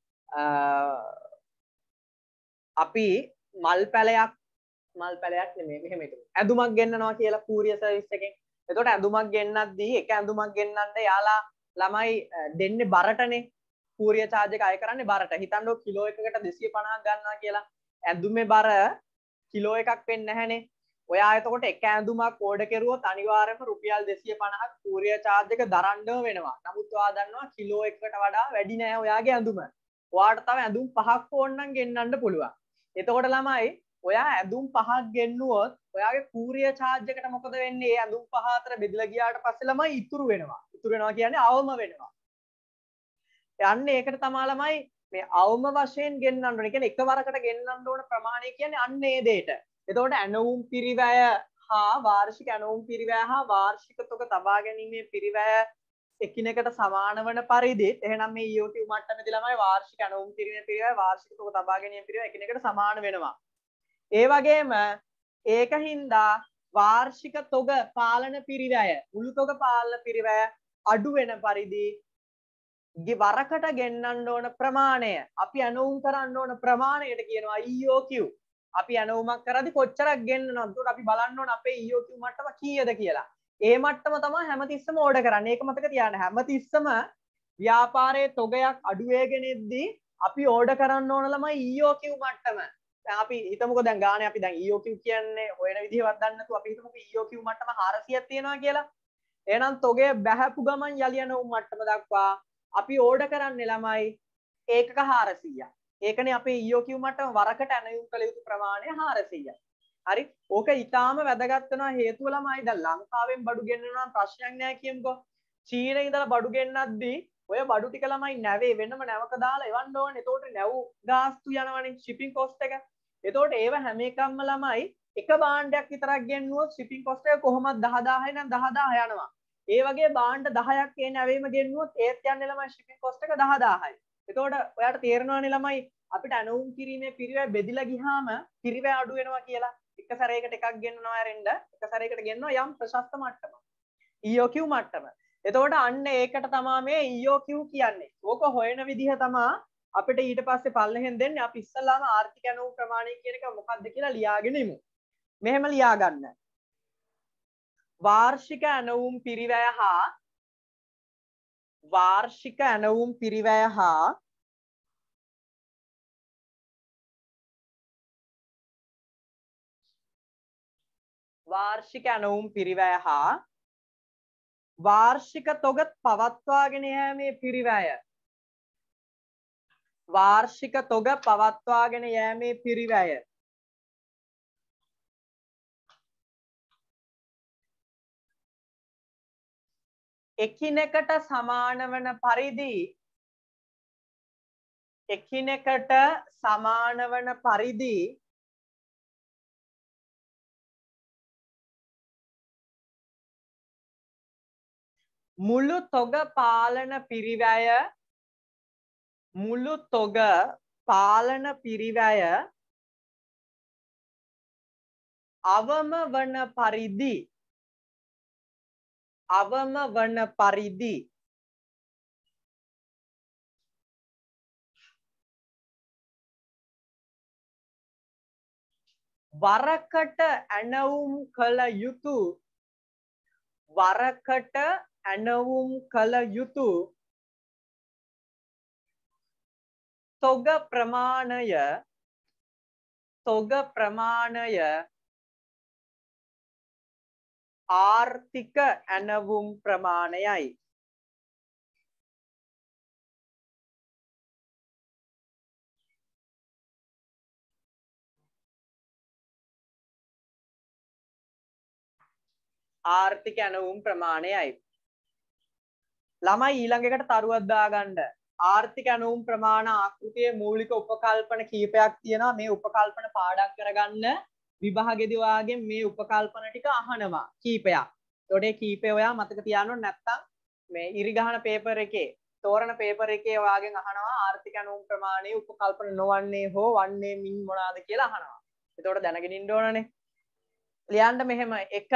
අපි මල් පැලයක් මල් පැලයක් නෙමෙයි මෙහෙම හිතමු. ඇඳුමක් ගෙන්නනවා කියලා කූරිය සර්විස් එකෙන්. එතකොට ඇඳුමක් ගෙන්නද්දී එක ඇඳුමක් ගෙන්නන්න යාලා ළමයි දෙන්නේ බරටනේ. කූරිය charge එක අය කරන්නේ බරට. හිතන්නකො කිලෝ එකකට දෙසිය පනහක් ගන්නවා කියලා. ඇඳුමේ බර කිලෝ එකක් වෙන්නේ නැහනේ. ඔයා එතකොට එක ඇඳුමක් ඕඩර් කරුවොත් අනිවාර්යයෙන්ම රුපියල් දෙසිය පනහක් කූරිය charge එක දරන්නම වෙනවා. නමුත් ඔයා දන්නවා කිලෝ එකකට වඩා වැඩි නෑ ඔයාගේ ඇඳුම. ඔයාට තව ඇඳුම් පහක් ඕන නම් ගෙන්නන්න පුළුවන්. එතකොට ළමයි ඔයා ඇඳුම් පහක් ගෙන්නුවොත් ඔයාගේ කූරිය charge එකට මොකද වෙන්නේ? ඒ ඇඳුම් පහ අතර බෙදලා ගියාට පස්සේ ළමයි ඉතුරු වෙනවා. ඉතුරු වෙනවා කියන්නේ අවම වෙනවා. යන්නේ ඒකට තමයි ළමයි මේ අවම වශයෙන් ගෙන්නන්න ඕනේ. කියන්නේ එකවරකට ගෙන්නන්න ඕන ප්‍රමාණය කියන්නේ අන්න ඒ දෙයට. එතකොට ඇණවුම් පිරිවැය හා වාර්ෂික ඇණවුම් පිරිවැය හා වාර්ෂික තොග තබා ගැනීමේ පිරිවැය එකිනෙකට සමාන වන පරිදි එහෙනම් මේ E O Q මට්ටමේදී ළමයි වාර්ෂික ඇණවුම් කිරීමේ පිරිවැය වාර්ෂික තොග තබා ගැනීමේ පිරිවැය එකිනෙකට සමාන වෙනවා. ඒ වගේම ඒකින්දා වාර්ෂික තොග පාලන පිරිවැය මුළු තොග පාලන පිරිවැය අඩු වෙන පරිදි වරකට ගෙන්නන්න ඕන ප්‍රමාණය අපි ඇණවුම් කරන්න ඕන ප්‍රමාණයට කියනවා E O Q. අපි ඇණවුමක් කරද්දී කොච්චරක් ගෙන්නනවද? ඒකට අපි බලන්න ඕන අපේ E O Q මට්ටම කීයද කියලා. ඒ මට්ටම තමයි හැමතිස්සම ඕඩර් කරන්නේ. ඒක මතක තියාගන්න. හැමතිස්සම ව්‍යාපාරයේ තොගයක් අඩු වෙගෙන ඉද්දී අපි ඕඩර් කරන්න ඕන ළමයි E O Q මට්ටම. දැන් අපි හිතමුකෝ දැන් ගානේ අපි දැන් E O Q කියන්නේ හොයන විදිහවත් දන්නේ නැතුව අපි හිතමුකෝ E O Q මට්ටම හාරසියක් තියෙනවා කියලා. එහෙනම් තොගේ බැහැපු ගමන් යලි යන උන් මට්ටම දක්වා අපි ඕඩර් කරන්නේ ළමයි ඒකක හාරසියක්. ඒකනේ අපේ E O Q මට්ටම වරකට ඇනයුම් කළ යුතු ප්‍රමාණය හාරසියයි. හරි. ඕක ඊටාම වැදගත් වෙනවා හේතුව ළමයි දැන් ලංකාවෙන් බඩු ගෙන්නනවා ප්‍රශ්නයක් නෑ කියමුකෝ. චීනෙන් ඉඳලා බඩු ගෙන්නද්දී ඔය බඩු ටික ළමයි නැවේ වෙනම නැවක දාලා එවන්න ඕනේ. එතකොට නැව් ගාස්තු යනවනේ shipping cost එක. එතකොට ඒව හැම එකක්ම ළමයි එක භාණ්ඩයක් විතරක් ගෙන්නුවොත් shipping cost එක කොහොමද දහ දාහයි නම් දහ දාහ යනවා. ඒ වගේ භාණ්ඩ දහයක් ඒ නැවෙම ගෙන්නුවොත් ඒත් යන්නේ ළමයි shipping cost එක දහ දාහයි. එතකොට ඔයාලට තේරෙනවනේ ළමයි අපිට අනුන් කිරීමේ පිරිවැය බෙදිලා ගියාම පිරිවැය අඩු වෙනවා කියලා. එක සැරයකට එකක් ගෙන්නනවා ඇරෙන්න එක සැරයකට ගෙන්නනවා යම් ප්‍රශස්ත මට්ටමක්. E O Q මට්ටම. එතකොට අන්න ඒකට තමයි මේ E O Q කියන්නේ. ඕක හොයන විදිහ තමයි අපිට ඊට පස්සේ පල්ලෙහෙන් දෙන්නේ. අපි ඉස්සල්ලාම ආර්ථික ඇනවුම් ප්‍රමාණය කියන එක මොකක්ද කියලා ලියාගෙන ඉමු. මෙහෙම ලියා ගන්න. වාර්ෂික ඇනවුම් පිරිවැය හා වාර්ෂික ඇනවුම් පිරිවැය හා වාර්ෂික ඇනවුම් පිරිවැය හා වාර්ෂික තොග පවත්වාගෙන යෑමේ පිරිවැය වාර්ෂික තොග පවත්වාගෙන යෑමේ පිරිවැය එකිනෙකට සමාන වන පරිදි එකිනෙකට සමාන වන පරිදි මුළු තොග පාලන පිරිවැය මුළු තොග පාලන පිරිවැය අවම වන පරිදි අවම වන පරිදි වරකට ඇනවුම් කළ යුතු වරකට ඇනවුම් කළ යුතු තොග ප්‍රමාණය තොග ප්‍රමාණය ආර්ථික ඇනවුම් ප්‍රමාණයයි. ආර්ථික ඇනවුම් ප්‍රමාණයයි. ළමයි ඊළඟ එකට තරුවක් දාගන්න. ආර්ථික ඇනවුම් ප්‍රමාණ ආකෘතියේ මූලික උපකල්පන කීපයක් තියෙනවා. මේ උපකල්පන පාඩම් කරගන්න විභාගෙදි වාගේ මේ උපකල්පන ටික අහනවා කීපයක්. ඒකට මේ කීපය ඔයා මතක තියාගන්න නැත්නම් මේ ඉරි ගහන පේපර් එකේ තෝරන පේපර් එකේ ඔයාගෙන් අහනවා ආර්ථික ඇනවුම් ප්‍රමාණයේ උපකල්පන නොවන්නේ හෝ වන්නේ මින් මොනවාද කියලා අහනවා. ඒකට දැනගෙන ඉන්න ඕනනේ. ලියන්න මෙහෙම එක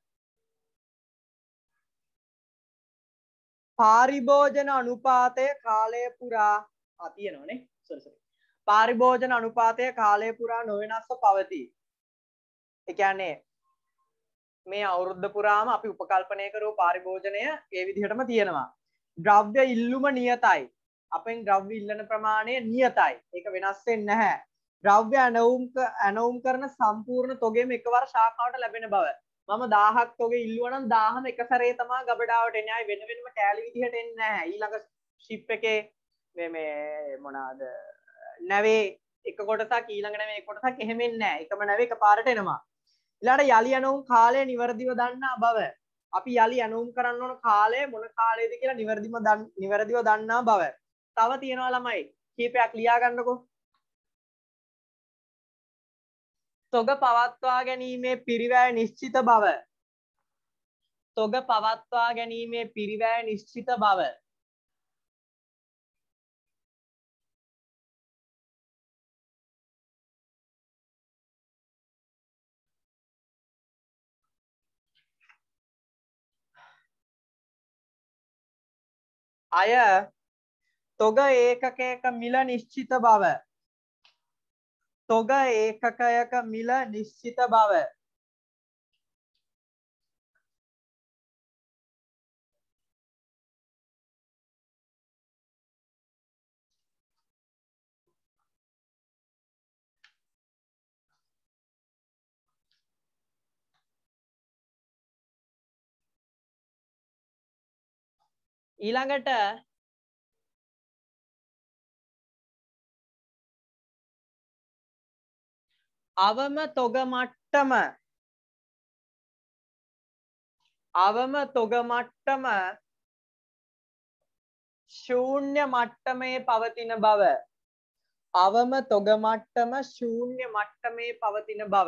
පාරිභෝජන අනුපාතය කාලය පුරා ආ තියෙනවනේ සෝරි සෝරි පාරිභෝජන අනුපාතය කාලය පුරා නොවෙනස්ව පවතී. ඒ කියන්නේ මේ අවුරුද්ද පුරාම අපි උපකල්පනය කරව පාරිභෝජනය ඒ විදිහටම තියෙනවා. ද්‍රව්‍ය ඉල්ලුම නියතයි. අපෙන් ද්‍රව්‍ය ඉල්ලන ප්‍රමාණය නියතයි. ඒක වෙනස් වෙන්නේ නැහැ. ද්‍රව්‍ය ඇනවුම් ඇනවුම් කරන සම්පූර්ණ තොගෙම එකවර ශාඛාවට ලැබෙන බව. මම දහයක් තොගේ ඉල්ලුවා නම් දහම එක සැරේ තමයි ගබඩාවට එන්නේ. ආයි වෙන වෙනම කෑලි විදිහට එන්නේ නැහැ. ඊළඟ ෂිප් එකේ මේ මේ මොනවාද නැවේ එක කොටසක් ඊළඟ නැවේ එක කොටසක් එහෙම එන්නේ නැහැ. එකම නැවේ එකපාරට එනවා. ඊළඟට යලි ඇනවුම් කාලය නිවැරදිව දන්නා බව. අපි යලි ඇනවුම් කරන්න ඕන කාලය මොන කාලයේද කියලා නිවැරදිව නිවැරදිව දන්නා බව. තව තියෙනවා ළමයි. කීපයක් ලියා ගන්නකෝ. තොග පවත්වා ගැනීමේ පිරිවැය නිශ්චිත බව. තොග පවත්වා ගැනීමේ පිරිවැය නිශ්චිත බව. අය තොග ඒකකයක මිල නිශ්චිත බව. තොග ඒකකයක මිල නිශ්චිත බව. ඊළඟට අවම තොග මට්ටම අවම තොග මට්ටම ශූන්‍ය මට්ටමේ පවතින බව අවම තොග මට්ටම ශූන්‍ය මට්ටමේ පවතින බව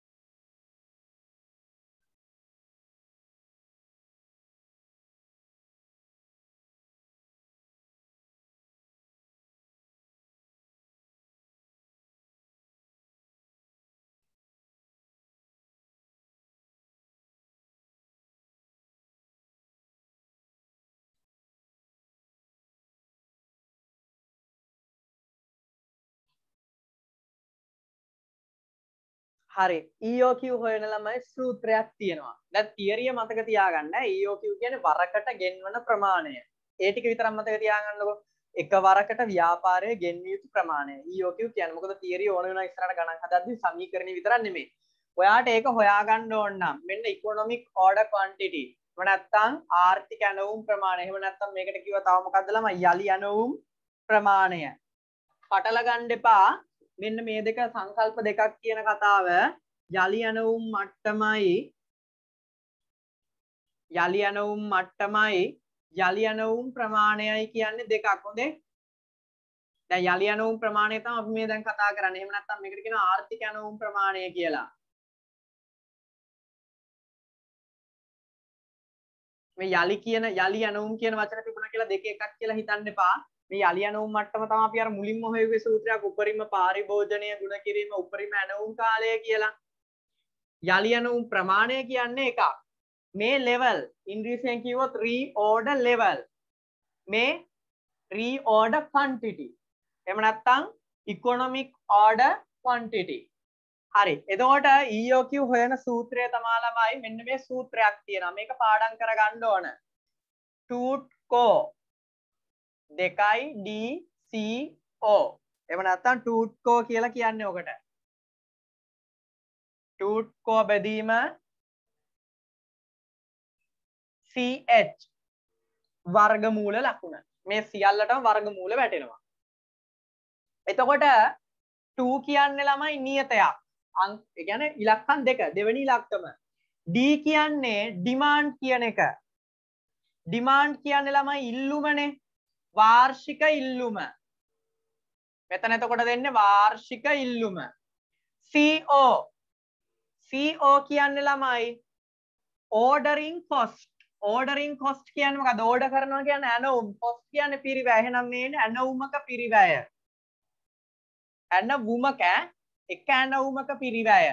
හරි E O Q හොයන ළමයි සූත්‍රයක් තියෙනවා. දැන් තියරිය මතක තියාගන්න. E O Q කියන්නේ වරකට ගෙන්වන ප්‍රමාණය. ඒ ටික විතරක් මතක තියාගන්නකො. එක වරකට ව්‍යාපාරයේ ගෙන්විය යුතු ප්‍රමාණය. E O Q කියන්නේ මොකද තියරිය ඕන වෙනවා ඉස්සරහට ගණන් හදද්දි සමීකරණ විතරක් නෙමෙයි. ඔයාට ඒක හොයාගන්න ඕන නම් මෙන්න ඉකොනොමික් ඕඩර් ක්වොන්ටිටි. එහෙම නැත්නම් ආර්ථික ඇණවුම් ප්‍රමාණය. එහෙම නැත්නම් මේකට කිව්වා තව මොකක්ද ළමයි? යලි ඇණවුම් ප්‍රමාණය. පටල ගන්න එපා. මෙන්න මේ දෙක සංකල්ප දෙකක් කියන කතාව යලි ඇණවුම් මට්ටමයි යලි ඇණවුම් මට්ටමයි යලි ඇණවුම් ප්‍රමාණයයි කියන්නේ දෙකක්. හොඳේ. දැන් යලි ඇණවුම් ප්‍රමාණය තමයි අපි මේ දැන් කතා කරන්නේ. එහෙම නැත්නම් මේකට කියනවා ආර්ථික ඇණවුම් ප්‍රමාණය කියලා. මේ යලි කියන යලි ඇණවුම් කියන වචන තිබුණා කියලා දෙක එකක් කියලා හිතන්න එපා. මේ යලි ඇණවුම් මට්ටම තමයි අපි අර මුලින්ම හොයුවේ සූත්‍රයක් උපරිම පාරිභෝජනය ගුණ කිරීම උපරිම ඇණවුම් කාලය කියලා. යලි ඇණවුම් ප්‍රමාණය කියන්නේ එකක්. මේ level ඉංග්‍රීසියෙන් කිව්වොත් reorder level. මේ reorder quantity. එහෙම නැත්නම් economic order quantity. හරි. එතකොට E O Q හොයන සූත්‍රය තමයි ළමයි මෙන්න මේ සූත්‍රයක් තියෙනවා. මේක පාඩම් කරගන්න ඕන. TUTCO දෙකයි D C O. එහෙම නැත්නම් TUTCO කියලා කියන්නේ ඔකට. TUTCO බෙදීම C H වර්ගමූල ලකුණ. මේ සියල්ලටම වර්ගමූල වැටෙනවා. එතකොට two කියන්නේ ළමයි නියතයක්. අංක ඒ කියන්නේ ඉලක්කම් දෙක. දෙවෙනි ඉලක්කම. D කියන්නේ demand කියන එක. demand කියන්නේ ළමයි ඉල්ලුමනේ. වාර්ෂික ඉල්ලුම. මෙතන එතකොට දෙන්නේ වාර්ෂික ඉල්ලුම. C O C O කියන්නේ ළමයි ordering cost. ordering cost කියන්නේ මොකද? order කරනවා කියන්නේ ඇනවුම්. cost කියන්නේ පිරිවැය. එහෙනම් මේ ඇනවුමක පිරිවැය. ඇනවුමක එක ඇනවුමක පිරිවැය.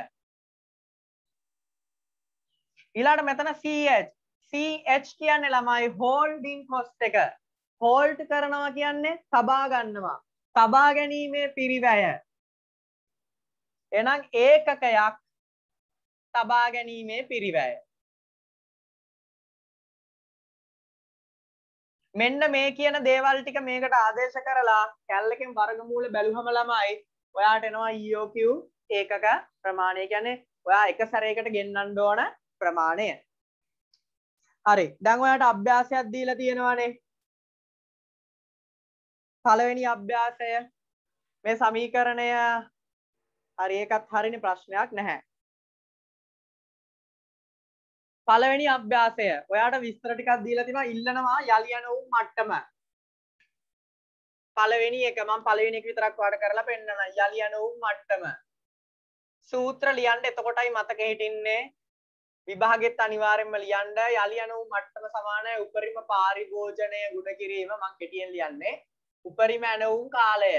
ඊළඟට මෙතන C H C H කියන්නේ ළමයි holding cost එක. hold කරනවා කියන්නේ තබා ගන්නවා. තබා ගැනීමේ පිරිවැය. එහෙනම් ඒකකයක් තබා ගැනීමේ පිරිවැය. මෙන්න මේ කියන දේවල් ටික මේකට ආදේශ කරලා කැලලකින් වර්ගමූල බැලුවම ළමයි ඔයාට එනවා E O Q ඒකක ප්‍රමාණය. කියන්නේ ඔයා එක සැරයකට ගෙන්නන්න ඕන ප්‍රමාණය. හරි. දැන් ඔයාට අභ්‍යාසයක් දීලා තියෙනවානේ. පළවෙනි අභ්‍යාසය මේ සමීකරණය හරි ඒකත් හරිනේ ප්‍රශ්නයක් නැහැ. පළවෙනි අභ්‍යාසය ඔයාට විස්තර ටිකක් දීලා තිනවා ඉල්ලනවා යලි ඇණවුම් මට්ටම. පළවෙනි එක මම පළවෙනි එක විතරක් ඔයාලට කරලා පෙන්නනවා යලි ඇණවුම් මට්ටම. සූත්‍ර ලියන්න එතකොටයි මතක හිටින්නේ. විභාගෙත් අනිවාර්යෙන්ම ලියන්න යලි ඇණවුම් මට්ටම සමානයි උපරිම පාරිභෝජනය ගුණ කිරීම. මම කෙටියෙන් ලියන්නේ උපරිම ඇණවුම් කාලය.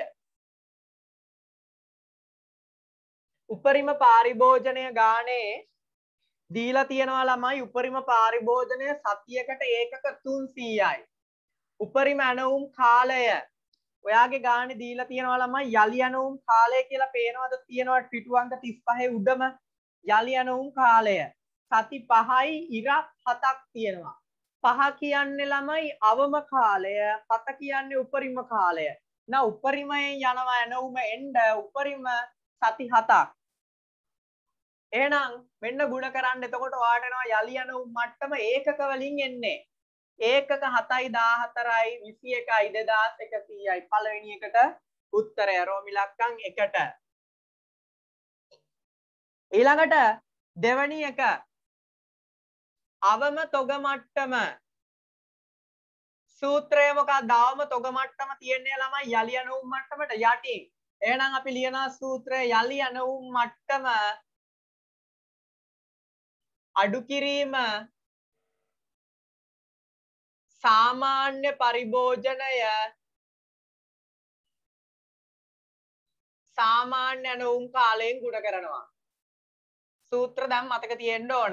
උපරිම පාරිභෝජනය ගානේ දීලා තියෙනවා ළමයි උපරිම පාරිභෝජනය සතියකට ඒකක තුන්සීයයි. උපරිම ඇණවුම් කාලය ඔයාගේ ගානේ දීලා තියෙනවා ළමයි යලි ඇණවුම් කාලය කියලා පේනවද? තියෙනවා පිටු අංක තිස් පහේ උඩම යලි ඇණවුම් කාලය. සති පහයි ඉර හතක් තියෙනවා. පහ කියන්නේ ළමයි අවම කාලය, හත කියන්නේ උපරිම කාලය. නා උපරිමයෙන් යනවා ඇණවුම එන්න උපරිම සති හතක්. එහෙනම් මෙන්න ಗುಣ කරන්න. එතකොට ඔයාට එනවා යලි ඇණවුම් මට්ටම ඒකක වලින් එන්නේ. ඒකක හතයි දාහතරයි විසි එකයි දෙදාස් එකසීයයි පළවෙනි එකට උත්තරය රෝමි ඉලක්කම් එකට. ඊළඟට දෙවැනි එක අවම තොග මට්ටම සූත්‍රය මොකක්ද? අවම තොග මට්ටම තියන්නේ ළමයි යලි අණුම් මට්ටමට යටින්. එහෙනම් අපි ලියනවා සූත්‍රය යලි අණුම් මට්ටම අඩු කිරීම සාමාන්‍ය පරිභෝජනය සාමාන්‍ය අණුම් කාලයෙන් ගුණ කරනවා. සූත්‍ර දැන් මතක තියෙන්න ඕන.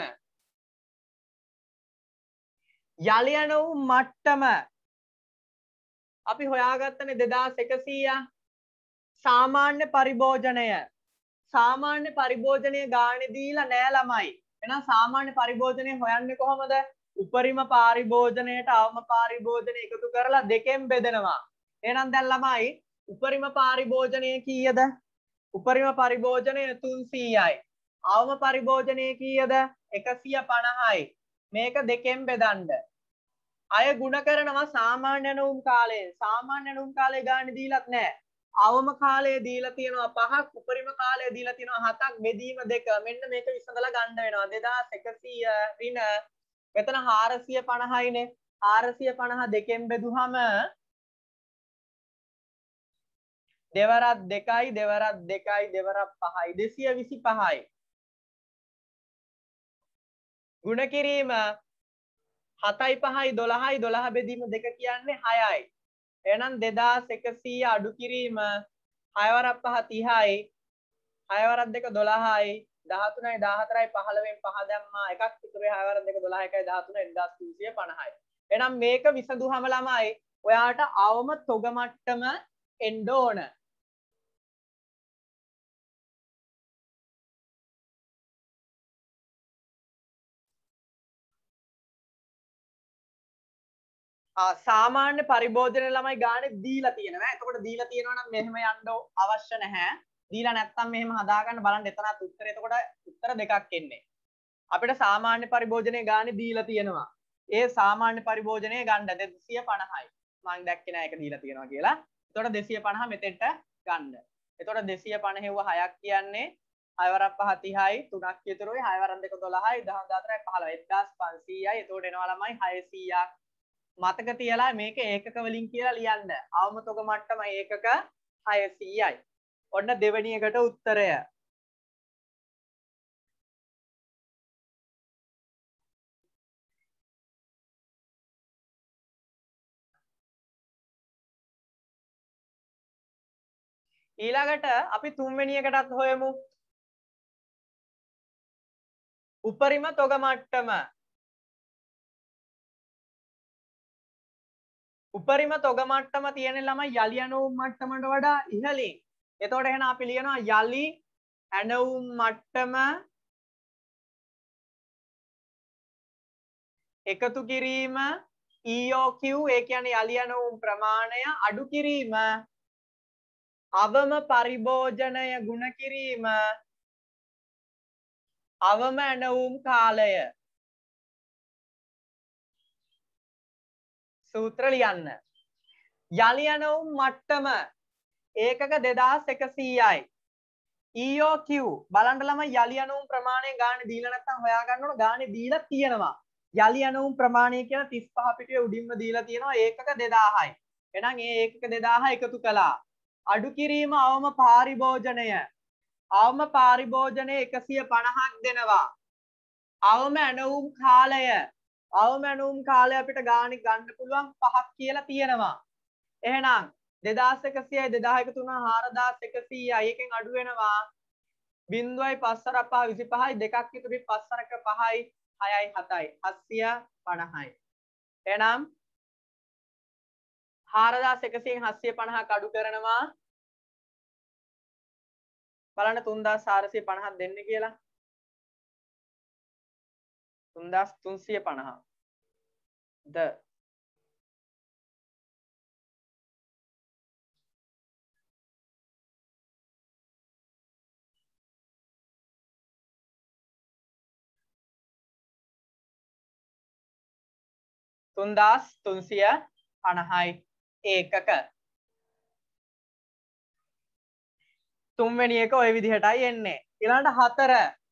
යලි අණුම් මට්ටම අපි හොයාගත්තනේ දෙදාස් එකසීය. සාමාන්‍ය පරිභෝජනය සාමාන්‍ය පරිභෝජනය ගානේ දීලා නෑ ළමයි. එහෙනම් සාමාන්‍ය පරිභෝජනය හොයන්නේ කොහොමද? උපරිම පරිභෝජනයට අවම පරිභෝජනය එකතු කරලා දෙකෙන් බෙදනවා. එහෙනම් දැන් ළමයි උපරිම පරිභෝජනය කීයද? උපරිම පරිභෝජනය තුන්සීයයි. අවම පරිභෝජනය කීයද? එකසිය පනහයි. මේක දෙකෙන් බෙදන්න. අය ගුණ කරනවා සාමාන්‍ය අණුම් කාලයෙන්. සාමාන්‍ය අණුම් කාලය ගානේ දීලත් නෑ. අවම කාලය දීලා තියෙනවා පහක්, උපරිම කාලය දීලා තියෙනවා හතක්, බෙදීම දෙක. මෙන්න මේක විසඳලා ගන්න වෙනවා. දෙදාස් එකසීය ඍණ මෙතන හාරසිය පනහයිනේ. හාරසිය පනහ දෙකෙන් බෙදුවහම දෙවරක් දෙකයි දෙවරක් දෙකයි දෙවරක් පහයි දෙසිය විසිපහයි. ගුණ කිරීම හතයි පහයි දොළහයි දොළහ බෙදීම දෙක කියන්නේ හයයි. එහෙනම් දෙදාස් එකසීය අඩු කිරීම හය වරක් පහ තිහයි. හය වරක් දෙක දොළහයි. දහතුනයි දාහතරයි පහළවෙන් පහ දැම්මා. එකක් ඉතුරුයි හය වරක් දෙක දොළහ එකයි දහතුන එක්දාස් තුන්සිය පනහයි. එහෙනම් මේක විසඳුවම ළමයි ඔයාට අවම තොග මට්ටම එන්න ඕන. සාමාන්‍ය පරිභෝජන ළමයි ගානේ දීලා තියෙනවා. එතකොට දීලා තියෙනවා නම් මෙහෙම යන්න අවශ්‍ය නැහැ. දීලා නැත්තම් මෙහෙම හදාගන්න බලන්න එතනත් උත්තරේ. එතකොට උත්තර දෙකක් එන්නේ. අපිට සාමාන්‍ය පරිභෝජනයේ ගානේ දීලා තියෙනවා. ඒ සාමාන්‍ය පරිභෝජනයේ ගන්න දෙසිය පනහයි. මම දැක්කේ නෑ ඒක දීලා තියෙනවා කියලා. එතකොට දෙසිය පනහ මෙතෙන්ට ගන්න. එතකොට දෙසිය පනහෙව්ව හයක් කියන්නේ හය වරක් පහ තිහයි, තුනක් ඉතුරුයි, හය වරක් දෙක දොළහයි, දහ දාහතරයි පහළොව. එක්දාස් පන්සීයයි. එතකොට එනවා ළමයි හයසීයක්. මතක තියලා මේක ඒකක වලින් කියලා ලියන්න. අවම තොග මට්ටම ඒකක හයසීයයි. ඔන්න දෙවෙනි එකට උත්තරය. ඊළඟට අපි තුන්වෙනි එකටත් හොයමු. උපරිම තොග මට්ටම. උපරිම තොග මට්ටම තියෙන ළමයි යලි ඇණවුම් මට්ටමට වඩා ඉහළින්. එතකොට එහෙනම් අපි ලියනවා යලි ඇණවුම් මට්ටම එකතු කිරීම E O Q ඒ කියන්නේ යලි ඇණවුම් ප්‍රමාණය අඩු කිරීම අවම පරිභෝජනය ගුණ කිරීම අවම ඇණවුම් කාලය. සූත්‍ර ලියන්න. යලි ඇණවුම් මට්ටම ඒකක දෙදාස් එකසීයයි. E O Q බලන්න ළමයි යලි ඇණවුම් ප්‍රමාණය ගානේ දීලා නැත්නම් හොයාගන්න ඕන. ගානේ දීලා තියෙනවා. යලි ඇණවුම් ප්‍රමාණය කියලා තිස් පහ පිටුවේ උඩින්ම දීලා තියෙනවා ඒකක දෙදාහයි. එහෙනම් ඒ ඒකක දෙදාහ එකතු කළා. අඩු කිරීම අවම පරිභෝජනය. අවම පරිභෝජනය එකසිය පනහක් දෙනවා. අවම ඇණවුම් කාලය. අවම ඇණවුම් කාලය අපිට ගානේ ගන්න පුළුවන් පහක් කියලා තියෙනවා. එහෙනම් දෙදාස් එකසියයි දෙදාහ එකතු වුණා හාරදාස් එකසීයයි. එකෙන් අඩු වෙනවා බිංදුවයි පස්වරක් පහ විසිපහයි. දෙකක් ඉතුරුයි පස්වරක පහයි හයයි හතයි හත්සිය පනහයි. එහෙනම් හාරදාස් එකසියෙන් හත්සිය පනහක් අඩු කරනවා. බලන්න තුන්දාස් හාරසිය පනහක් දෙන්නේ කියලා. තුන්දාස් තුන්සිය පනහ. ද තුන්දාස් තුන්සිය පනහයි ඒකක. තුන්වෙනි එක ওই විදිහටයි එන්නේ. ඊළඟට හතර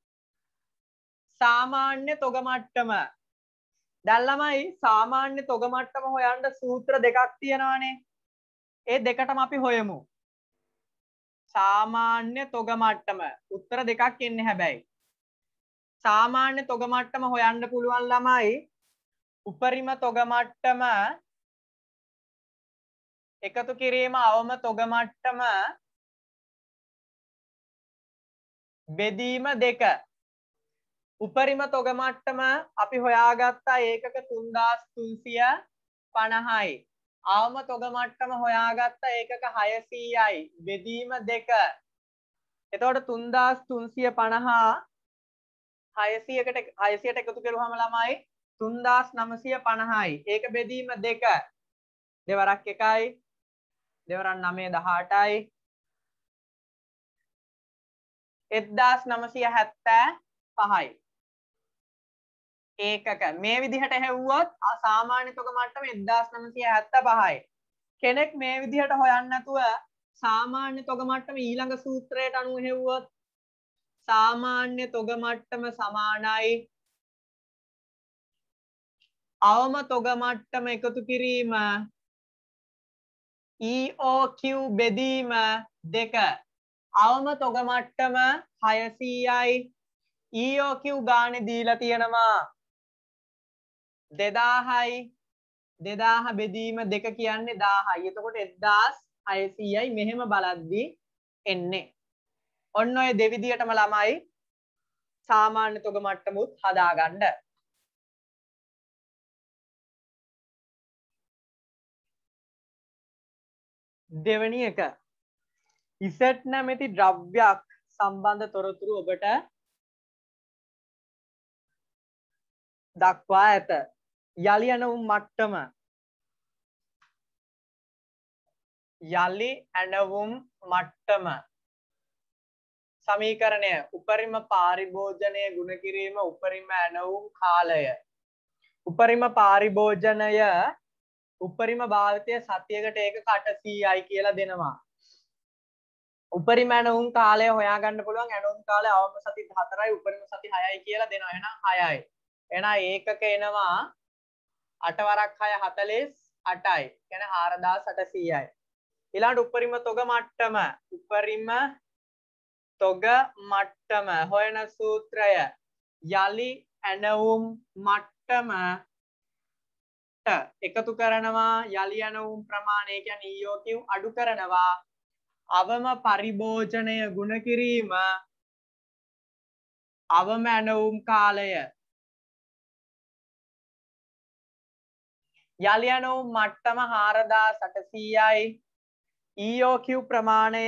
සාමාන්‍ය තොග මට්ටම. දැන් ළමයි සාමාන්‍ය තොග මට්ටම හොයන්න සූත්‍ර දෙකක් තියෙනවානේ. ඒ දෙකටම අපි හොයමු. සාමාන්‍ය තොග මට්ටම උත්තර දෙකක් එන්නේ හැබැයි. සාමාන්‍ය තොග මට්ටම හොයන්න පුළුවන් ළමයි උපරිම තොග මට්ටම එකතු කිරීම අවම තොග මට්ටම බෙදීම දෙක. උපරිම තොග මට්ටම අපි හොයාගත්තා ඒකක තුන්දාස් තුන්සිය පනහයි. අවම තොග මට්ටම හොයාගත්තා ඒකක හයසීයයි. බෙදීම දෙක. එතකොට තුන්දාස් තුන්සිය පනහ හයසීයකට හයසීයට එකතු කරුවම ළමයි තුන්දාස් නවසිය පනහයි. ඒක බෙදීම දෙක. දෙවරක් එකයි. දෙවරක් නවය දහඅටයි. එක්දාස් නවසිය හැත්තෑ පහයි. ඒකක මේ විදිහට හැවුවොත් සාමාන්‍ය තොග මට්ටම එක්දාස් නවසිය හැත්තෑ පහයි. කෙනෙක් මේ විදිහට හොයන්න නැතුව සාමාන්‍ය තොග මට්ටම ඊළඟ සූත්‍රයට අනුව හැවුවොත් සාමාන්‍ය තොග මට්ටම සමානයි අවම තොග මට්ටම එකතු කිරීම E O Q බෙදීම දෙක. අවම තොග මට්ටම හයසීයයි. E O Q ගානේ දීලා තියෙනවා දෙදාහයි. දෙදාහ බෙදීම දෙක කියන්නේ දාහයි. එතකොට එක්දාස් හයසීයයි මෙහෙම බලද්දී එන්නේ. ඔන්න ඔය දෙවිදියටම ළමයි සාමාන්‍ය තොග මට්ටමුත් හදාගන්න. දෙවෙනි එක Z නැමැති ද්‍රව්‍යයක් සම්බන්ධ තොරතුරු ඔබට දක්වා ඇත. යලි ඇණවුම් මට්ටම යලි ඇණවුම් මට්ටම සමීකරණය උපරිම පාරිභෝජනය ගුණ කිරීම උපරිම ඇණවුම් කාලය. උපරිම පාරිභෝජනය උපරිම භාවිතය සතියකට ඒකක අටසීයයි කියලා දෙනවා. උපරිම ඇණවුම් කාලය හොයාගන්න පුළුවන්. ඇණවුම් කාලය අවම සති හතරයි උපරිම සති හයයි කියලා දෙනවා. එහෙනම් හයයි. එහෙනම් ඒකක එනවා අට වරක් හය හතළිස් අටයි. කියන්නේ හාරදාස් අටසීයයි. ඊළඟ උපරිම තොග මට්ටම උපරිම තොග මට්ටම හොයන සූත්‍රය යලි ඇණවුම් මට්ටම එකතු කරනවා යලි ඇණවුම් ප්‍රමාණය කියන්නේ E O Q අඩු කරනවා අවම පරිභෝජනය ගුණ කිරීම අවම ඇණවුම් කාලය. යලි ඇණවුම් මට්ටම හාරදාස් අටසීයයි. E O Q ප්‍රමාණය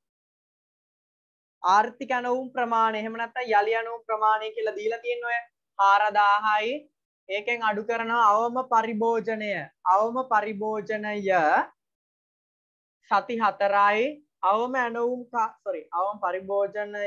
ආර්ථික ඇණවුම් ප්‍රමාණය එහෙම නැත්නම් යලි ඇණවුම් ප්‍රමාණය කියලා දීලා තියෙන ඔය හාරදාහයි. ඒකෙන් අඩු කරනවා අවම පරිභෝජනය. අවම පරිභෝජනය සති හතරයි. අවම ඇණවුම් sorry අවම පරිභෝජනය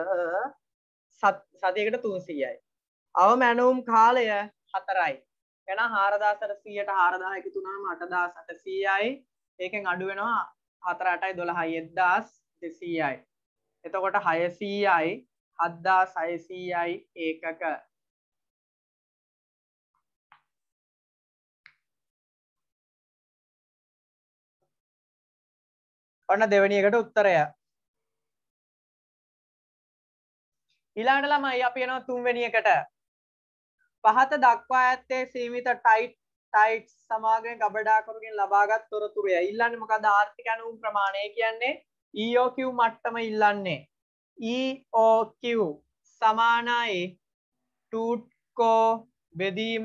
සතියකට තුන්සීයයි. අවම ඇණවුම් කාලය හතරයි. එහෙනම් හාරදාස් අටසීයට හාරදාහ එකතු වුණාම අටදාස් අටසීයයි. ඒකෙන් අඩු වෙනවා හතර අටයි දොළහයි එක්දාස් දෙසීයයි. එතකොට හයසීයයි හත්දාස් හයසීයයි ඒකක. ඔන්න දෙවෙනි එකට උත්තරය. ඊළඟට ළමයි අපි යනවා තුන්වෙනි එකට. පහත දක්වා ඇත්තේ සීමිත ටයිට් ටයිට් සමාගම ගබඩා කරුගෙන් ලබාගත් තොරතුරුය. ඉල්ලන්නේ මොකද? ආර්ථික ඇණවුම් ප්‍රමාණය කියන්නේ E O Q මට්ටම ඉල්ලන්නේ. E O Q සමානයි ටූට්කෝ බෙදීම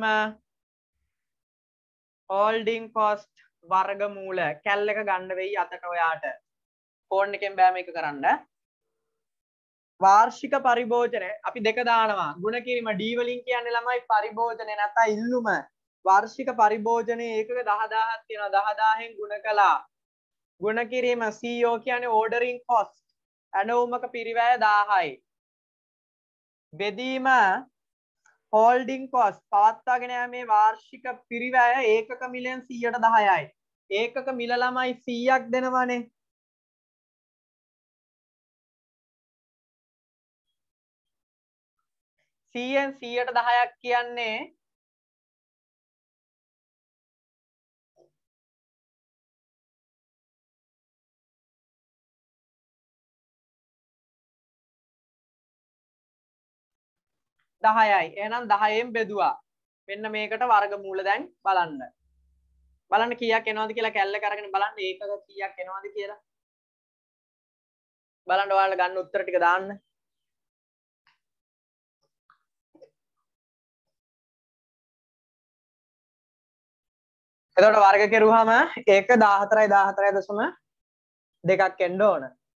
හෝල්ඩින් කොස්ට් වර්ගමූල. කැල් එක ගන්න වෙයි අතට ඔයාට. ෆෝන් එකෙන් බෑ මේක කරන්න. වාර්ෂික පරිභෝජනය අපි දෙක දානවා. ගුණ කිරීම D වලින් කියන්නේ ළමයි පරිභෝජනය නැත්නම් ඉල්ලුම. වාර්ෂික පරිභෝජනයේ ඒකක දහදාහක් තියෙනවා. දහදාහෙන් ගුණ කළා. ගුණ කිරීම C O කියන්නේ ordering cost. ඇණවුමක පිරිවැය දාහයි. බෙදීම holding cost පවත්වාගෙන යාමේ වාර්ෂික පිරිවැය ඒකක මිලියන් සියයට දහයයි. ඒකක මිල ළමයි සීයක් දෙනවනේ. සීයෙන් සියයට දහයක් කියන්නේ දහයයි. එහෙනම් දහයෙන් බෙදුවා. මෙන්න මේකට වර්ගමූල දැන් බලන්න. බලන්න කීයක් එනවද කියලා කැල්ලක අරගෙන බලන්න ඒකක කීයක් එනවද කියලා. බලන්න ඔයාලා ගන්න උත්තර ටික දාන්න. එතකොට වර්ග කෙරුවාම ඒක දාහතරයි දාහතරයි දශම දෙකක් එන්න ඕන.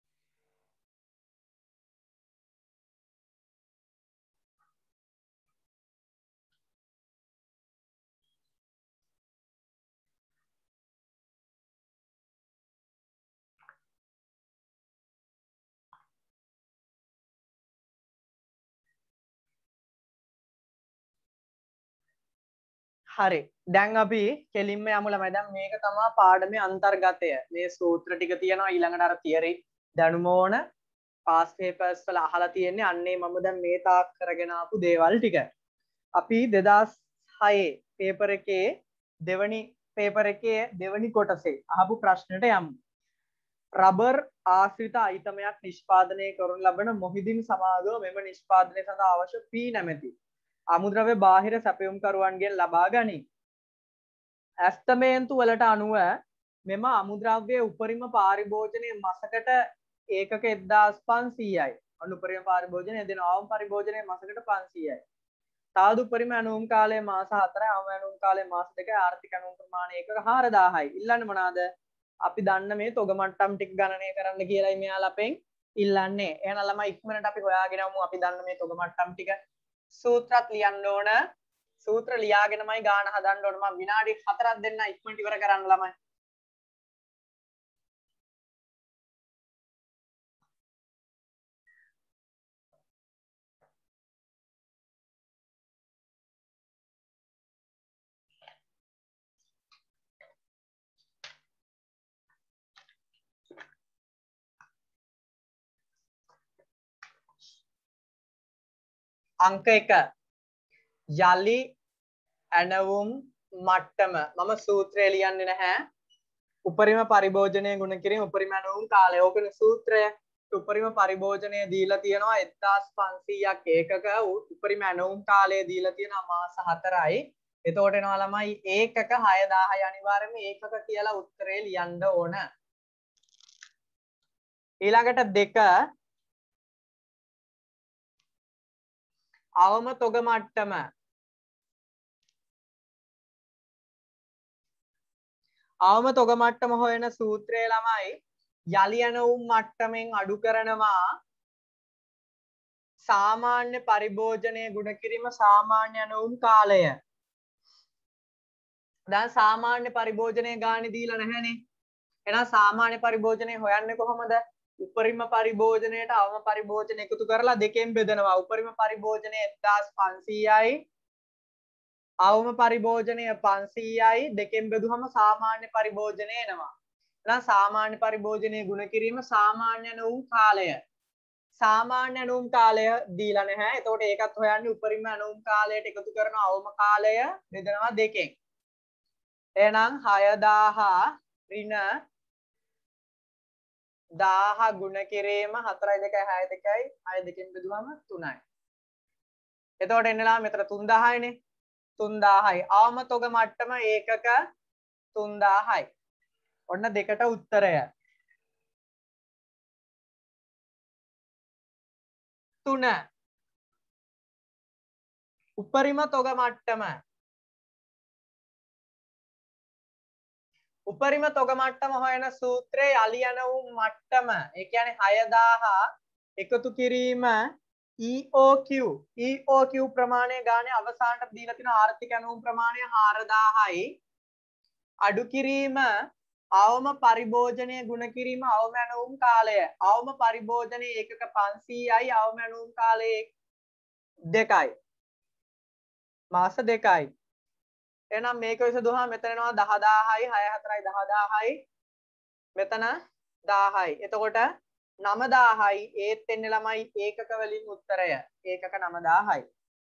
හරි. දැන් අපි කෙලින්ම යමු ළමයි. දැන් මේක තමයි පාඩමේ අන්තර්ගතය. මේ සූත්‍ර ටික තියෙනවා ඊළඟට අර තියරි දැනුම ඕන පාස් පේපර්ස් වල අහලා තියෙන්නේ අන්නේ මම දැන් මේ තාක් කරගෙන ආපු දේවල් ටික. අපි දෙදාස් හයේ පේපර් එකේ දෙවනි පේපර් එකේ දෙවනි කොටසේ අහපු ප්‍රශ්නෙට යමු. රබර් ආශ්‍රිත අයිතමයක් නිෂ්පාදනය කරනු ලබන මොහිදින් සමාගම මෙම නිෂ්පාදනය සඳහා අවශ්‍ය පී නැමැති අමුද්‍රව්‍ය බාහිර සැපයුම්කරුවන්ගෙන් ලබා ගනී. ඇස්තමේන්තු වලට අනුව මෙම අමුද්‍රව්‍ය උපරිම පාරිභෝජනය මසකට ඒකක එක්දාස් පන්සීයයි. අනු උපරිම පාරිභෝජනය දෙන අවම පරිභෝජනය මසකට පන්සීයයි. තාදු උපරිම ඇණවුම් කාලය මාස හතරයි අවම ඇණවුම් කාලය මාස දෙකයි ආර්ථික ඇණවුම් ප්‍රමාණය ඒකක හාරදාහයි. ඉල්ලන්නේ මොනවාද? අපි දන්න මේ තොග මට්ටම් ටික ගණනය කරන්න කියලායි මෙයාලා අපෙන් ඉල්ලන්නේ. එහෙනම් ළමයි ඉක්මනට අපි හොයාගෙන යමු අපි දන්න මේ තොග මට්ටම් ටික. සූත්‍රත් ලියන්න ඕන. සූත්‍ර ලියාගෙනමයි ගාන හදන්න ඕන. මම විනාඩි හතරක් දෙන්න ඉක්මනට ඉවර කරන්න ළමයි. අංක එක යලි ඇනවුම් මට්ටම මම සූත්‍රය ලියන්නේ නැහැ. උපරිම පරිභෝජනය ගුණ කිරීම උපරිම ඇනවුම් කාලය. ඕකනේ සූත්‍රය. උපරිම පරිභෝජනය දීලා තියෙනවා එක්දාස් පන්සීයක් ඒකක. උපරිම ඇනවුම් කාලය දීලා තියෙනවා මාස හතරයි. එතකොට එනවා ළමයි ඒකක හයදාහයි. අනිවාර්යයෙන්ම ඒකක කියලා උත්තරේ ලියන්න ඕන. ඊළඟට දෙක අවම තොග මට්ටම අවම තොග මට්ටම හොයන සූත්‍රය ළමයි යලි ඇනවුම් මට්ටමින් අඩු කරනවා සාමාන්‍ය පරිභෝජනය ගුණ කිරීම සාමාන්‍ය ඇනවුම් කාලය. දැන් සාමාන්‍ය පරිභෝජනය ගානේ දීලා නැහැනේ. එහෙනම් සාමාන්‍ය පරිභෝජනය හොයන්නේ කොහොමද? උපරිම පරිභෝජනයට අවම පරිභෝජන එකතු කරලා දෙකෙන් බෙදනවා. උපරිම පරිභෝජනය එක්දාස් පන්සීයයි අවම පරිභෝජනය පන්සීයයි දෙකෙන් බෙදුවම සාමාන්‍ය පරිභෝජනය එනවා. එහෙනම් සාමාන්‍ය පරිභෝජනය ගුණ කිරීම සාමාන්‍ය ඇනවුම් කාලය. සාමාන්‍ය ඇනවුම් කාලය දීලා නැහැ. එතකොට ඒකත් හොයන්නේ උපරිම ඇනවුම් කාලයට එකතු කරන අවම කාලය බෙදනවා දෙකෙන්. එහෙනම් හයදාහ ඍණ දාහ ගුණ කිරීම හතරයි දෙකයි හය දෙකයි හය දෙකෙන් බෙදුවම තුනයි. එතකොට එන්නලා මෙතන තුන්දාහයිනේ. තුන්දාහයි. අවම තොග මට්ටම ඒකක තුන්දාහයි. ඔන්න දෙකට උත්තරය. තුන උපරිම තොග මට්ටම උපරිම තොග මට්ටම හොයන සූත්‍රයේ යලි ඇනවුම් මට්ටම ඒ කියන්නේ හයදාහ එකතු කිරීම E O Q E O Q ප්‍රමාණය ගානේ අවසානට දීලා තියෙන ආර්ථික ඇනවුම් ප්‍රමාණය හාරදාහයි අඩු කිරීම අවම පරිභෝජනය ගුණ කිරීම අවම ඇනවුම් කාලය අවම පරිභෝජනය ඒකක පන්සීයයි අවම ඇනවුම් කාලය දෙකයි. මාස දෙකයි. එහෙනම් මේක විසඳුවාම මෙතන එනවා දහදාහයි හය හතරයි දහදාහයි මෙතන දාහයි. එතකොට නවදාහයි ඒත් එන්නේ ළමයි ඒකක වලින් උත්තරය. ඒකක නවදාහයි.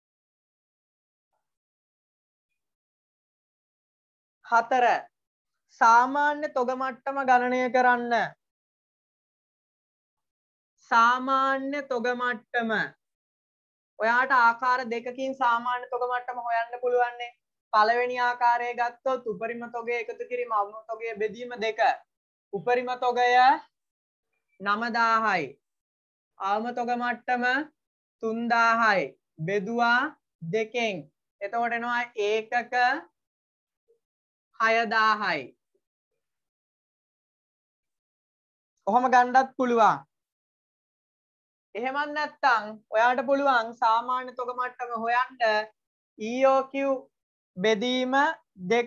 හතර සාමාන්‍ය තොග මට්ටම ගණනය කරන්න. සාමාන්‍ය තොග මට්ටම ඔයාට ආකාර දෙකකින් සාමාන්‍ය තොග මට්ටම හොයන්න පුළුවන් නේ. පළවෙනි ආකාරය ගත්තොත් උපරිම තොගය එකතු කිරීම අවම තොගය බෙදීම දෙක. උපරිම තොගය නවදාහයි. අවම තොග මට්ටම තුන්දාහයි. බෙදුවා දෙකෙන්. එතකොට එනවා ඒකක හයදාහයි. කොහොම ගන්නත් පුළුවන්. එහෙමත් නැත්නම් ඔයාට පුළුවන් සාමාන්‍ය තොග මට්ටම හොයන්න E O Q බෙදීම දෙක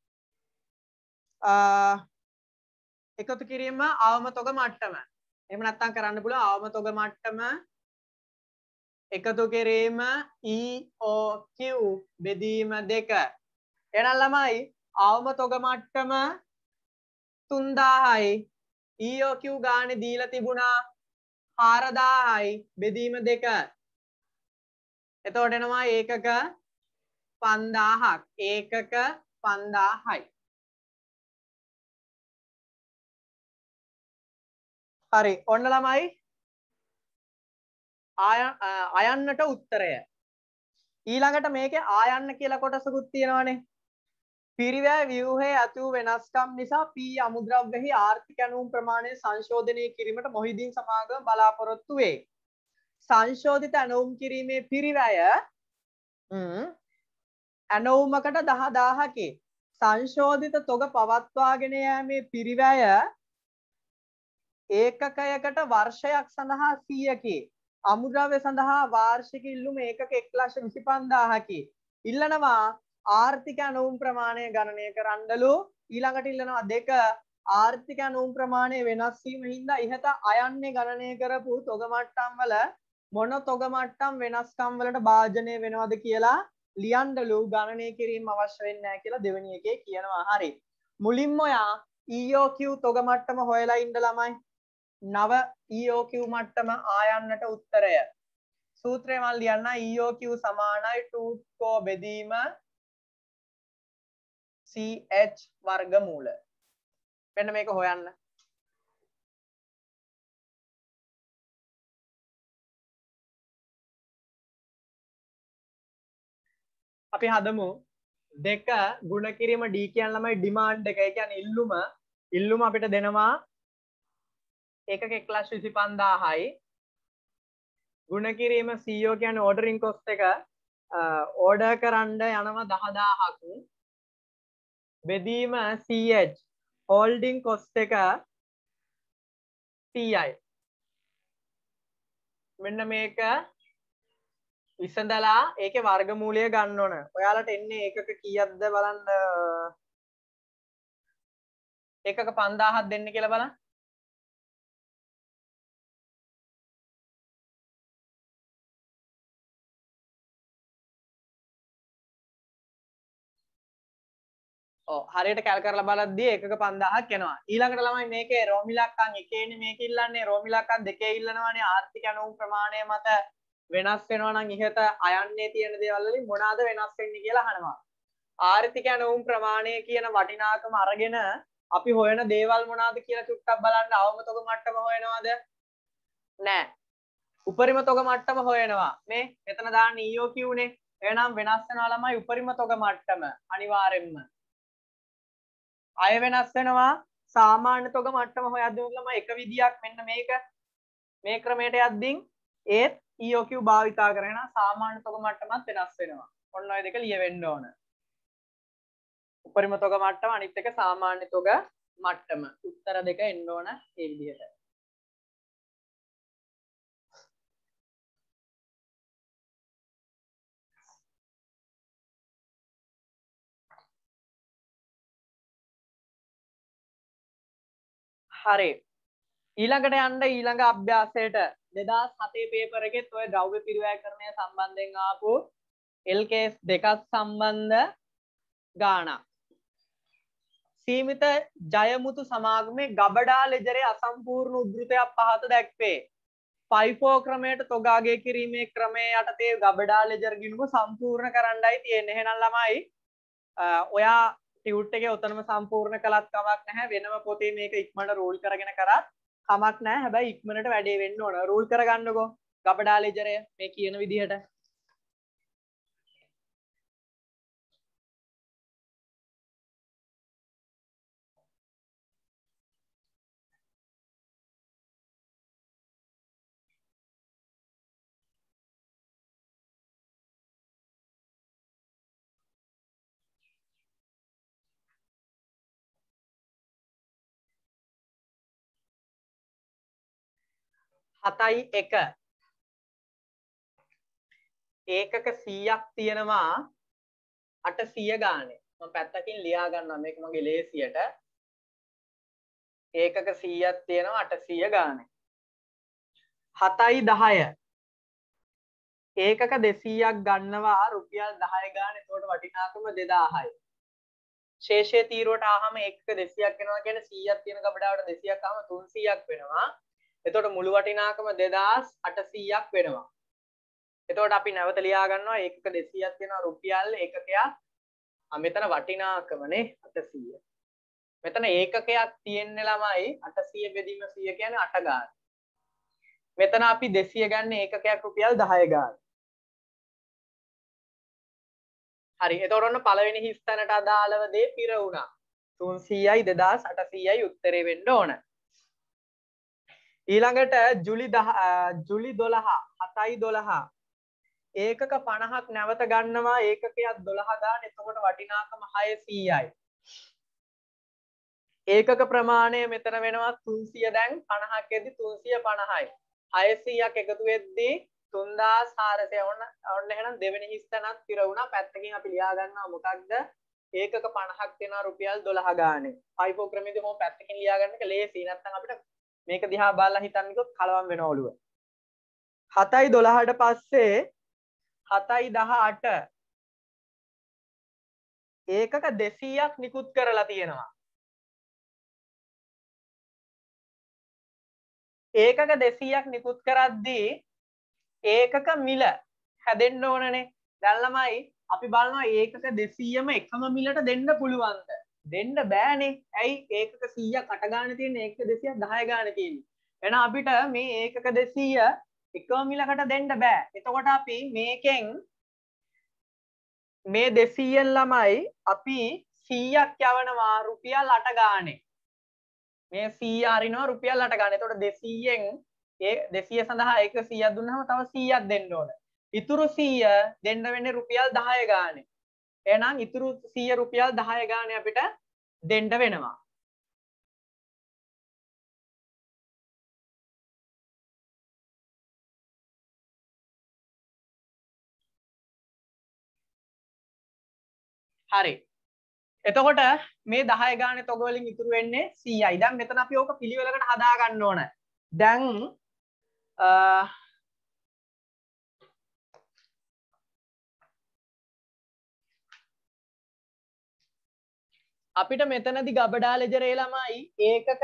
එකතු කිරීම අවම තොග මට්ටම. එහෙම නැත්නම් කරන්න පුළුවන් අවම තොග මට්ටම එකතු කිරීම E O Q බෙදීම දෙක. එහෙනම් ළමයි අවම තොග මට්ටම තුන්දාහයි E O Q ගානේ දීලා තිබුණා හාරදාහයි බෙදීම දෙක. එතකොට එනවා ඒකක පන්දාහක්. ඒකක පන්දාහයි. හරි ඔන්න ළමයි අයන්නට උත්තරය. ඊළඟට මේකේ ආයන්න කියලා කොටසකුත් තියෙනවානේ. පිරිවැය ව්‍යුහයේ ඇති වූ වෙනස්කම් නිසා P අමුද්‍රව්‍යෙහි ආර්ථික ඇණවුම් ප්‍රමාණය සංශෝධනය කිරීමට මොහිදීන් සමාගම බලාපොරොත්තු වේ. සංශෝධිත ඇණවුම් කිරීමේ පිරිවැය ඇණවුමකට දහදාහකි. සංශෝධිත තොග පවත්වාගෙන යෑමේ පිරිවැය ඒකකයකට වර්ෂයක් සඳහා සීයකි. අමුද්‍රව්‍ය සඳහා වාර්ෂික ඉල්ලුම ඒකක එක් ලක්ෂ විසි පන්දාහකි. ඉල්ලනවා ආර්ථික ඇණවුම් ප්‍රමාණය ගණනය කරන්නලු. ඊළඟට ඉල්ලනවා දෙක ආර්ථික ඇණවුම් ප්‍රමාණය වෙනස් වීම හින්දා ඉහත අයන්නේ ගණනය කරපු තොග මට්ටම් වල මොන තොග මට්ටම් වෙනස්කම් වලට භාජනය වෙනවද කියලා ලියන්නලු. ගණනය කිරීම අවශ්‍ය වෙන්නේ නැහැ කියලා දෙවෙනි එකේ කියනවා. හරි. මුලින්ම ඔයා E O Q තොග මට්ටම හොයලා ඉන්න ළමයි. නව E O Q මට්ටම ආයන්නට උත්තරය. සූත්‍රය මම ලියන්න. E O Q සමානයි ටූ කෝ බෙදීම C H වර්ගමූල. මෙන්න මේක හොයන්න. අපි හදමු දෙක ගුණ කිරීම D කියන ළමයි ඩිමාන්ඩ් එක. ඒ කියන්නේ ඉල්ලුම. ඉල්ලුම අපිට දෙනවා ඒකක එක් ලක්ෂ විසි පන්දාහයි. ගුණ කිරීම C O කියන්නේ ඕඩරින් කොස්ට් එක. ඕඩර් කරන්න යනවා දහදාහක්. බෙදීම C H හෝල්ඩින් කොස්ට් එක තිහයි. මෙන්න මේක විසඳලා ඒකේ වර්ගමූලය ගන්න ඕන. ඔයාලට එන්නේ ඒකක කීයක්ද බලන්න. ඒකක පන්දාහක් දෙන්න කියලා බලන්න. ඔව් හරියට කැල් කරලා බලද්දී ඒකක පන්දාහක් එනවා. ඊළඟට ළමයි මේකේ රෝමිලක්කම් එකේනේ මේක ඉල්ලන්නේ. රෝමිලක්කම් දෙකේ ඉල්ලනවානේ. ආර්ථික ඇණවුම් ප්‍රමාණය මත වෙනස් වෙනවා නම් ඉහත අයන්නේ තියෙන දේවල් වලින් මොනවාද වෙනස් වෙන්නේ කියලා අහනවා. ආර්ථික ඇණවුම් ප්‍රමාණය කියන වටිනාකම අරගෙන අපි හොයන දේවල් මොනවාද කියලා චුට්ටක් බලන්න. අවම තොග මට්ටම හොයනවාද? නෑ. උපරිම තොග මට්ටම හොයනවා. මේ මෙතන දාන්න E O Q නේ. එහෙනම් වෙනස් වෙනවා ළමයි උපරිම තොග මට්ටම අනිවාර්යෙන්ම. අය වෙනස් වෙනවා සාමාන්‍ය තොග මට්ටම හොයද්දී ළමයි එක විදියක් මෙන්න මේක මේ ක්‍රමයට යද්දී ඒත් E O Q භාවිතා කරගෙන සාමාන්‍ය තොග මට්ටමත් වෙනස් වෙනවා. ඔන්න ඔය දෙක ලියවෙන්න ඕන. උපරිම තොග මට්ටම අනිත් එක සාමාන්‍ය තොග මට්ටම. උත්තර දෙක එන්න ඕන මේ විදිහට. හරි. ඊළඟට යන්න ඊළඟ අභ්‍යාසයට දෙදාස් හතේ පේපර් එකෙත් ඔය ද්‍රව්‍ය පිරිවැයකරණය සම්බන්ධයෙන් ආපු L case දෙකක් සම්බන්ධ ගාණක්. සීමිත ජයමුතු සමාගමේ ගබඩා ලෙජරේ අසම්පූර්ණ උද්ෘතයක් පහත දැක්වේ. ෆයිෆෝ ක්‍රමයට තොගාගේ කිරීමේ ක්‍රමයේ යටතේ ගබඩා ලෙජර් ගිණුම සම්පූර්ණ කරන්නයි තියෙන්නේ. එහෙනම් ළමයි ඔයා ටියුට් එකේ උතනම සම්පූර්ණ කළත් කමක් නැහැ. වෙනම පොතේ මේක ඉක්මනට රූල් කරගෙන කරත් කමක් නැහැ. හැබැයි ඉක්මනට වැඩේ වෙන්න ඕන. රූල් කරගන්නකෝ. ගබඩා ලෙජරය මේ කියන විදිහට. හතයි එක ඒකක සීයක් තියෙනවා අටසිය ගානේ. මම පැත්තකින් ලියා ගන්නවා මේක මගේ ලේසියට. ඒකක සීයක් තියෙනවා අටසිය ගානේ. හතයි දහය ඒකක දෙසීයක් ගන්නවා රුපියල් දහය ගානේ. එතකොට වටිනාකම දෙදාහයි. ශේෂයේ තීරුවට ආවම ඒකක දෙසීයක් වෙනවා කියන්නේ සීයක් තියෙන ගබඩාවට දෙසීයක් ආවම තුන්සීයක් වෙනවා. එතකොට මුළු වටිනාකම දෙදාස් අටසීයක් වෙනවා. එතකොට අපි නැවත ලියා ගන්නවා ඒකක දෙසීයක් තියෙනවා රුපියල් ඒකකයක්. මෙතන වටිනාකමනේ අටසීය. මෙතන ඒකකයක් තියෙන්නේ ළමයි අටසීය බෙදීම සීය කියන්නේ අට ගාන. මෙතන අපි දෙසීය ගන්න ඒකකයක් රුපියල් දහය ගාන. හරි. එතකොට ඔන්න පළවෙනි හිස් තැනට අදාළව දේ පිර වුණා. තුන්සීයයි දෙදාස් අටසීයයි උත්තරේ වෙන්න ඕන. ඊළඟට ජුලි ජුලි දොළහ හතයි දොළහ ඒකක පනහක් නැවත ගන්නවා ඒකකයක් දොළහ ගාන. එතකොට වටිනාකම හයසීයයි. ඒකක ප්‍රමාණය මෙතන වෙනවා තුන්සීය. දැන් පනහක් එද්දි තුන්සීය පනහයි. හයසීයක් එකතු වෙද්දී තුන්දාස් හාරසිය. ඔන්න ඔන්න එහෙනම් දෙවෙනි හිස් තැනක් පිර වුණා. පැත්තකින් අපි ලියා ගන්නවා මොකක්ද? ඒකක පනහක් වෙනවා රුපියල් දොළහ ගානේ. ෆයිෆෝ ක්‍රමයේදී මොකක් පැත්තකින් ලියා ගන්න එක ලේසි. නැත්නම් අපිට මේක දිහා බලලා හිතන්න කිව්වොත් කලවම් වෙන ඔළුව. හතයි දොළහට පස්සේ හතයි දහඅට ඒකක දෙසීයක් නිකුත් කරලා තියෙනවා. ඒකක දෙසීයක් නිකුත් කරද්දී ඒකක මිල හැදෙන්න ඕනනේ. දැන් ළමයි අපි බලනවා ඒකක දෙසීයම එකම මිලට දෙන්න පුළුවන්ද? දෙන්න බෑනේ. ඇයි? ඒකක සීයක් අට ගානේ තියෙන ඒකක දෙසීයක් දහය ගානේ තියෙන්නේ. එහෙනම් අපිට මේ ඒකක දෙසීය එකම මිලකට දෙන්න බෑ. එතකොට අපි මේකෙන් මේ දෙසීයෙන් ළමයි අපි සීයක් යවනවා රුපියල් අට ගානේ. මේ සීය අරිනවා රුපියල් අට ගානේ. එතකොට දෙසීයෙන් ඒ දෙසීය සඳහා ඒක සීයක් දුන්නාම තව සීයක් දෙන්න ඕන. ඉතුරු සීය දෙන්න වෙන්නේ රුපියල් දහය ගානේ. එහෙනම් ඉතුරු සීය රුපියල් දහය ගානේ අපිට දෙන්න වෙනවා. හරි. එතකොට මේ දහය ගානේ තොග වලින් ඉතුරු වෙන්නේ සීයයි. දැන් මෙතන අපි ඕක පිළිවෙලකට හදා ගන්න ඕන. දැන් අපිට මෙතනදී ගබඩා ලෙජරේ ළමයි ඒකක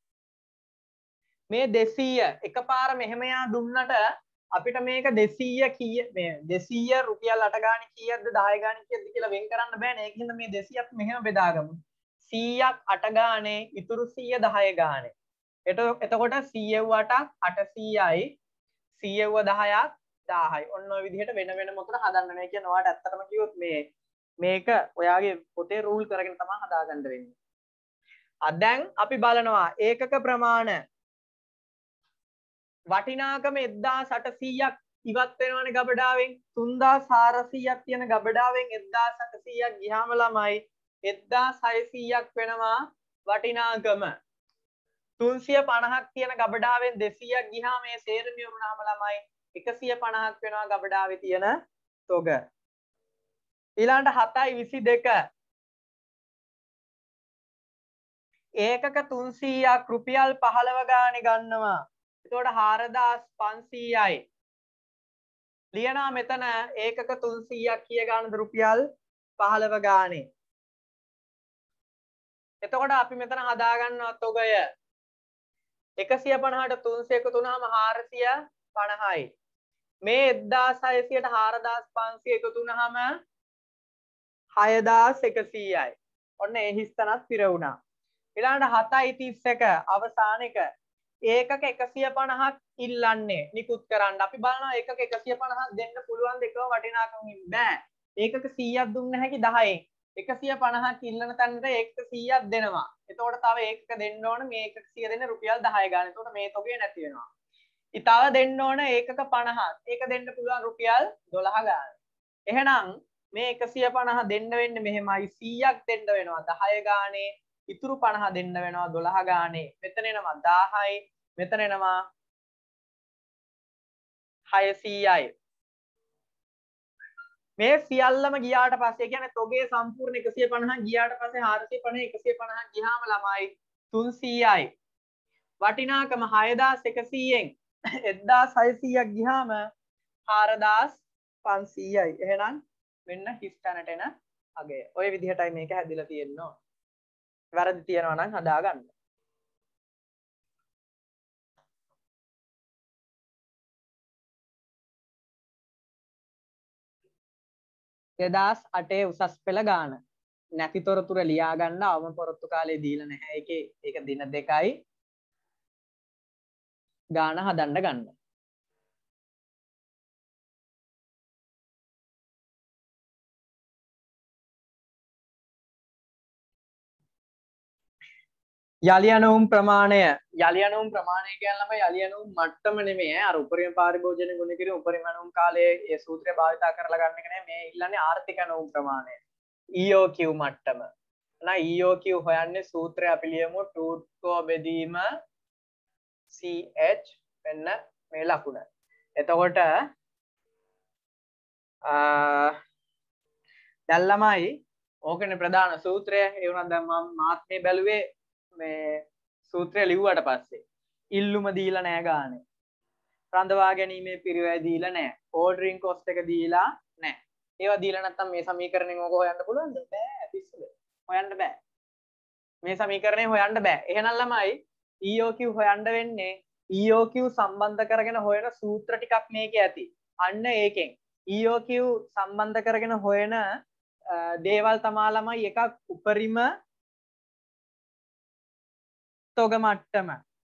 මේ දෙසීය එකපාර මෙහෙම යා දුන්නට අපිට මේක දෙසීය කීය මේ දෙසීය රුපියල් අට ගානේ කීයක්ද දහය ගානේ කීයක්ද කියලා වෙන් කරන්න බෑනේ. ඒකින්ද මේ දෙසීයක් මෙහෙම බෙදාගමු. සීයක් අට ගානේ ඉතුරු සීය දහය ගානේ. එතකොට සීයව අටක් අටසීයයි සීයව දහයක් දාහයි. ඔන්න ඔය විදිහට වෙන වෙන මොකද හදන්න මේ කියන ඔයාලට ඇත්තටම කිව්වොත් මේ මේක ඔයාගේ පොතේ රූල් කරගෙන තමයි හදාගන්න වෙන්නේ. අ දැන් අපි බලනවා ඒකක ප්‍රමාණ වටිනාකම එක්දාස් අටසීයක් ඉවත් වෙනවනේ ගබඩාවෙන්. තුන්දාස් හාරසීයක් තියෙන ගබඩාවෙන් එක්දාස් අටසීයක් ගියාම ළමයි එක්දාස් හයසීයක් වෙනවා වටිනාකම. තුන්සිය පනහක් තියෙන ගබඩාවෙන් දෙසීයක් ගියාම මේ සේරම ඉවරුනාම ළමයි එකසිය පනහක් වෙනවා ගබඩාවේ තියෙන තොග. ඊළඟට හතයි විසි දෙක ඒකක තුන්සීයක් රුපියල් පහළව ගානේ ගන්නවා. එතකොට හාරදාස් පන්සීයයි ලියනවා මෙතන ඒකක තුන්සීයක් කිය ගන්නද රුපියල් පහළව ගානේ. එතකොට අපි මෙතන හදා ගන්නවා තොගය එකසිය පනහට තුන්සිය එකතු වුණාම හාරසිය පනහයි. මේ එක්දාස් හයසියට හාරදාස් පන්සිය එකතු වුණාම හයදාස් එකසීයයි. ඔන්න ඒ හිස්තනත් පිර වුණා. ඊළඟට හතයි තිස් එක අවසාන එක ඒකක එකසිය පනහක් ඉල්ලන්නේ නිකුත් කරන්න. අපි බලනවා ඒකක එකසිය පනහක් දෙන්න පුළුවන් දෙකම වටිනාකමින් බෑ. ඒකක සීයක් දුන්න හැකි දහයෙන්. එකසිය පනහක් ඉල්ලන තැනට ඒකක සීයක් දෙනවා. එතකොට තව ඒකක දෙන්න ඕන මේ එකක සීය දෙන්න රුපියල් දහය ගන්න. එතකොට මේ තොගේ නැති වෙනවා. ඊතව දෙන්න ඕන ඒකක පනහක්. ඒක දෙන්න පුළුවන් රුපියල් දොළහ ගන්න. එහෙනම් මේ එකසිය පනහ දෙන්න වෙන්නේ මෙහෙමයි සීයක් දෙන්න වෙනවා දහය ගානේ. ඉතුරු පනහ දෙන්න වෙනවා දොළහ ගානේ. මෙතන එනවා දහයයි. මෙතන එනවා හයසීයයි. මේ සියල්ලම ගියාට පස්සේ කියන්නේ තොගේ සම්පූර්ණ එකසිය පනහ ගියාට පස්සේ හාරසිය පනහ එකසිය පනහ ගියාම ළමයි තුන්සීයයි. වටිනාකම හයදාස් එකසීයෙන් එක්දාස් හයසීයක් ගියාම හාරදාස් පන්සීයයි. එහෙනම් මෙන්න හිස් තැනට එන අගය. ඔය විදිහටයි මේක හැදිලා තියෙන්නේ. වැරදි තියනවා නම් හදා ගන්න. දෙදාස් අටේ උසස් පෙළ ගාන නැති තොරතුර ලියා ගන්න අවම පොරොත්තු කාලේ දීලා නැහැ. ඒකේ ඒක දින දෙකයි ගාන හදන්න ගන්න. යලි අණුම් ප්‍රමාණය යලි අණුම් ප්‍රමාණය කියන්නේ ළමයි යලි අණුම් මට්ටම නෙමෙයි අර උපරිම පරිභෝජන ගුණ කිරීම උපරිම අණුම් කාලයේ ඒ සූත්‍රය භාවිතා කරලා ගන්න එක නෙමෙයි මේ ඉල්ලන්නේ ආර්ථික අණුම් ප්‍රමාණය E O Q මට්ටම. එහෙනම් E O Q හොයන්නේ සූත්‍රය අපි ලියමු ටූට්කෝ බෙදීම C H මෙන්න මේ ලකුණ. එතකොට අ දැන් ළමයි ඕකනේ ප්‍රධාන සූත්‍රය. ඒ වුණා දැන් මම මාත් මේ බැලුවේ මේ සූත්‍රය ලිව්වට පස්සේ ඉල්ලුම දීලා නැහැ ගානේ. රඳවා ගැනීමේ පිරිවැය දීලා නැහැ. ඕඩරින් කොස්ට් එක දීලා නැහැ. ඒවා දීලා නැත්තම් මේ සමීකරණයෙන් ඕක හොයන්න පුළුවන්ද? බෑ පිස්සුද. හොයන්න බෑ. මේ සමීකරණය හොයන්න බෑ. එහෙනම් ළමයි E O Q හොයන්න වෙන්නේ E O Q සම්බන්ධ කරගෙන හොයන සූත්‍ර ටිකක් මේකේ ඇති. අන්න ඒකෙන් E O Q සම්බන්ධ කරගෙන හොයන දේවල් තමා ළමයි එකක් උපරිම තොග මට්ටම.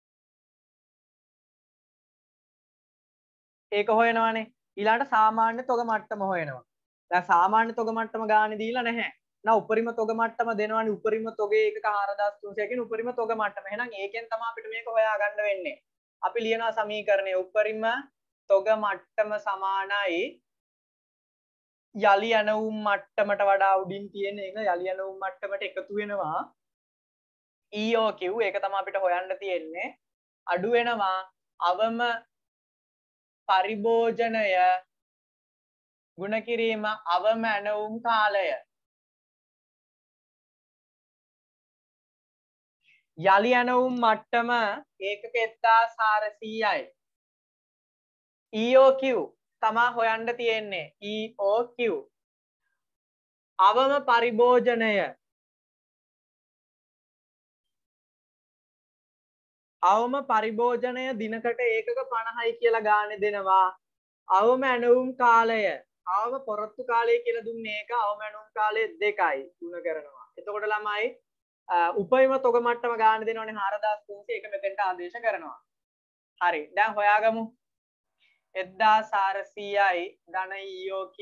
ඒක හොයනවානේ. ඊළඟට සාමාන්‍ය තොග මට්ටම හොයනවා. දැන් සාමාන්‍ය තොග මට්ටම ගානේ දීලා නැහැ. නා උපරිම තොග මට්ටම දෙනවනේ උපරිම තොගේ එකක හාරදාස් තුන්සිය කියන උපරිම තොග මට්ටම. එහෙනම් ඒකෙන් තමයි අපිට මේක හොයාගන්න වෙන්නේ. අපි ලියනවා සමීකරණය උපරිම තොග මට්ටම සමානයි යලි යනවුම් මට්ටමට වඩා උඩින් තියෙන එක යලි යනවුම් මට්ටමට එකතු වෙනවා E O Q. ඒක තමයි අපිට හොයන්න තියෙන්නේ. අඩු වෙනවා අවම පරිභෝජනය ගුණ කිරීම අවම ඇනවුම් කාලය. යලි ඇනවුම් මට්ටම ඒකක එක්දාස් හාරසීයයි. E O Q තමා හොයන්න තියෙන්නේ. E O Q අවම පරිභෝජනය අවම පරිභෝජනය දිනකට ඒකක පනහයි කියලා ගානේ දෙනවා. අවම ඇනවුම් කාලය අවම පොරොත්තු කාලය කියලා දුන්නේ ඒක අවම ඇනවුම් කාලය දෙකයි ගුණ කරනවා. එතකොට ළමයි උපරිම තොග මට්ටම ගාන දෙනවනේ හාරදාස් තුන්සිය එක මෙතෙන්ට ආදේශ කරනවා. හරි. දැන් හොයාගමු. එක්දාස් හාරසීයයි ධන E O Q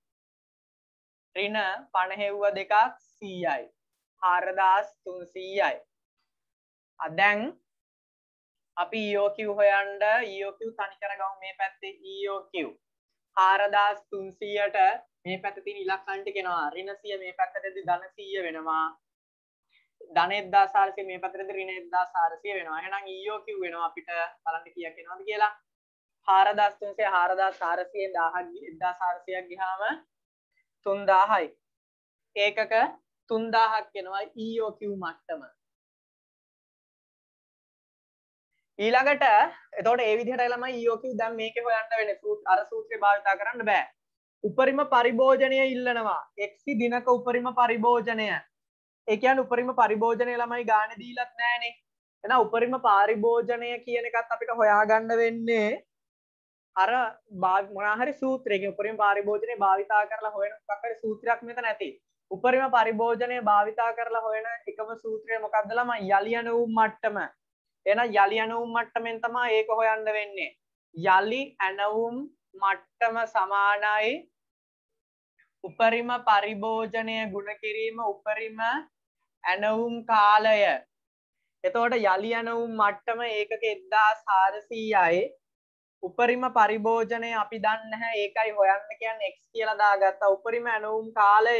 ඍණ පනහෙව්ව දෙකක් සීයයි. හාරදාස් තුන්සීයයි. ආ දැන් අපි E O Q හොයන්න E O Q තනි කරගමු මේ පැත්තේ E O Q හාරදාස් තුන්සීයට මේ පැත්තේ තියෙන ඉලක්කන් ටික එනවා ඍණ සීය මේ පැත්තටදී ධන සීය වෙනවා ධන එක්දාස් හාරසීය මේ පැත්තටදී ඍණ එක්දාස් හාරසීය වෙනවා. එහෙනම් E O Q වෙනවා අපිට බලන්න කීයක් එනවද කියලා. හාරදාස් තුන්සිය හාරදාස් හාරසීය දහයක් එක්දාස් හාරසීයක් ගියාම තුන්දාහයි. ඒකක තුන්දාහක් එනවා E O Q මට්ටම. ඊළඟට එතකොට ඒ විදිහට ළමයි ඊ ඔ කිව් දැන් මේකේ හොයන්න වෙන්නේ අර සූත්‍රය භාවිතා කරන්න බෑ. උපරිම පරිභෝජනය ඉල්ලනවා. එක්සි දිනක උපරිම පරිභෝජනය. ඒ කියන්නේ උපරිම පරිභෝජනය ළමයි ගානේ දීලත් නැහනේ. එහෙනම් උපරිම පරිභෝජනය කියන එකත් අපිට හොයාගන්න වෙන්නේ අර මොනවා හරි සූත්‍රයකින් උපරිම පරිභෝජනය භාවිතා කරලා හොයන මොකක් හරි සූත්‍රයක් මෙතන ඇති. උපරිම පරිභෝජනය භාවිතා කරලා හොයන එකම සූත්‍රය මොකක්ද ළමයි? යලි යනවුම් මට්ටම. එහෙනම් යලි යනවුම් මට්ටමෙන් තමයි ඒක හොයන්න වෙන්නේ. යලි ඇනවුම් මට්ටම සමානයි උපරිම පරිභෝජනය ගුණ කිරීම උපරිම ඇනවුම් කාලය. එතකොට යලි ඇනවුම් මට්ටම ඒකක එක්දාස් හාරසීයයි. උපරිම පරිභෝජනය අපි දන්නේ නැහැ. ඒකයි හොයන්න කියන්නේ x කියලා දාගත්තා. උපරිම ඇනවුම් කාලය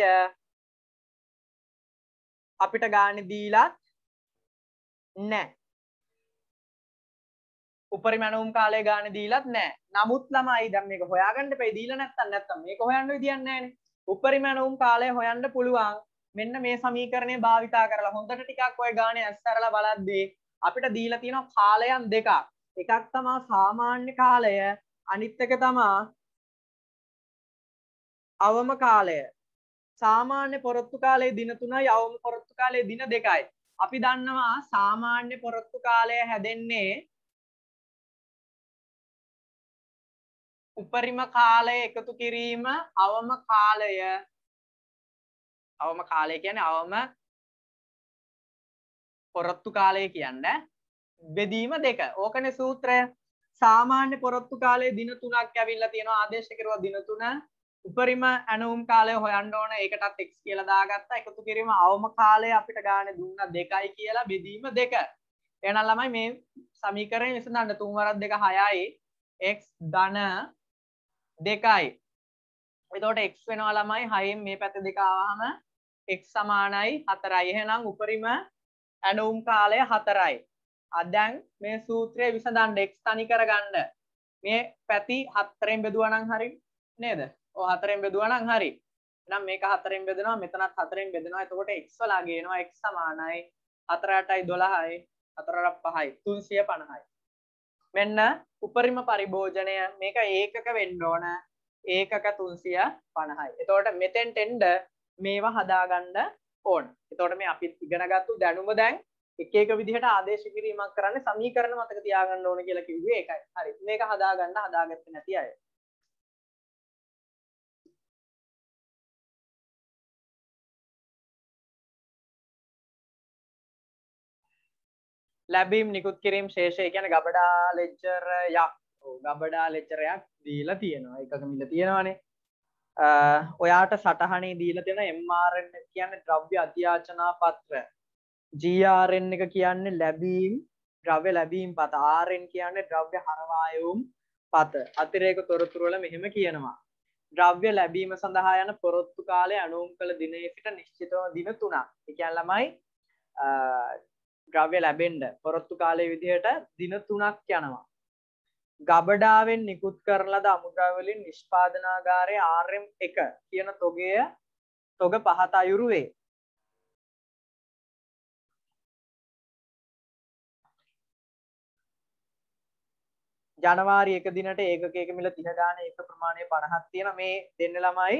අපිට ගානේ දීලත් නැහැ. උපරිම ඇනවුම් කාලය ගානේ දීලත් නැහැ. නමුත් ළමයි දැන් මේක හොයාගන්න එපා. දීලා නැත්තම් නැත්තම් මේක හොයන්න විදියක් නැහැනේ. උපරිම ඇනවුම් කාලය හොයන්න පුළුවන්. මෙන්න මේ සමීකරණය භාවිතා කරලා හොඳට ටිකක් ඔය ගානේ ඇස්සරලා බලද්දී අපිට දීලා තියෙනවා කාලයන් දෙකක්. එකක් තමයි සාමාන්‍ය කාලය, අනිත් එක තමයි අවම කාලය. සාමාන්‍ය පොරොත්තු කාලයේ දින තුනයි, අවම පොරොත්තු කාලයේ දින දෙකයි. අපි දන්නවා සාමාන්‍ය පොරොත්තු කාලය හැදෙන්නේ උපරිම කාලය එකතු කිරීම අවම කාලය. අවම කාලය කියන්නේ අවම පොරොත්තු කාලය කියන්නේ බෙදීම දෙක. ඕකනේ සූත්‍රය. සාමාන්‍ය පොරොත්තු කාලයේ දින තුනක් ඇවිල්ලා තියෙනවා. ආදේශ කෙරුවා දින තුන. උපරිම ඇනවුම් කාලය හොයන්න ඕන. ඒකටත් x කියලා දාගත්තා. එකතු කිරීම අවම කාලය අපිට ගානේ දුන්නා දෙකයි කියලා බෙදීම දෙක. එහෙනම් ළමයි මේ සමීකරණය විසඳන්න තුන් වරක් දෙක හයයි x ධන දෙකයි. එතකොට x වෙනවා ළමයි හයෙන් මේ පැත්ත දෙක ආවහම x සමානයි හතරයි. එහෙනම් උපරිම ඇනවුම් කාලය හතරයි. දැන් මේ සූත්‍රය විසඳන්න x තනි කරගන්න මේ පැති හතරෙන් බෙදුවා නම් හරි නේද? ඔව් හතරෙන් බෙදුවා නම් හරි. එහෙනම් මේක හතරෙන් බෙදෙනවා මෙතනත් හතරෙන් බෙදෙනවා. එතකොට x වලා ගේනවා x සමානයි හතර අටයි දොළහයි හතර අට පහයි තුන්සිය පනහයි. මෙන්න උපරිම පරිභෝජනය මේක ඒකක වෙන්න ඕන. ඒකක තුන්සිය පනහයි. එතකොට මෙතෙන්ට එන්න මේවා හදාගන්න ඕන. එතකොට මේ අපි ඉගෙනගත්තු දැනුම දැන් එක එක විදිහට ආදේශ කිරීමක් කරන්නේ සමීකරණ මතක තියාගන්න ඕන කියලා කිව්වේ ඒකයි. හරි. මේක හදාගන්න හදාගත්තේ නැති අය. ලැබීම් නිකුත් කිරීම ශේෂය කියන්නේ ගබඩා ලෙජරයක්. ඔව් ගබඩා ලෙජරයක් දීලා තියෙනවා. එකක මිල තියෙනවානේ. අ ඔයාට සටහනේ දීලා තියෙන එම් ආර් එන් කියන්නේ ද්‍රව්‍ය අධ්‍යාචනා පත්‍ර. ජී ආර් එන් එක කියන්නේ ලැබීම් ද්‍රව්‍ය ලැබීම් පත. ආර් එන් කියන්නේ ද්‍රව්‍ය හරවායුම් පත. අතිරේක තොරතුරු වල මෙහෙම කියනවා. ද්‍රව්‍ය ලැබීම සඳහා යන පොරොත්තු කාලය අනුම් කළ දිනේ සිට නිශ්චිතව දින තුනක්. ඒ කියන්නේ ළමයි ද්‍රව්‍ය ලැබෙන්න පොරොත්තු කාලයේ විදිහට දින තුනක් යනවා. ගබඩාවෙන් නිකුත් කරන ලද අමුද්‍රව්‍ය වලින් නිෂ්පාදනාගාරයේ ආර් එම් එක කියන තොගය තොග පහත අයුරු වේ. ජනවාරි එක දිනට ඒකකයක මිල තිහ ගාන ඒක ප්‍රමාණය පනහක් තියෙන මේ දෙන්න ළමයි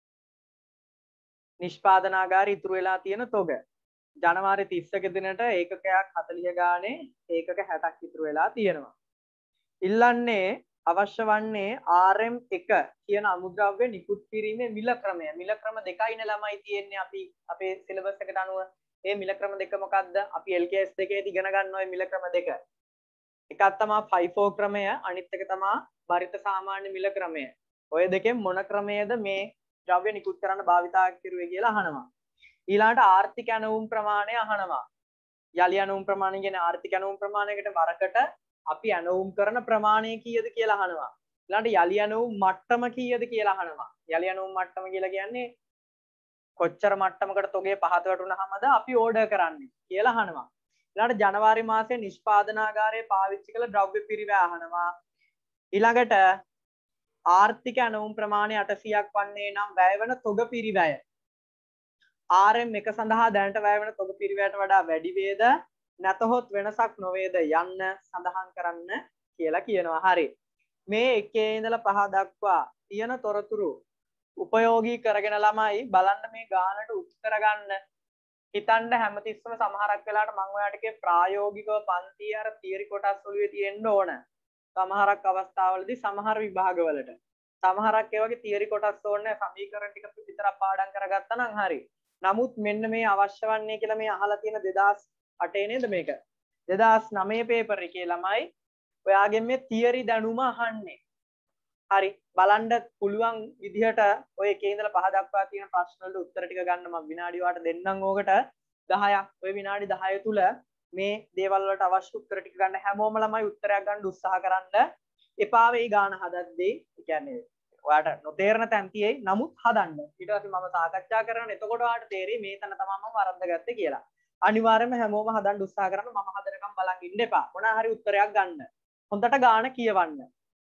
නිෂ්පාදනාගාරය ඉතුරු වෙලා තියෙන තොග. ජනවාරි තිස්සක දිනට ඒකකයක් හතලිහ ගානේ ඒකක හැටක් ඉතුරු වෙලා තියෙනවා. ඉල්ලන්නේ අවශ්‍ය වන්නේ ආර් එම් එක කියන අමුද්‍රව්‍ය නිකුත් කිරීමේ මිල ක්‍රමය. මිල ක්‍රම දෙකයිනේ ළමයි තියෙන්නේ අපි අපේ සිලබස් එකට අනුව. මේ මිල ක්‍රම දෙක මොකක්ද? අපි එල් කේ එස් දෙකේදී ඉගෙන ගන්න ඔය මිල ක්‍රම දෙක. එකක් තමයි ෆයිෆෝ ක්‍රමය, අනිත් එක තමයි බරිත සාමාන්‍ය මිල ක්‍රමය. ඔය දෙකෙන් මොන ක්‍රමයේද මේ ද්‍රව්‍ය නිකුත් කරන්න භාවිතා කරුවේ කියලා අහනවා. ඊළාට ආර්ථික ඇනවුම් ප්‍රමාණය අහනවා. යලි ඇනවුම් ප්‍රමාණය කියන්නේ ආර්ථික ඇනවුම් ප්‍රමාණයකට වරකට අපි ඇනවුම් කරන ප්‍රමාණය කීයද කියලා අහනවා. ඊළාට යලි ඇනවුම් මට්ටම කීයද කියලා අහනවා. යලි ඇනවුම් මට්ටම කියලා කියන්නේ කොච්චර මට්ටමකට තොගේ පහත වැටුනහමද අපි ඕඩර් කරන්නේ කියලා අහනවා. ඊළාට ජනවාරි මාසයේ නිෂ්පාදනාගාරයේ පාවිච්චි කළ ද්‍රව්‍ය පිරිවැය අහනවා. ඊළඟට ආර්ථික ඇනවුම් ප්‍රමාණය අටසියයක් වන්නේ නම් වැයවන තොග පිරිවැය ආර් එම් එක සඳහා දැනට වැය වෙන තොග පිරිවැයට වඩා වැඩි වේද නැතහොත් වෙනසක් නොවේද යන්න සඳහන් කරන්න කියලා කියනවා. හරි. මේ එකේ ඉඳලා පහ දක්වා තියෙන තොරතුරු උපයෝගී කරගෙන ළමයි බලන්න මේ ගානට උත්තර ගන්න. හිතන්න හැමතිස්සම සමහරක් වෙලාවට මම ඔයාලට කිය ප්‍රායෝගිකව පන්ති අර තියරි කොටස් ඔළුවේ තියෙන්න ඕන. සමහරක් අවස්ථාවලදී සමහර විභාගවලට සමහරක් ඒ වගේ තියරි කොටස් ඕනේ සමීකරණ ටික විතරක් පාඩම් කරගත්තා නම් හරි. නමුත් මෙන්න මේ අවශ්‍ය වන්නේ කියලා මේ අහලා තියෙන දෙදාස් අටේ නේද මේක? දෙදාස් නවය පේපර් එකේ ළමයි ඔයාගෙන් මේ තියරි දැනුම අහන්නේ. හරි බලන්න පුළුවන් විදිහට ඔය එකේ ඉඳලා පහ දක්වා තියෙන ප්‍රශ්න වලට උත්තර ටික ගන්න මම විනාඩි වාට දෙන්නම් ඕකට දහයක්. ඔය විනාඩි දහය තුල මේ දේවල් වලට අවශ්‍ය උත්තර ටික ගන්න හැමෝම ළමයි උත්තරයක් ගන්න උත්සාහ කරන්න. එපා වෙයි ගාන හදද්දී. ඒ කියන්නේ ඔයාලට නොතේරෙන තැන් තියෙයි. නමුත් හදන්න. ඊට පස්සේ මම සාකච්ඡා කරනවා. එතකොට ඔයාලට තේරෙයි මේ තැන තමයි මම වරද්දගත්තේ කියලා. අනිවාර්යයෙන්ම හැමෝම හදන්න උත්සාහ කරන්න. මම හදනකම් බලන් ඉන්න එපා. මොනවා හරි උත්තරයක් ගන්න. හොඳට ගාන කියවන්න.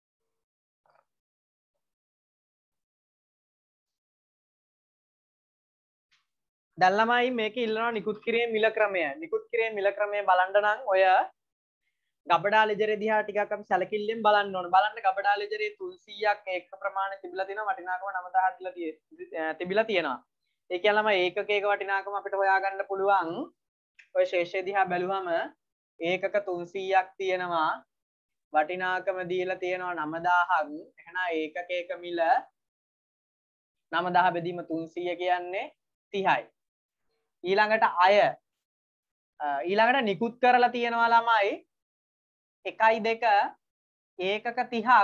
දැන් ළමයි මේක ඉල්ලනවා නිකුත් කිරීමේ මිල ක්‍රමය. නිකුත් කිරීමේ මිල ක්‍රමය බලන්න නම් ඔය ගබඩා ලෙජරේ දිහා ටිකක් අපි සැලකිල්ලෙන් බලන්න ඕන. බලන්න ගබඩා ලෙජරේ තුන්සීයක් ඒක ප්‍රමාණය තිබිලා තියෙනවා වටිනාකම නවදාහක් තිබිලා තියෙනවා. ඒ කියලාම ඒකක ඒක වටිනාකම අපිට හොයාගන්න පුළුවන්. ඔය ශේෂය දිහා බැලුවම ඒකක තුන්සීයක් තියෙනවා. වටිනාකම දීලා තියෙනවා නවදාහක්. එහෙනම් ඒකකයක මිල නවදාහ බෙදීම තුන්සීය කියන්නේ තිහයි. ඊළඟට අය ඊළඟට නිකුත් කරලා තියෙනවා ළමයි එකයි දෙක ඒකක තිහක්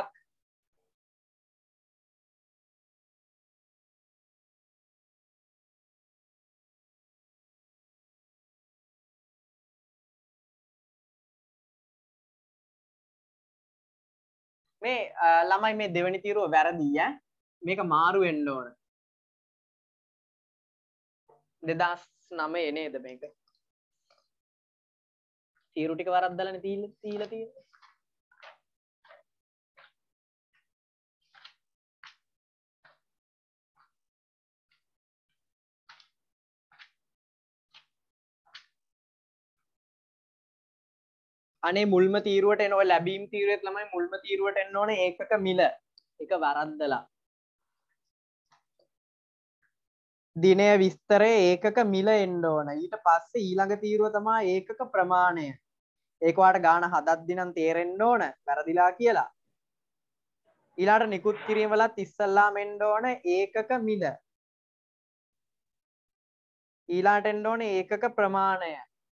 මේ ළමයි මේ දෙවෙනි තීරුව වැරදි ඈ මේක මාරු වෙන්න ඕන දෙදාස් නවය නේද මේක තීරු ටික වරද්දලානේ තීලා තීලා තියෙන්නේ අනේ මුල්ම තීරුවට එන ඔය ලැබීම් තීරුවෙත් ළමයි මුල්ම තීරුවට එන්න ඕනේ ඒකක මිල එක වරද්දලා දිනය විස්තරය ඒකක මිල එන්න ඕන ඊට පස්සේ ඊළඟ තීරුව තමයි ඒකක ප්‍රමාණය ඒක ඔයාලට ගාන හදද්දි නම් තේරෙන්න ඕන වැරදිලා කියලා ඊළාට නිකුත් කිරීම වලත් ඉස්සල්ලාම එන්න ඕන ඒකක මිල ඊළාට එන්න ඕන ඒකක ප්‍රමාණය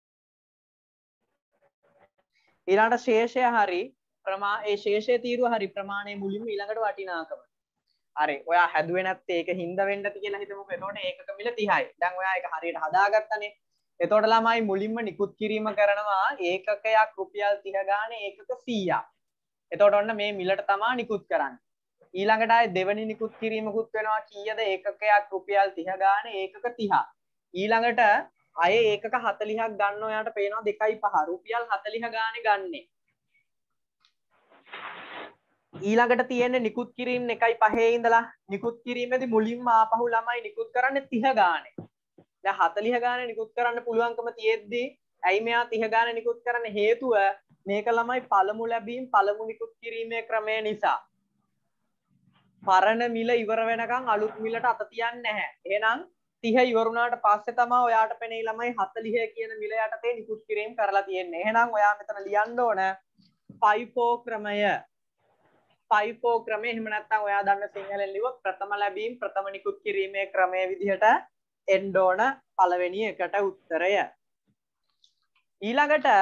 ඊළාට ශේෂය හරි ප්‍රමා ඒ ශේෂයේ තීරුව හරි ප්‍රමාණය මුලින්ම ඊළඟට වටිනාකම හරි ඔයා හැදුවේ නැත්තේ ඒක හින්දා වෙන්න ඇති කියලා හිතමුකෝ එතකොට ඒකක මිල තිහයි දැන් ඔයා ඒක හරියට හදාගත්තනේ එතකොට ළමයි මුලින්ම නිකුත් කිරීම කරනවා ඒකකයක් රුපියල් තිහ ගානේ ඒකක සීයක් එතකොට ඔන්න මේ මිලට තමයි නිකුත් කරන්නේ ඊළඟට ආයේ දෙවෙනි නිකුත් කිරීමකුත් වෙනවා කීයද ඒකකයක් රුපියල් තිහ ගානේ ඒකක තිහ ඊළඟට අය ඒකක හතළිහක් ගන්න ඔයාට පේනවා දෙකයි පහ රුපියල් හතළිහ ගානේ ගන්නේ ඊළඟට තියෙන්නේ නිකුත් කිරීම එකයි පහේ ඉඳලා නිකුත් කිරීමේදී මුලින්ම ආපහු ළමයි නිකුත් කරන්නේ තිහ ගානේ දැන් හතළිහ ගානේ නිකුත් කරන්න පුළුවන්කම තියෙද්දි ඇයි මෙයා තිහ ගානේ නිකුත් කරන්න හේතුව මේක ළමයි පළමු ලැබීම් පළමු නිකුත් කිරීමේ ක්‍රමය නිසා පරණ මිල ඉවර වෙනකන් අලුත් මිලට අත තියන්නේ නැහැ එහෙනම් තිහ ඉවරුණාට පස්සේ තමයි ඔයාට පෙනේ ළමයි හතළිහ කියන මිල යටතේ නිකුත් කිරීම කරලා තියෙන්නේ. එහෙනම් ඔයා මෙතන ලියන්න ඕන ෆයිෆෝ ක්‍රමය. ෆයිෆෝ ක්‍රමය එහෙම නැත්නම් ඔයා දන්න සිංහලෙන් ලියුවොත් ප්‍රථම ලැබීම් ප්‍රථම නිකුත් කිරීමේ ක්‍රමයේ විදිහට එන්න ඕන පළවෙනි එකට උත්තරය. ඊළඟට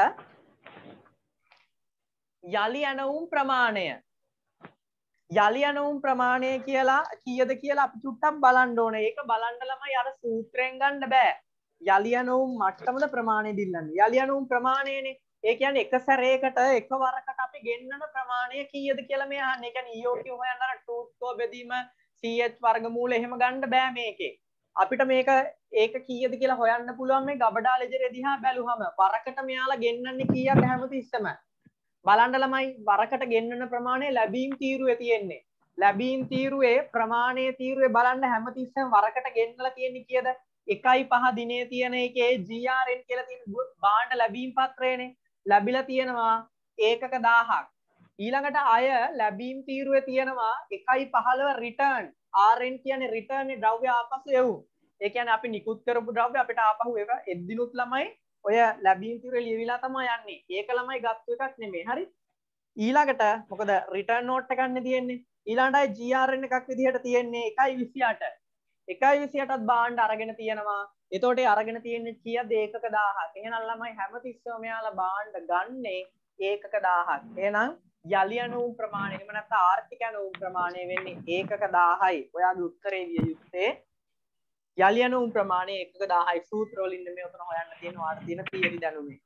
යලි යනවුම් ප්‍රමාණය. යලි යනවුම් ප්‍රමාණය කියලා කීයද කියලා අපි චුට්ටක් බලන්න ඕනේ. ඒක බලන්න ළමයි අර සූත්‍රයෙන් ගන්න බෑ. යලි යනවුම් මට්ටමද ප්‍රමාණය දිල්ලන්නේ. යලි යනවුම් ප්‍රමාණයනේ. ඒ කියන්නේ එක සැරේකට එකවරකට අපි ගෙන්නන ප්‍රමාණය කීයද කියලා මේ අහන්නේ. ඒ කියන්නේ E O Q හොයන්න අර ටූත් කෝ බෙදීම C H වර්ගමූල එහෙම ගන්න බෑ මේකේ. අපිට මේක ඒක කීයද කියලා හොයන්න පුළුවන් මේ ගබඩා ලෙජරේ දිහා බැලුවම. වරකට මෙයාලා ගෙන්නන්නේ කීයද හැමතිස්සම. බලන්න ළමයි වරකට ගෙන්නන ප්‍රමාණය ලැබීම් තීරුවේ තියෙන්නේ. ලැබීම් තීරුවේ ප්‍රමාණයේ තීරුවේ බලන්න හැමතිස්සෙම වරකට ගෙන්නලා තියෙන්නේ කීයද? එකයි පහ දිනේ තියෙන එකේ G R N කියලා තියෙන භාණ්ඩ ලැබීම් පත්‍රයනේ ලැබිලා තියෙනවා ඒකක දහයක්. ඊළඟට අය ලැබීම් තීරුවේ තියෙනවා එකයි පහළව රිටර්න් R N කියන්නේ රිටර්න් ද්‍රව්‍ය ආපසු එවු. ඒ කියන්නේ අපි නිකුත් කරපු ද්‍රව්‍ය අපිට ආපහු එව එද්දිනුත් ළමයි ඔය ලැබීම් තීරුවේ ලියවිලා තමයි යන්නේ. ඒක ළමයි ගත්තු එකක් නෙමෙයි. හරි. ඊළඟට මොකද රිටර්න් නෝට් එකක් නේ තියෙන්නේ. ඊළඟට G R N එකක් විදිහට තියෙන්නේ එකයි විසිඅට. එකයි විසිඅටත් භාණ්ඩ අරගෙන තියෙනවා. එතකොට ඒ අරගෙන තියෙන්නේ කීයද ඒකක දහයක්. එහෙනම් ළමයි හැමතිස්සෙම මෙයාලා භාණ්ඩ ගන්නේ ඒකක දහයක්. එහෙනම් යලි අණු ප්‍රමාණය එහෙම නැත්නම් ආර්ථික අණු ප්‍රමාණය වෙන්නේ ඒකක දහයයි. ඔයාගේ උත්තරේ විය යුත්තේ යලි අණු ප්‍රමාණය ඒකක දහයයි. සූත්‍ර වලින් මේ උතන හොයන්න තියෙනවා. ආට තියෙන තියරි දැනුමේ.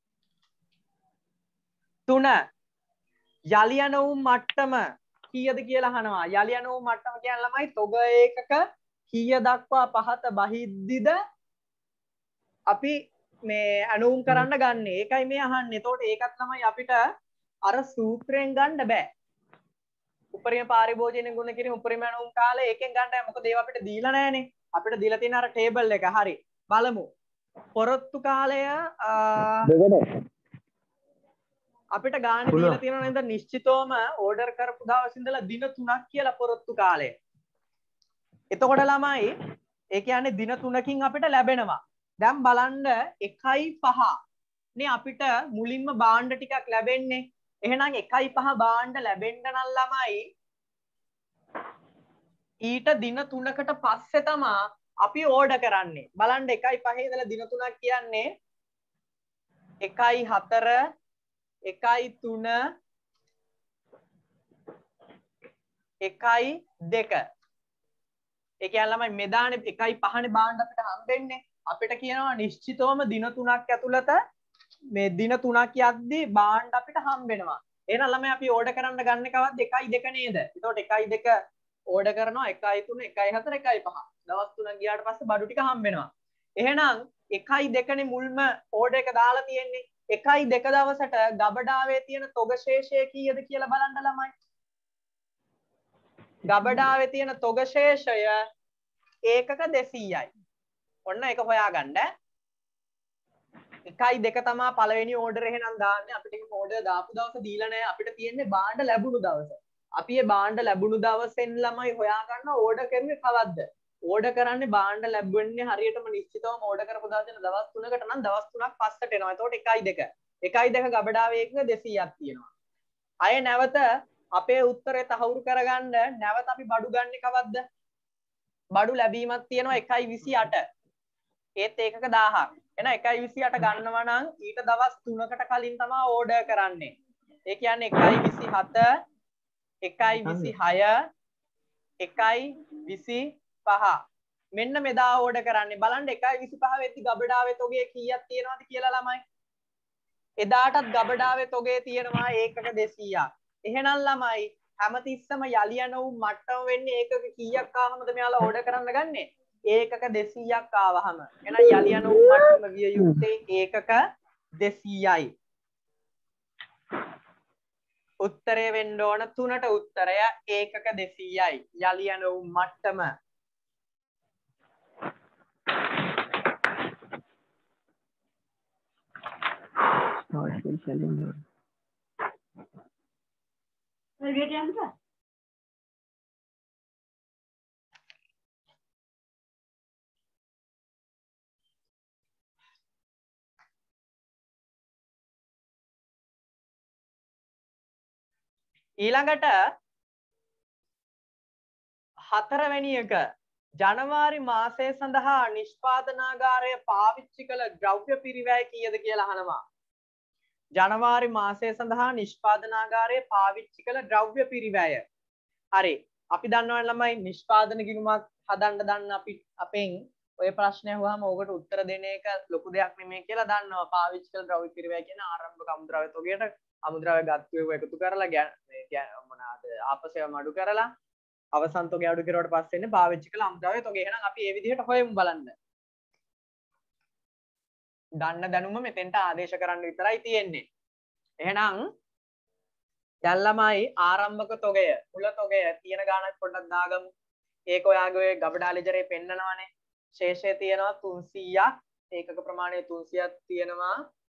තුන යලි අණු මට්ටම කීයද කියලා අහනවා. යලි අණු මට්ටම කියන්නේ ළමයි තොග ඒකක කීය දක්වා පහත බහිද්දිද අපි මේ අණුම් කරන්න ගන්න. ඒකයි මේ අහන්නේ. එතකොට ඒකත් තමයි අපිට අර සූත්‍රයෙන් ගන්න බෑ. උපරිම පාරිභෝජන ගුණ කිරීම උපරිම අණුම් කාලය ඒකෙන් ගන්න බෑ. මොකද ඒව අපිට දීලා නැහනේ. අපිට දීලා තියෙන අර ටේබල් එක. හරි. බලමු. පොරොත්තු කාලය අපිට ගාන දීලා තියෙනවා නේද? නිශ්චිතවම ඕඩර් කරපු දවස් ඉඳලා දින තුනක් කියලා පොරොත්තු කාලය. එතකොට ළමයි ඒ කියන්නේ දින තුනකින් අපිට ලැබෙනවා. දැන් බලන්න එකයි පහ නේ අපිට මුලින්ම භාණ්ඩ ටිකක් ලැබෙන්නේ. එහෙනම් එකයි පහ භාණ්ඩ ලැබෙන්න නම් ළමයි ඊට දින තුනකට පස්සේ තමයි අපි ඕඩර් කරන්නේ. බලන්න එකයි පහේ ඉඳලා දින තුනක් කියන්නේ එකයි හතර එකයි තුන එකයි දෙක. ඒ කියන්නේ ළමයි මෙදානේ එකයි පහනේ භාණ්ඩ අපිට හම්බෙන්නේ. අපිට කියනවා නිශ්චිතවම දින තුනක් ඇතුළත මේ දින තුනක් යද්දී භාණ්ඩ අපිට හම්බෙනවා. එහෙනම් ළමයි අපි ඕඩර් කරන්න ගන්න කවද්ද එකයි දෙක නේද? එතකොට එකයි දෙක ඕඩර් කරනවා එකයි තුන එකයි හතර එකයි පහ. දවස් තුනක් ගියාට පස්සේ බඩු ටික හම්බෙනවා. එහෙනම් එකයි දෙකනේ මුල්ම ඕඩර් එක දාලා තියෙන්නේ. එකයි දෙක දවසට ගබඩාවේ තියෙන තොග ශේෂය කීයද කියලා බලන්න ළමයි. ගබඩාවේ තියෙන තොග ශේෂය ඒකක දෙසීයයි. ඔන්න ඒක හොයාගන්න. එකයි දෙක තමයි පළවෙනි ඕඩර් එහෙනම් දාන්නේ. අපිට ඒක ඕඩර් දාපු දවස දීලා නැහැ. අපිට තියෙන්නේ භාණ්ඩ ලැබුණු දවස. අපි මේ භාණ්ඩ ලැබුණු දවසෙන් ළමයි හොයාගන්න ඕඩර් කරුවේ කවද්ද? ඕඩර් කරන්නේ භාණ්ඩ ලැබෙන්නේ හරියටම නිශ්චිතවම ඕඩර් කරපු දවසෙන් දවස් තුනකට නම් දවස් තුනක් පස්සට එනවා. එතකොට එකයි දෙක. එකයි දෙක ගබඩාවේ එකක දෙසීයක් තියෙනවා. අය නැවත අපේ උත්තරේ තහවුරු කරගන්න නැවත අපි බඩු ගන්න කවද්ද? බඩු ලැබීමක් තියෙනවා එකයි විසිඅට. ඒත් ඒකක දහයක්. එහෙනම් එකයි විසිඅට ගන්නවා නම් ඊට දවස් තුනකට කලින් තමයි ඕඩර් කරන්නේ. ඒ කියන්නේ එකයි විසිහත එකයි විසිහය එකයි විසිපහ මෙන්න මෙදා ඕඩර් කරන්නේ. බලන්න එකයි විසිපහ වෙද්දි ගබඩාවේ තොගේ කීයක් තියෙනවද කියලා ළමයි. එදාටත් ගබඩාවේ තොගේ තියෙනවා ඒකක දෙසීයක්. එහෙනම් ළමයි හැමතිස්සම යලි අණු මට්ටම වෙන්නේ ඒකක කීයක් ආවමද මෙයාලා ඕඩර් කරන්න ගන්නේ? ඒකක දෙසීයක් ආවහම. එහෙනම් යලි අණු මට්ටම විය යුත්තේ ඒකක දෙසීයයි. උත්තරය වෙන්න ඕන තුනට උත්තරය ඒකක දෙසීයයි. යලි අණු මට්ටම ඊළඟට හතරවෙනි එක ජනවාරි මාසය සඳහා නිෂ්පාදනාගාරය පාවිච්චි කළ ද්‍රව්‍ය පිරිවැය කීයද කියලා අහනවා. ජනවාරි මාසය සඳහා නිෂ්පාදනාගාරය පාවිච්චි කළ ද්‍රව්‍ය පිරිවැය. හරි. අපි දන්නවනේ ළමයි නිෂ්පාදන ගිණුමක් හදන්න දන්න අපි අපෙන් ඔය ප්‍රශ්නය අහුවාම ඕකට උත්තර දෙන එක ලොකු දෙයක් නෙමෙයි කියලා දන්නවා. පාවිච්චි කළ ද්‍රව්‍ය පිරිවැය කියන ආරම්භක අමුද්‍රව්‍ය තොගයට අමුද්‍රව්‍ය ගත්තු ඒවා එකතු කරලා මොනවාද ආපසේව මඩු කරලා අවසන් තොගය අඩු කරුවාට පස්සේ ඉන්නේ පාවිච්චි කළ අමුද්‍රව්‍ය තොගය. එහෙනම් අපි මේ විදිහට හොයමු බලන්න. දන්න දැනුම මෙතෙන්ට ආදේශ කරන්න විතරයි තියෙන්නේ. එහෙනම් දැන් ළමයි ආරම්භක තොගය මුල තොගය තියෙන ගානක් පොඩ්ඩක් දාගමු. ඒක ඔයාගේ ඔය ගබඩා ලෙජරේ පෙන්නනවානේ. ශේෂය තියෙනවා තුන්සීයක්. ඒකක ප්‍රමාණය තුන්සීයක් තියෙනවා.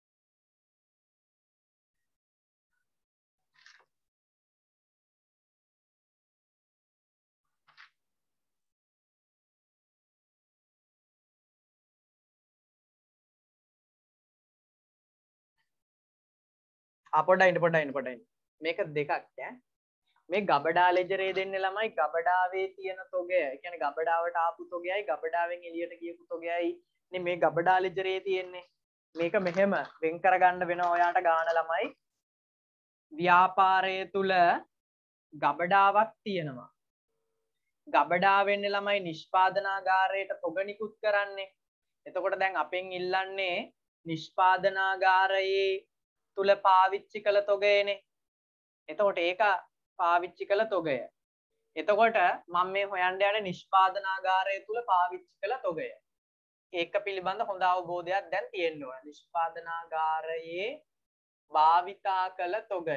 පොඩ්ඩයි ඉන්න පොඩ්ඩයි ඉන්න පොඩ්ඩයි. මේක දෙකක් ඈ. මේ ගබඩා ලෙජරේ දෙන්නේ ළමයි ගබඩාවේ තියෙන තොගය. ඒ කියන්නේ ගබඩාවට ආපු තොගයයි ගබඩාවෙන් එළියට ගියපු තොගයයි නේ මේ ගබඩා ලෙජරේ තියෙන්නේ. මේක මෙහෙම වෙන් කරගන්න වෙනවා ඔයාට ගාන ළමයි. ව්‍යාපාරය තුල ගබඩාවක් තියෙනවා. ගබඩාවෙන්නේ ළමයි නිෂ්පාදනාගාරයට තොග නිකුත් කරන්නේ. එතකොට දැන් අපෙන් ඉල්ලන්නේ නිෂ්පාදනාගාරයේ තුල පාවිච්චි කළ තොගයනේ. එතකොට ඒක පාවිච්චි කළ තොගය. එතකොට මම මේ හොයන්න යන්නේ නිෂ්පාදනාගාරය තුල පාවිච්චි කළ තොගය. ඒක පිළිබඳ හොඳ අවබෝධයක් දැන් තියෙන්න ඕන. නිෂ්පාදනාගාරයේ භාවිතා කළ තොගය.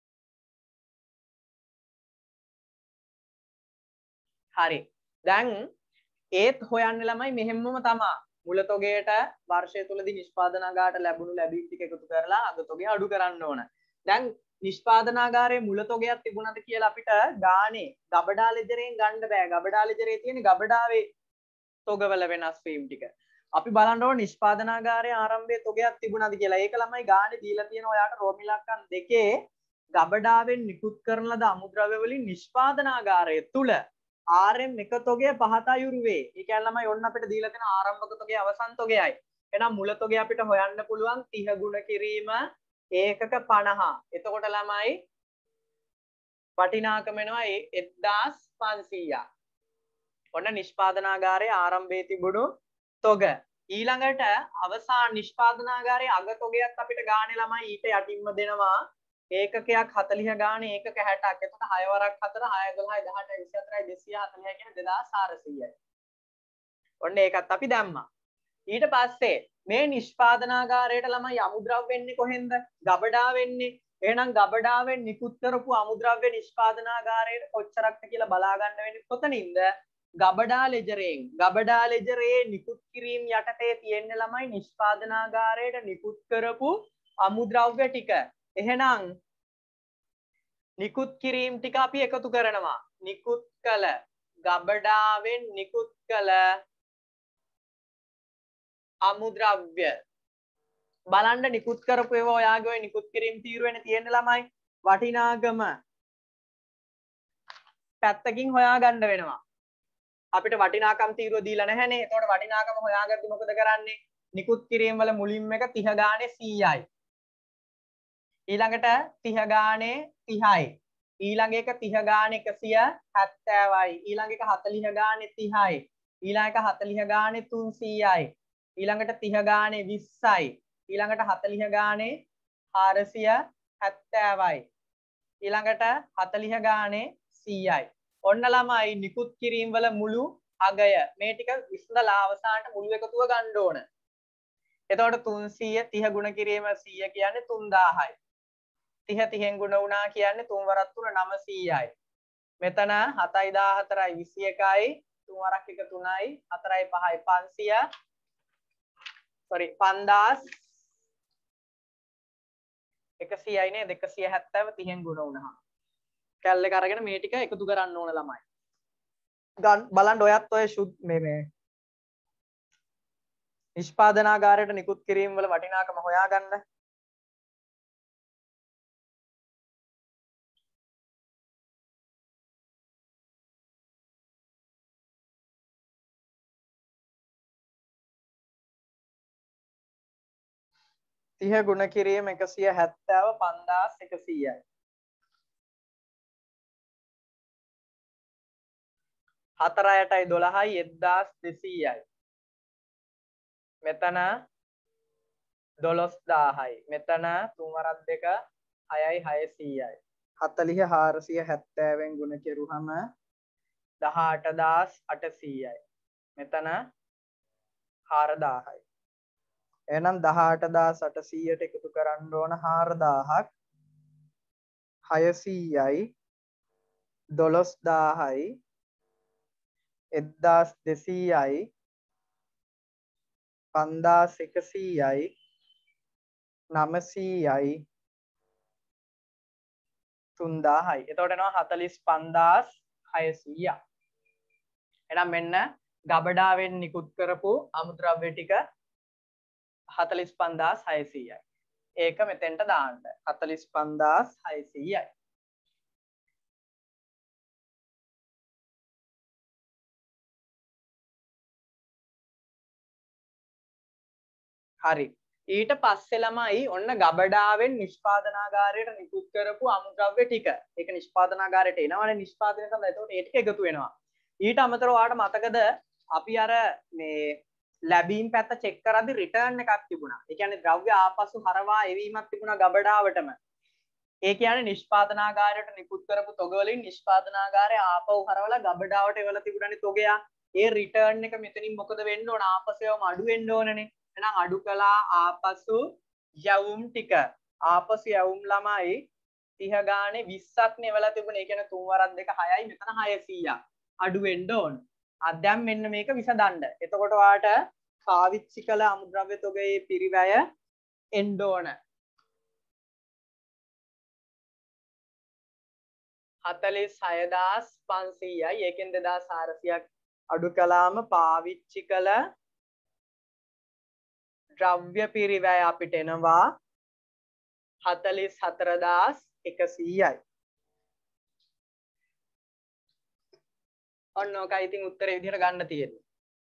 හරි. දැන් ඒත් හොයන්නේ ළමයි මෙහෙම්මම තමයි. මුල තොගයට වර්ෂය තුලදී නිෂ්පාදනාගාරයට ලැබුණු ලැබීම් ටික එකතු කරලා අග තොගය අඩු කරන්න ඕන. දැන් නිෂ්පාදනාගාරයේ මුල තොගයක් තිබුණාද කියලා අපිට ගානේ ගබඩා ලෙජරෙන් ගන්න බෑ. ගබඩා ලෙජරේ තියෙන ගබඩාවේ තොගවල වෙනස් වීම ටික. අපි බලන්න ඕන නිෂ්පාදනාගාරයේ ආරම්භයේ තොගයක් තිබුණාද කියලා. ඒක ළමයි ගානේ දීලා තියෙන ඔයාට රෝම ඉලක්කම් දෙකේ ගබඩාවෙන් නිකුත් කරන ලද අමුද්‍රව්‍ය වලින් නිෂ්පාදනාගාරය තුල R M එක තොගය පහත අයුරු වේ. ඒ කියන්නේ ළමයි ඔන්න අපිට දීලා තියෙන ආරම්භක තොගය අවසන් තොගයයි. එහෙනම් මුල තොගය අපිට හොයන්න පුළුවන් තිහ ගුණ කිරීම ඒකක පනහ. එතකොට ළමයි වටිනාකම වෙනවා එක්දාස් පන්සීයක්. ඔන්න නිෂ්පාදනාගාරයේ ආරම්භයේ තිබුණු තොග. ඊළඟට අවසාන නිෂ්පාදනාගාරයේ අග තොගයත් අපිට ගානේ ළමයි ඊට යටින්ම දෙනවා. ඒකකයක් හතලිහ ගානේ ඒකක හැටක්. එතකොට හය වරක් හතර හය දොළහයි දහඅටයි විසිහතරයි දෙසිය හතලිහයි කියන්නේ දෙදාස් හාරසීයයි. ඔන්න ඒකත් අපි දැම්මා. ඊට පස්සේ මේ නිෂ්පාදනාගාරයට ළමයි අමුද්‍රව්‍ය වෙන්නේ කොහෙන්ද? ගබඩා වෙන්නේ. එහෙනම් ගබඩාවෙන් නිකුත් කරපු අමුද්‍රව්‍ය නිෂ්පාදනාගාරයට කොච්චරක්ද කියලා බලා ගන්න වෙන්නේ කොතනින්ද? ගබඩා ලෙජරයෙන්. ගබඩා ලෙජරේ නිකුත් කිරීම යටතේ තියෙන්නේ ළමයි නිෂ්පාදනාගාරයට නිකුත් කරපු අමුද්‍රව්‍ය ටික. එහෙනම් නිකුත් කිරීම ටික අපි එකතු කරනවා. නිකුත් කළ ගබඩාවෙන් නිකුත් කළ අමුද්‍රව්‍ය බලන්න නිකුත් කරපු ඒවා ඔයාගේ ඔය නිකුත් කිරීම තීරුවෙන්නේ තියෙන්නේ ළමයි. වටිනාකම පැත්තකින් හොයාගන්න වෙනවා. අපිට වටිනාකම් තීරුව දීලා නැහැනේ. එතකොට වටිනාකම හොයාගද්දි මොකද කරන්නේ? නිකුත් කිරීම වල මුලින්ම එක තිහ ගානේ සීයයි. ඊළඟට තිහ ගානේ තිහයි. ඊළඟ එක තිහ ගානේ එකසිය හැත්තෑවයි. ඊළඟ එක හතලිහ ගානේ තිහයි. ඊළඟ එක හතලිහ ගානේ තුන්සීයයි. ඊළඟට තිහ ගානේ විස්සයි. ඊළඟට හතලිහ ගානේ හාරසිය හැත්තෑවයි. ඊළඟට හතලිහ ගානේ සීයයි. ඔන්න ළමයි නිකුත් කිරීම වල මුළු අගය මේ ටික ඉස්සලා අවසානට මුළු එකතුව ගන්න ඕන. එතකොට තුන්සීය තිහ ගුණ කිරීම සීය කියන්නේ තුන්දාහයි. තිහ තිහෙන් ගුණ වුණා කියන්නේ තුන් වරක් තුන නවසීයයි. මෙතන හතයි දාහතරයි විසි එකයි තුන් වරක් එක තුනයි හතරයි පහයි පන්සිය sorry පන්දාස් එකසියයි නේද එකසිය හැත්තෑව තිහෙන් ගුණ වුණා. කැල් එක අරගෙන මේ ටික එකතු කරන්න ඕන ළමයි. බලන්න ඔයත් ඔය මේ මේ නිෂ්පාදනාගාරයට නිකුත් කිරීම වල වටිනාකම හොයාගන්න. තිහ ගුණ කිරීම එකසිය හැත්තෑව පන්දාස් එකසීයයි. හතර අයටයි දොළහයි එක්දාස් දෙසීයයි. මෙතන දොළොස් දාහයි. මෙතන තුන් වරක් දෙක හයයි හයසීයයි. හතලිහ හාරසිය හැත්තෑවෙන් ගුණ කෙරුවම දහඅටදාස් අටසීයයි. මෙතන හාරදාහයි. එහෙනම් දහඅටදාස් අටසීයට එකතු කරන්න ඕන හාරදාහක් හයසීයයි දොළොස් දාහයි එක්දාස් දෙසීයයි පන්දාස් එකසීයයි නවසීයයි තුන්දාහයි. එතකොට එනවා හතළිස් පන්දාස් හයසීයක්. එහෙනම් මෙන්න ගබඩාවෙන් නිකුත් කරපු අමුද්‍රව්‍ය ටික හතළිස් පන්දාස් හයසීයයි. ඒක මෙතෙන්ට දාන්න. හතළිස් පන්දාස් හයසීයයි. හරි. ඊට පස්සේ ළමයි ඔන්න ගබඩාවෙන් නිෂ්පාදනාගාරයට නිකුත් කරපු අමුද්‍රව්‍ය ටික. ඒක නිෂ්පාදනාගාරයට එනවනේ නිෂ්පාදනය සඳහා. එතකොට ඒ ටික එකතු වෙනවා. ඊට අමතරව ඔයාලට මතකද අපි අර මේ ලැබීම් පැත්ත චෙක් කරද්දි රිටර්න් එකක් තිබුණා. ඒ කියන්නේ ද්‍රව්‍ය ආපසු හරවා එවීමක් තිබුණා ගබඩාවටම. ඒ කියන්නේ නිෂ්පාදනාගාරයට නිකුත් කරපු තොග වලින් නිෂ්පාදනාගාරය ආපහු හරවලා ගබඩාවට එවලා තිබුණානේ තොගය. ඒ රිටර්න් එක මෙතනින් මොකද වෙන්න ඕන? ආපසුවම අඩු වෙන්න ඕනනේ. එහෙනම් අඩු කළා ආපසු යවුම් ටික. ආපසු යවුම් ළමයි තිහ ගානේ විස්සක් නෙවලා තිබුණේ. ඒ කියන්නේ තුන් වරක් දෙක හයයි මෙතන හයසීයක්. අඩු වෙන්න ඕන. අ දැන් මෙන්න මේක විසඳන්න. එතකොට ඔයාට පාවිච්චි කළ අමුද්‍රව්‍ය තොගයේ පිරිවැය එන්න ඕන. හතළිස් හයදාස් පන්සීයයි. ඒකෙන් දෙදාස් හාරසියක් අඩු කළාම පාවිච්චි කළ ද්‍රව්‍ය පිරිවැය අපිට එනවා හතළිස් හතරදාස් එකසීයයි. ඔන්න ඔකයි ඉතින් උත්තරේ විදිහට ගන්න තියෙන්නේ.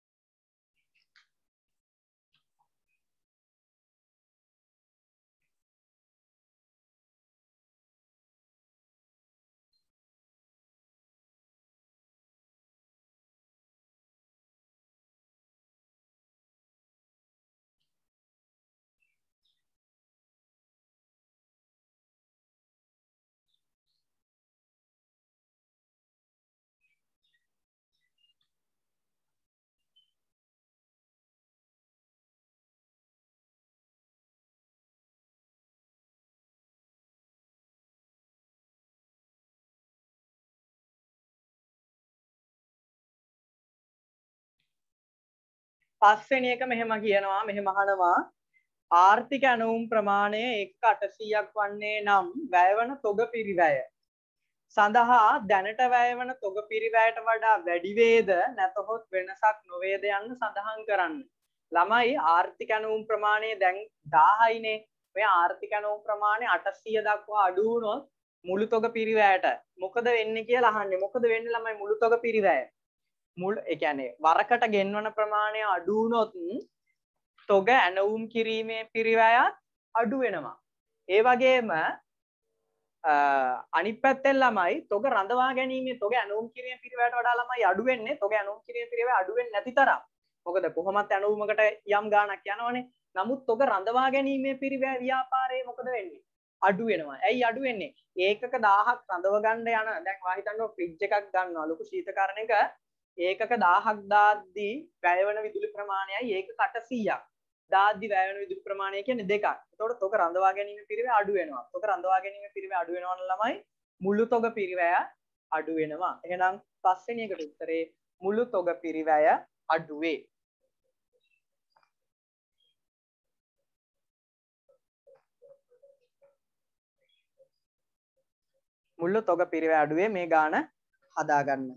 පස්වෙනි එක මෙහෙම කියනවා මෙහෙම අහනවා ආර්ථික ඇණවුම් ප්‍රමාණය එක් අටසීයක් වන්නේ නම් වැයවන තොග පිරිවැය සඳහා දැනට වැයවන තොග පිරිවැයට වඩා වැඩි වේද නැතහොත් වෙනසක් නොවේද යන්න සඳහන් කරන්න. ළමයි ආර්ථික ඇණවුම් ප්‍රමාණය දැන් දාහයිනේ. මේ ආර්ථික ඇණවුම් ප්‍රමාණය අටසීය දක්වා අඩු වුණොත් මුළු තොග පිරිවැයට මොකද වෙන්නේ කියලා අහන්නේ. මොකද වෙන්නේ ළමයි මුළු තොග පිරිවැය? මුල් ඒ කියන්නේ වරකට ගෙන්වන ප්‍රමාණය අඩු වුණොත් තොග ඇණවුම් කිරීමේ පිරිවැයත් අඩු වෙනවා. ඒ වගේම අනිත් පැත්තෙන් ළමයි තොග රඳවා ගැනීමේ තොග ඇණවුම් කිරීමේ පිරිවැයට වඩා ළමයි අඩු වෙන්නේ. තොග ඇණවුම් කිරීමේ පිරිවැය අඩු වෙන්නේ නැති තරම්. මොකද කොහොමත් ඇණවුමකට යම් ගාණක් යනවනේ. නමුත් තොග රඳවා ගැනීමේ පිරිවැය ව්‍යාපාරයේ මොකද වෙන්නේ? අඩු වෙනවා. ඇයි අඩු වෙන්නේ? ඒකක දහයක් රඳව ගන්න යන දැන් වා හිතන්න ෆ්‍රිජ් එකක් ගන්නවා ලොකු ශීතකරණයක ඒකක දහයක් දාද්දී වැය වෙන විදුලි ප්‍රමාණයයි ඒකක අටසීයක්. දාද්දී වැය වෙන විදුලි ප්‍රමාණය කියන්නේ දෙකක්. එතකොට තොග රඳවා ගැනීම පිරිවැය අඩු වෙනවා. තොග රඳවා ගැනීම පිරිවැය අඩු වෙනවා නම් ළමයි මුළු තොග පිරිවැය අඩු වෙනවා. එහෙනම් පස්වෙනි එකට උත්තරේ මුළු තොග පිරිවැය අඩු වේ. මුළු තොග පිරිවැය අඩු වේ. මේ ගාන හදාගන්න.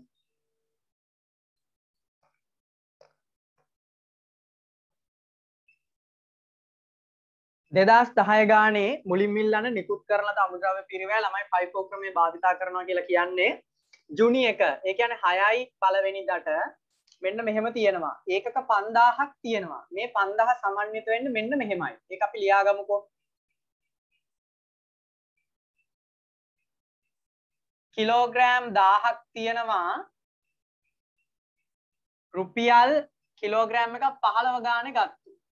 දෙදාස් දහය ගානේ මුලින්ම ඉල්ලන නිකුත් කරන ලද අමුද්‍රව්‍ය පිරිවැය ළමයි ෆයිෆෝ ක්‍රමයේ භාවිතා කරනවා කියලා කියන්නේ ජුනි එක. ඒ කියන්නේ හයයි පළවෙනිදාට මෙන්න මෙහෙම තියෙනවා. ඒකක පන්දාහක් තියෙනවා. මේ පන්දාහ සමන්විත වෙන්න මෙන්න මෙහෙමයි. ඒක අපි ලියාගමුකෝ. කිලෝග්‍රෑම් දහයක් තියෙනවා. රුපියල් කිලෝග්‍රෑම් එකක් පහළව ගානේ ගත්තා.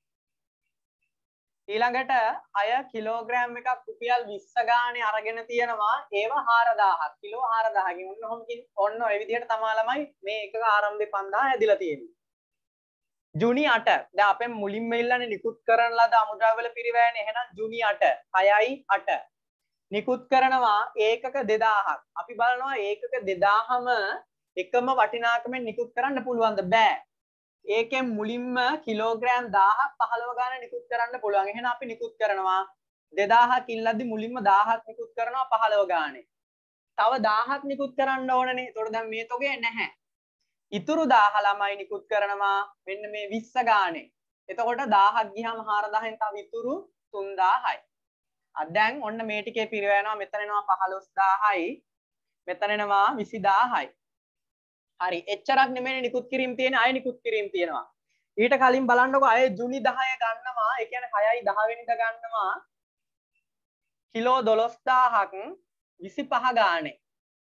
ඊළඟට අය කිලෝග්‍රෑම් එකක් රුපියල් විස්ස ගානේ අරගෙන තියෙනවා. ඒවා හාරදාහක්. කිලෝ හාරදාහකින් ඔන්න ඔහොම කින් ඔන්න ඔය විදිහට තමයි ළමයි මේ එකක ආරම්භයේ පන්දාහ හැදිලා තියෙන්නේ. ජුනි අට. දැන් අපෙන් මුලින්ම ඉල්ලන්නේ නිකුත් කරන ලද අමුද්‍රව්‍ය වල පිරිවැයනේ. එහෙනම් ජුනි අට. හයයි අට. නිකුත් කරනවා ඒකක දෙදාහක්. අපි බලනවා ඒකක දෙදාහම එකම වටිනාකමෙන් නිකුත් කරන්න පුළුවන්ද? බෑ. ඒකෙන් මුලින්ම කිලෝග්‍රෑම් දහයක් පහළොව ගාන නිකුත් කරන්න පුළුවන්. එහෙනම් අපි නිකුත් කරනවා දෙදාහක් ඉල්ලද්දි මුලින්ම දහයක් නිකුත් කරනවා පහළොව ගානේ. තව දහයක් නිකුත් කරන්න ඕනනේ. ඒතකොට දැන් මේ තොගේ නැහැ. ඉතුරු දහය ළමයි නිකුත් කරනවා මෙන්න මේ විස්ස ගානේ. එතකොට දහයක් ගියාම හාරදාහෙන් තව ඉතුරු තුන්දාහයි. අද දැන් ඔන්න මේ ටිකේ පිරවෙනවා. මෙතන එනවා පහළොස් දාහයි. මෙතන එනවා විසිදාහයි. හරි එච්චරක් නෙමෙයි නිකුත් කිරීම තියෙන අය නිකුත් කිරීම තියෙනවා. ඊට කලින් බලන්නකො අය ජුනි දහය ගන්නවා. ඒ කියන්නේ හයයි දහ වෙනිදා ගන්නවා කිලෝ දොළොස් දාහක් විසිපහ ගානේ.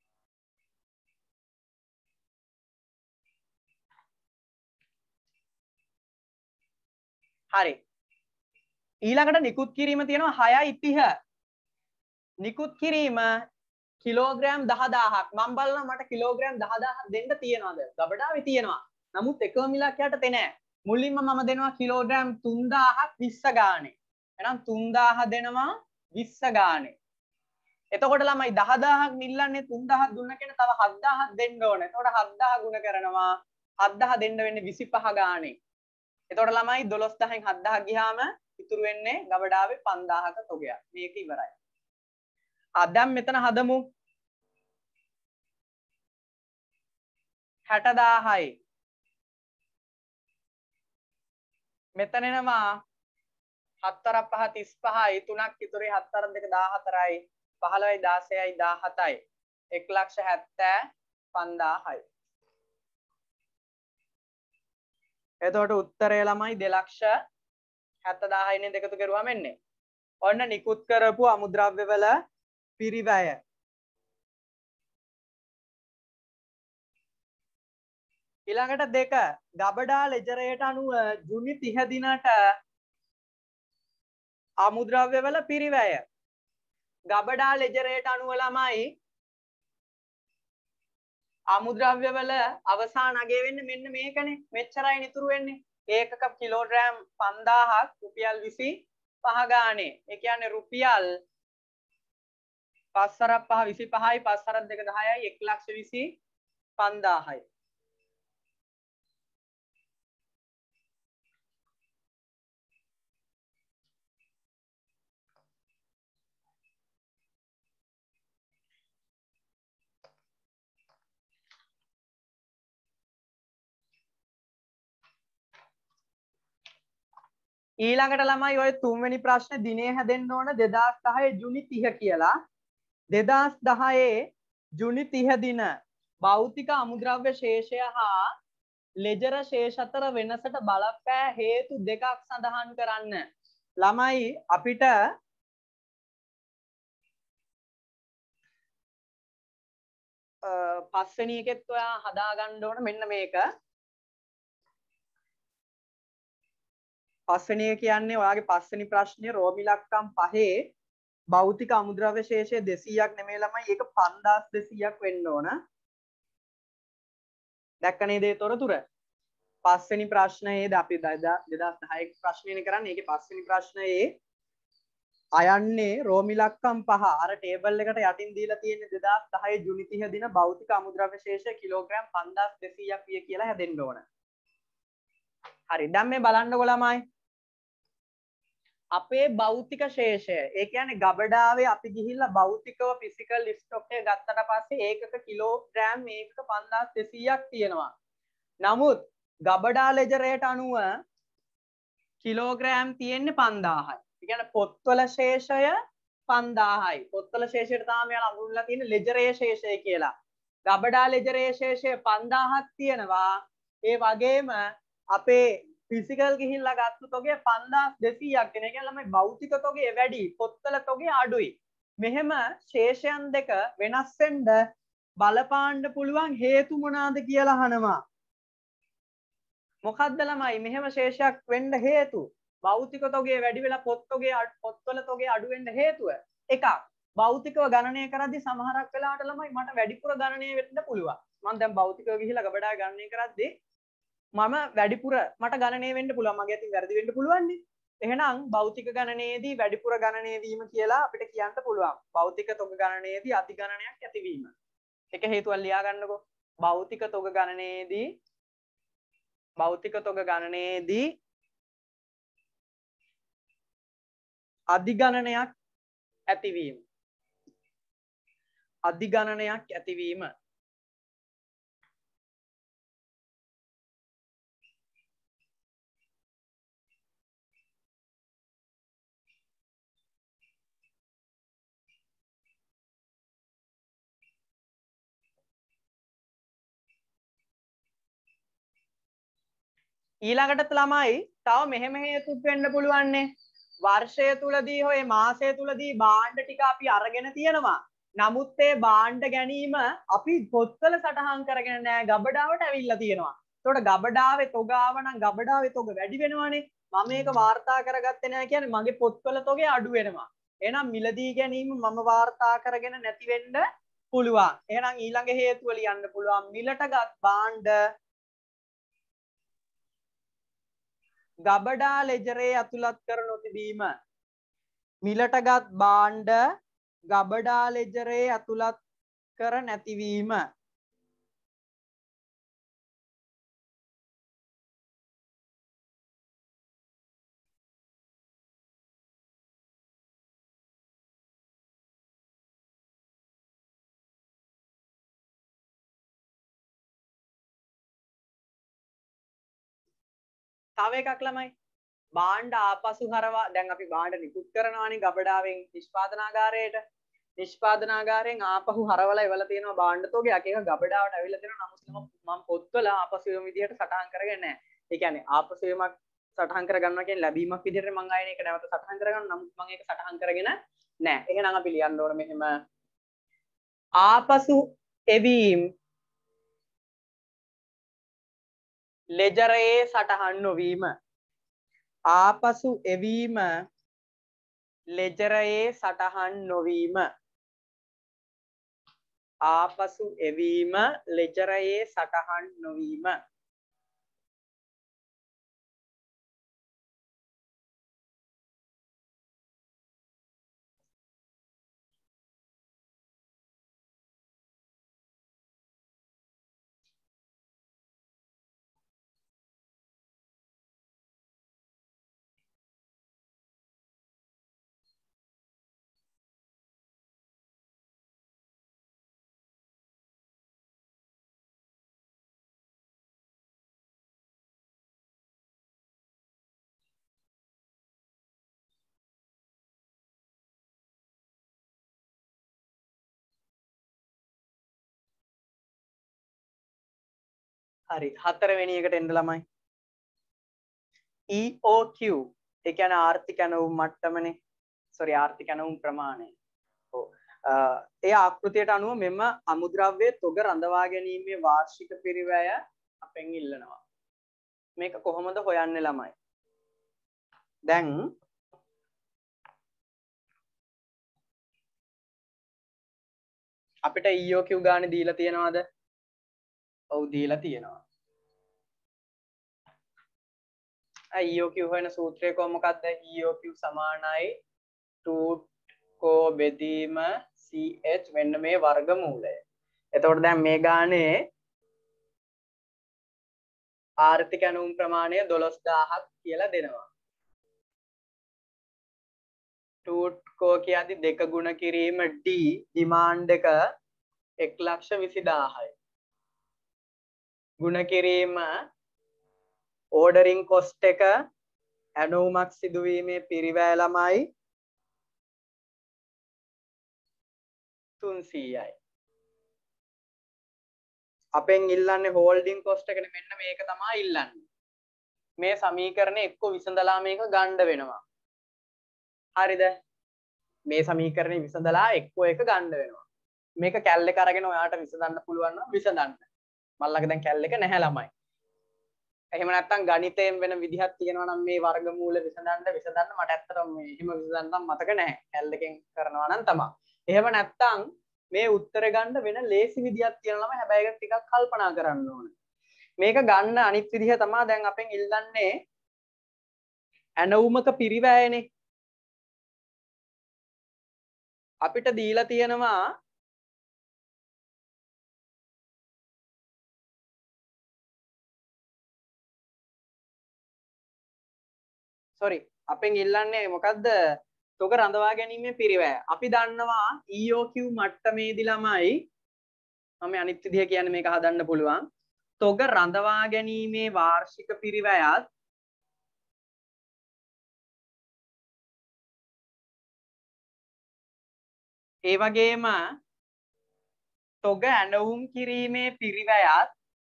හරි ඊළඟට නිකුත් කිරීම තියෙනවා හයයි තිහ. නිකුත් කිරීම කිලෝග්‍රෑම් දහදාහක්. මම බලනවා මට කිලෝග්‍රෑම් දහදාහක් දෙන්න තියනවාද? ගබඩාවේ තියනවා. නමුත් එකම මිලක් යට තේ නෑ. මුලින්ම මම දෙනවා කිලෝග්‍රෑම් තුන්දාහක් විස්ස ගානේ. එහෙනම් තුන්දාහ දෙනවා විස්ස ගානේ. එතකොට ළමයි දහදාහක් නිල්ලන්නේ තුන්දාහක් දුන්න කෙනා තව හත්දාහක් දෙන්න ඕනේ. එතකොට හත්දාහ ගුණ කරනවා හත්දාහ දෙන්න වෙන්නේ විසිපහ ගානේ. එතකොට ළමයි දොළොස් දහයෙන් හත්දාහ ගියාම ඉතුරු වෙන්නේ ගබඩාවේ පන්දාහක තොගයක්. මේක ඉවරයි. ආ දැන් මෙතන හදමු හැටදාහයි. මෙතන එනවා හතර පහ තිස්පහයි තුනක් ඉතුරුයි හතර දෙක දාහතරයි පහළොවයි දාසයයි දාහතයි එක ලක්ෂ හැත්තෑ පන්දාහයි. එතකොට උත්තරය ළමයි දෙලක්ෂ හැත්තදාහයි නේ දෙකතු කරුවාම එන්නේ. ඔන්න නිකුත් කරපු අමුද්‍රව්‍ය වල පිරිවැය. ඊළඟට දෙක ගබඩා ලෙජරයට අනුව ජුනි තිහ දිනට අමුද්‍රව්‍ය වල පිරිවැය. ගබඩා ලෙජරයට අනුව ළමයි අමුද්‍රව්‍ය වල අවසාන අගය වෙන්නේ මෙන්න මේකනේ. මෙච්චරයි ඉතුරු වෙන්නේ. ඒකක කිලෝග්‍රෑම් පන්දාහක් රුපියල් විසිපහ ගානේ. ඒ කියන්නේ රුපියල් පස් හරක් පහ විසිපහයි පස් හරක් දෙක දහයයි එක ලක්ෂ විසි පන්දාහයි. ඊළඟට ළමයි ඔය තුන්වෙනි ප්‍රශ්නේ දිනේ හැදෙන්න ඕන දෙදාස් දහය ජුනි තිහ කියලා. දෙදාස් දහයේ ජුනි තිහ දින භෞතික අමුද්‍රව්‍ය ශේෂය හා ලෙජර ශේෂ අතර වෙනසට බලපෑ හේතු දෙකක් සඳහන් කරන්න. ළමයි අපිට පස්වෙනි එකෙත් ඔයා හදාගන්න ඕන මෙන්න මේක. පස්වෙනි එක කියන්නේ ඔයාගේ පස්වෙනි ප්‍රශ්නේ රෝමි ලක්කම් පහේ භෞතික අමුද්‍රව්‍ය ශේෂය දෙසීයක් නෙමෙයි ළමයි ඒක පන්දාස් දෙසීයක් වෙන්න ඕන. දැක්ක නේද ඒ තොරතුර? පස්වෙනි ප්‍රශ්නයේද අපි දෙදාස් දහය ප්‍රශ්නේනේ කරන්නේ. ඒකේ පස්වෙනි ප්‍රශ්නයේ අයන්නේ රෝමි ලක්කම් පහ අර ටේබල් එකට යටින් දීලා තියෙන්නේ දෙදාස් දහය ජුනි තිහ දින භෞතික අමුද්‍රව්‍ය ශේෂය කිලෝග්‍රෑම් පන්දාස් දෙසීයක් විය කියලා හැදෙන්න ඕන. හරි දැන් මේ බලන්නකො ළමයි. අපේ භෞතික ශේෂය ඒ කියන්නේ ගබඩාවේ අපි ගිහිල්ලා භෞතිකව ෆිසිකල් ස්ටොක් එක ගත්තට පස්සේ ඒකක කිලෝග්‍රෑම් මේකක පන්දාස් දෙසීයක් තියෙනවා. නමුත් ගබඩා ලෙජරයට අනුව කිලෝග්‍රෑම් තියෙන්නේ පන්දාහයි. ඒ කියන්නේ පොත්වල ශේෂය පන්දාහයි. පොත්වල ශේෂයට තමයි යාලා අඳුන්ලා තියෙන්නේ ලෙජරයේ ශේෂය කියලා. ගබඩා ලෙජරයේ ශේෂය පන්දාහක් තියෙනවා. ඒ වගේම අපේ ෆිසිකල් ගිහිල්ලා ගත්ත තොගේ පන්දාස් දෙසීයක් දෙන. ඒ කියන්නේ ළමයි භෞතික තොගේ වැඩි පොත්වල තොගේ අඩුයි. මෙහෙම ශේෂයන් දෙක වෙනස් වෙන්න බලපාන්න පුළුවන් හේතු මොනවාද කියලා අහනවා. මොකද්ද ළමයි මෙහෙම ශේෂයක් වෙන්න හේතු? භෞතික තොගේ වැඩි වෙලා පොත් තොගේ පොත්වල තොගේ අඩු වෙන්න හේතුව එකක් භෞතිකව ගණනය කරද්දී සමහරක් වෙලාවට ළමයි මට වැඩිපුර ගණනය වෙන්න පුළුවන්. මම දැන් භෞතිකව ගිහිල්ලා ගබඩාවේ ගණනය කරද්දී මම වැඩිපුර මට ගණනය වෙන්න පුළුවන්. මගේ අතින් වැරදි වෙන්න පුළුවන් නේ. එහෙනම් භෞතික ගණනයේදී වැඩිපුර ගණනය වීම කියලා අපිට කියන්න පුළුවන්. භෞතික තොග ගණනයේදී අධි ගණනයක් ඇතිවීම. එක හේතුවක් ලියා ගන්නකො. භෞතික තොග ගණනයේදී භෞතික තොග ගණනයේදී අධිගණනයක් ඇතිවීම අධිගණනයක් ඇතිවීම ඊළඟට ළමයි තව මෙහෙම හේතුත් වෙන්න පුළුවන්නේ වර්ෂය තුලදී හොය මාසය තුලදී භාණ්ඩ ටික අපි අරගෙන තියෙනවා. නමුත් ඒ භාණ්ඩ ගැනීම අපි පොත්වල සටහන් කරගෙන නෑ ගබඩාවට ඇවිල්ලා තියෙනවා. එතකොට ගබඩාවේ තොගාව නම් ගබඩාවේ තොග වැඩි වෙනවානේ. මම මේක වාර්තා කරගත්තේ නෑ කියන්නේ මගේ පොත්වල තොගේ අඩු වෙනවා. එහෙනම් මිලදී ගැනීම මම වාර්තා කරගෙන නැති වෙන්න පුළුවන්. එහෙනම් ඊළඟ හේතුව ලියන්න පුළුවන් මිලටගත් භාණ්ඩ ගබඩා ලෙජරේ ඇතුළත් කර නොතිබීම මිලටගත් භාණ්ඩ ගබඩා ලෙජරේ ඇතුළත් කර නැතිවීම තව එකක් ළමයි භාණ්ඩ ආපසු හරවා දැන් අපි භාණ්ඩ නිකුත් කරනවානේ ගබඩාවෙන් නිෂ්පාදනාගාරයට නිෂ්පාදනාගාරයෙන් ආපහු හරවලා එවලා තියෙනවා භාණ්ඩ තෝගයක් ඒක ගබඩාවට ඇවිල්ලා තියෙනවා නමුත් මම පොත්වල ආපසු එම විදිහට සටහන් කරගෙන නැහැ. ඒ කියන්නේ ආපසු එමක් සටහන් කරගන්නවා කියන්නේ ලැබීමක් විදිහට මම ආයෙ ඒක නැවත සටහන් කරගන්න නමුත් මම ඒක සටහන් කරගෙන නැහැ. එහෙනම් අපි ලියන්න ඕන මෙහෙම ආපසු එවීම ලෙජරයේ සටහන් නොවීම ආපසු එවීම ලෙජරයේ සටහන් නොවීම ආපසු එවීම ලෙජරයේ සටහන් නොවීම හරි හතරවෙනි එකට එන්න ළමයි E O Q ඒ කියන්නේ ආර්ථික ඇණවුම් මට්ටමනේ සෝරි ආර්ථික ඇණවුම් ප්‍රමාණය ඔව් ඒ ආකෘතියට අනුව මෙම අමුද්‍රව්‍ය තොග රඳවා ගැනීමේ වාර්ෂික පිරිවැය අපෙන් ඉල්ලනවා මේක කොහොමද හොයන්නේ ළමයි දැන් අපිට E O Q ගානේ දීලා තියෙනවද ඔව් දීලා තියෙනවා E O Q හොයන සූත්‍රය කොහොම මොකක්ද E O Q සමානයි two කෝ බෙදීම C H මෙන්න මේ වර්ගමූලය. එතකොට දැන් මේ ගානේ ආර්ථික ඇණවුම් ප්‍රමාණය දොළොස් දාහක් කියලා දෙනවා. two කෝ කියද්දි දෙක ගුණ කිරීම D ඩිමාන්ඩ් එක එක ලක්ෂ විසිදාහයි. ගුණ කිරීම ඕඩරින් කොස්ට් එක ඇණවුමක් සිදුවීමේ පිරිවැය ළමයි තුන්සීයයි. අපෙන් ඉල්ලන්නේ හෝල්ඩින් කොස්ට් එකනේ මෙන්න මේක තමයි ඉල්ලන්නේ. මේ සමීකරණය එක්ක විසඳලා මේක ගන්න වෙනවා. හරිද? මේ සමීකරණය විසඳලා එක්ක එක ගන්න වෙනවා. මේක කැල් එක අරගෙන ඔයාට විසඳන්න පුළුවන් නම් විසඳන්න. මල්ලක දැන් කැල් එක නැහැ ළමයි. එහෙම නැත්නම් ගණිතයෙන් වෙන විදිහක් තියෙනවා නම් මේ වර්ගමූල විසඳන්න විසඳන්න මට ඇත්තටම මේ එහෙම විසඳන්න මතක නැහැ. කැල් එකෙන් කරනවා නම් තමයි. එහෙම නැත්නම් මේ උත්තර ගන්න වෙන ලේසි විදියක් තියෙනවා නම් හැබැයි ඒක ටිකක් කල්පනා කරන්න ඕනේ. මේක ගන්න අනිත් විදිහ තමයි දැන් අපෙන් ඉල්ලන්නේ ඇණවුමක පිරිවැයනේ. අපිට දීලා තියෙනවා sorry අපෙන් ඉල්ලන්නේ මොකද්ද තොග රඳවා ගැනීමේ පිරිවැය. අපි දන්නවා E O Q මට්ටමේදී ළමයි මම අනිත් විදිහ කියන්නේ මේක හදන්න පුළුවන්. තොග රඳවා ගැනීමේ වාර්ෂික පිරිවැයත් ඒ වගේම තොග ඇනවුම් කිරීමේ පිරිවැයත්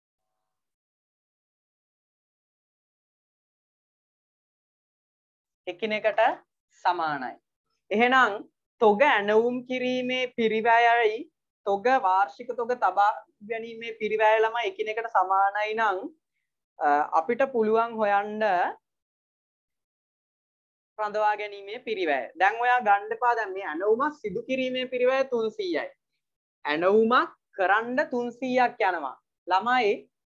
එකිනෙකට සමානයි. එහෙනම් තොග ඇනවුම් කිරීමේ පිරිවැයයි තොග වාර්ෂික තොග තබා ගැනීමේ පිරිවැය ළමයි එකිනෙකට සමානයි නම් අපිට පුළුවන් හොයන්න රඳවා ගැනීමේ පිරිවැය. දැන් ඔයා ගන්න එපා දැන් මේ ඇනවුමක් සිදු කිරීමේ පිරිවැය තුන්සීයයි. ඇනවුමක් කරන්න තුන්සීයක් යනවා. ළමයි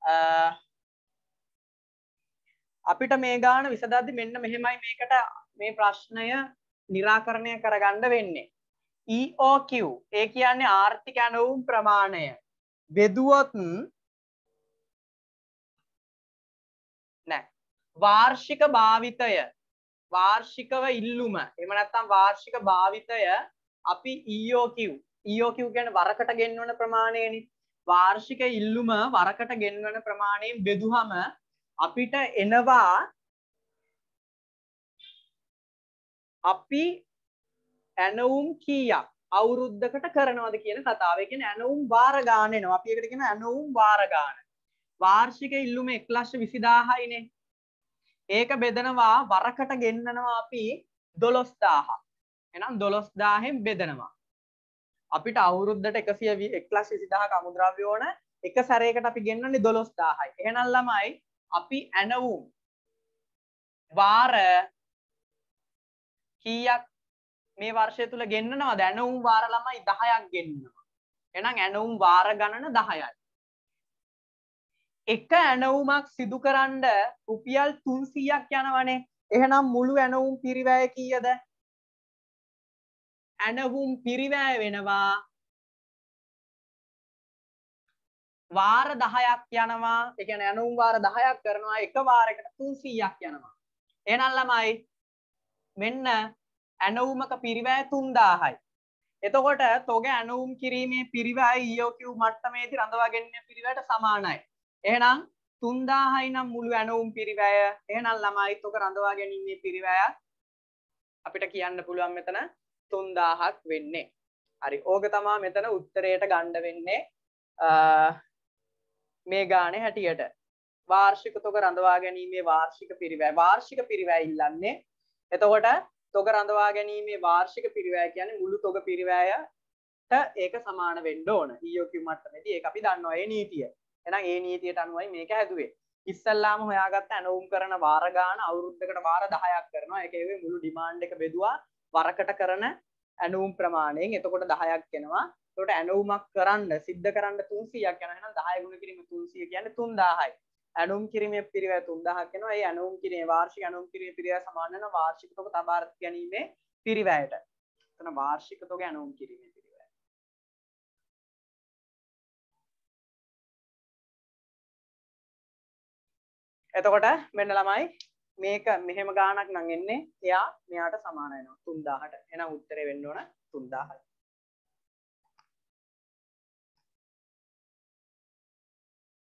අපිට මේ ගාන විසඳද්දි මෙන්න මෙහෙමයි මේකට මේ ප්‍රශ්නය निराකරණය කරගන්න වෙන්නේ. E O Q ඒ කියන්නේ ආර්ථික ඇනවුම් ප්‍රමාණය බෙදුවොත් නෑ වාර්ෂික භාවිතය වාර්ෂිකව ඉල්ලුම එහෙම නැත්නම් වාර්ෂික භාවිතය අපි E O Q E O Q කියන්නේ වරකට ගෙන්වන ප්‍රමාණයනේ. වාර්ෂික ඉල්ලුම වරකට ගෙන්වන ප්‍රමාණයෙන් බෙදුවම අපිට එනවා අපි ඇනවුම් කීයක් අවුරුද්දකට කරනවද කියන කතාව. ඒ කියන්නේ ඇනවුම් වාර ගාන එනවා. අපි ඒකට කියන ඇනවුම් වාර ගාන. වාර්ෂික ඉල්ලුම එක ලක්ෂ විසි දාහයිනේ. ඒක බෙදනවා වරකට ගෙන්නනවා අපි දොළොස් දාහක්. එහෙනම් දොළොස් දාහෙන් බෙදනවා. අපිට අවුරුද්දට එකසිය එක ලක්ෂ විසි දාහක අමුද්‍රව්‍ය ඕන. එක සැරයකට අපි ගෙන්නන්නේ දොළොස් දාහයි. එහෙනම් ළමයි අපි ඇනවුම් වාර කීයක් මේ වර්ෂය තුල ගෙන්නනවද? ඇනවුම් වාර ළමයි දහයක් ගෙන්නනවා. එහෙනම් ඇනවුම් වාර ගණන දහයයි. එක ඇනවුමක් සිදු කරන්න රුපියල් තුන්සීයක් යනවනේ. එහෙනම් මුළු ඇනවුම් පිරිවැය කීයද? ඇනවුම් පිරිවැය වෙනවා වාර දහයක් යනවා. ඒ කියන්නේ ඇනවුම් වාර දහයක් කරනවා එක වාරයකට තුන්සීයක් යනවා. එහෙනම් ළමයි මෙන්න ඇනවුමක පිරිවැය තුන්දාහයි. එතකොට තොග ඇනවුම් කිරීමේ පිරිවැය E O Q මට්ටමේදී රඳවා ගැනීමේ පිරිවැයට සමානයි. එහෙනම් තුන්දාහයි නම් මුළු ඇනවුම් පිරිවැය. එහෙනම් ළමයි තොග රඳවා ගැනීමේ පිරිවැය අපිට කියන්න පුළුවන් මෙතන තුන්දාහක් වෙන්නේ. හරි. ඕක තමයි මෙතන උත්තරයට ගන්න වෙන්නේ. මේ ගානේ හැටියට වාර්ෂික තොග රඳවා ගැනීමේ වාර්ෂික පිරිවැය වාර්ෂික පිරිවැය ඉල්ලන්නේ. එතකොට තොග රඳවා ගැනීමේ වාර්ෂික පිරිවැය කියන්නේ මුළු තොග පිරිවැයට ඒක සමාන වෙන්න ඕන. E O Q මට්ටමේදී ඒක අපි දන්නවා ඒ නීතිය. එහෙනම් ඒ නීතියට අනුවයි මේක හැදුවේ. ඉස්සල්ලාම හොයාගත්ත ඇනවුම් කරන වාර ගාන අවුරුද්දකට වාර දහයක් කරනවා. ඒක ඒවේ මුළු ඩිමාන්ඩ් එක බෙදුවා වරකට කරන ඇනවුම් ප්‍රමාණයෙන්. එතකොට දහයක් එනවා. එතකොට ඇනවුමක් කරන්න සිද්ධ කරන්න තුන්සීයක් යනවා. එහෙනම් දහය ගුණ කිරීම තුන්සීය කියන්නේ තුන්දාහයි. ඇනවුම් කිරීමේ පිරිවැය තුන්දාහක් එනවා. ඒ ඇනවුම් කිරීමේ වාර්ෂික ඇනවුම් කිරීමේ පිරිවැය සමාන වෙන වාර්ෂික තොග තබා ගැනීමේ පිරිවැයට. එතන වාර්ෂික තොග ඇනවුම් කිරීමේ පිරිවැය. එතකොට මෙන්න ළමයි මේක මෙහෙම ගාණක් නම් එන්නේ එයා මෙයාට සමාන වෙනවා තුන්දාහට. එහෙනම් උත්තරේ වෙන්න ඕන තුන්දාහයි.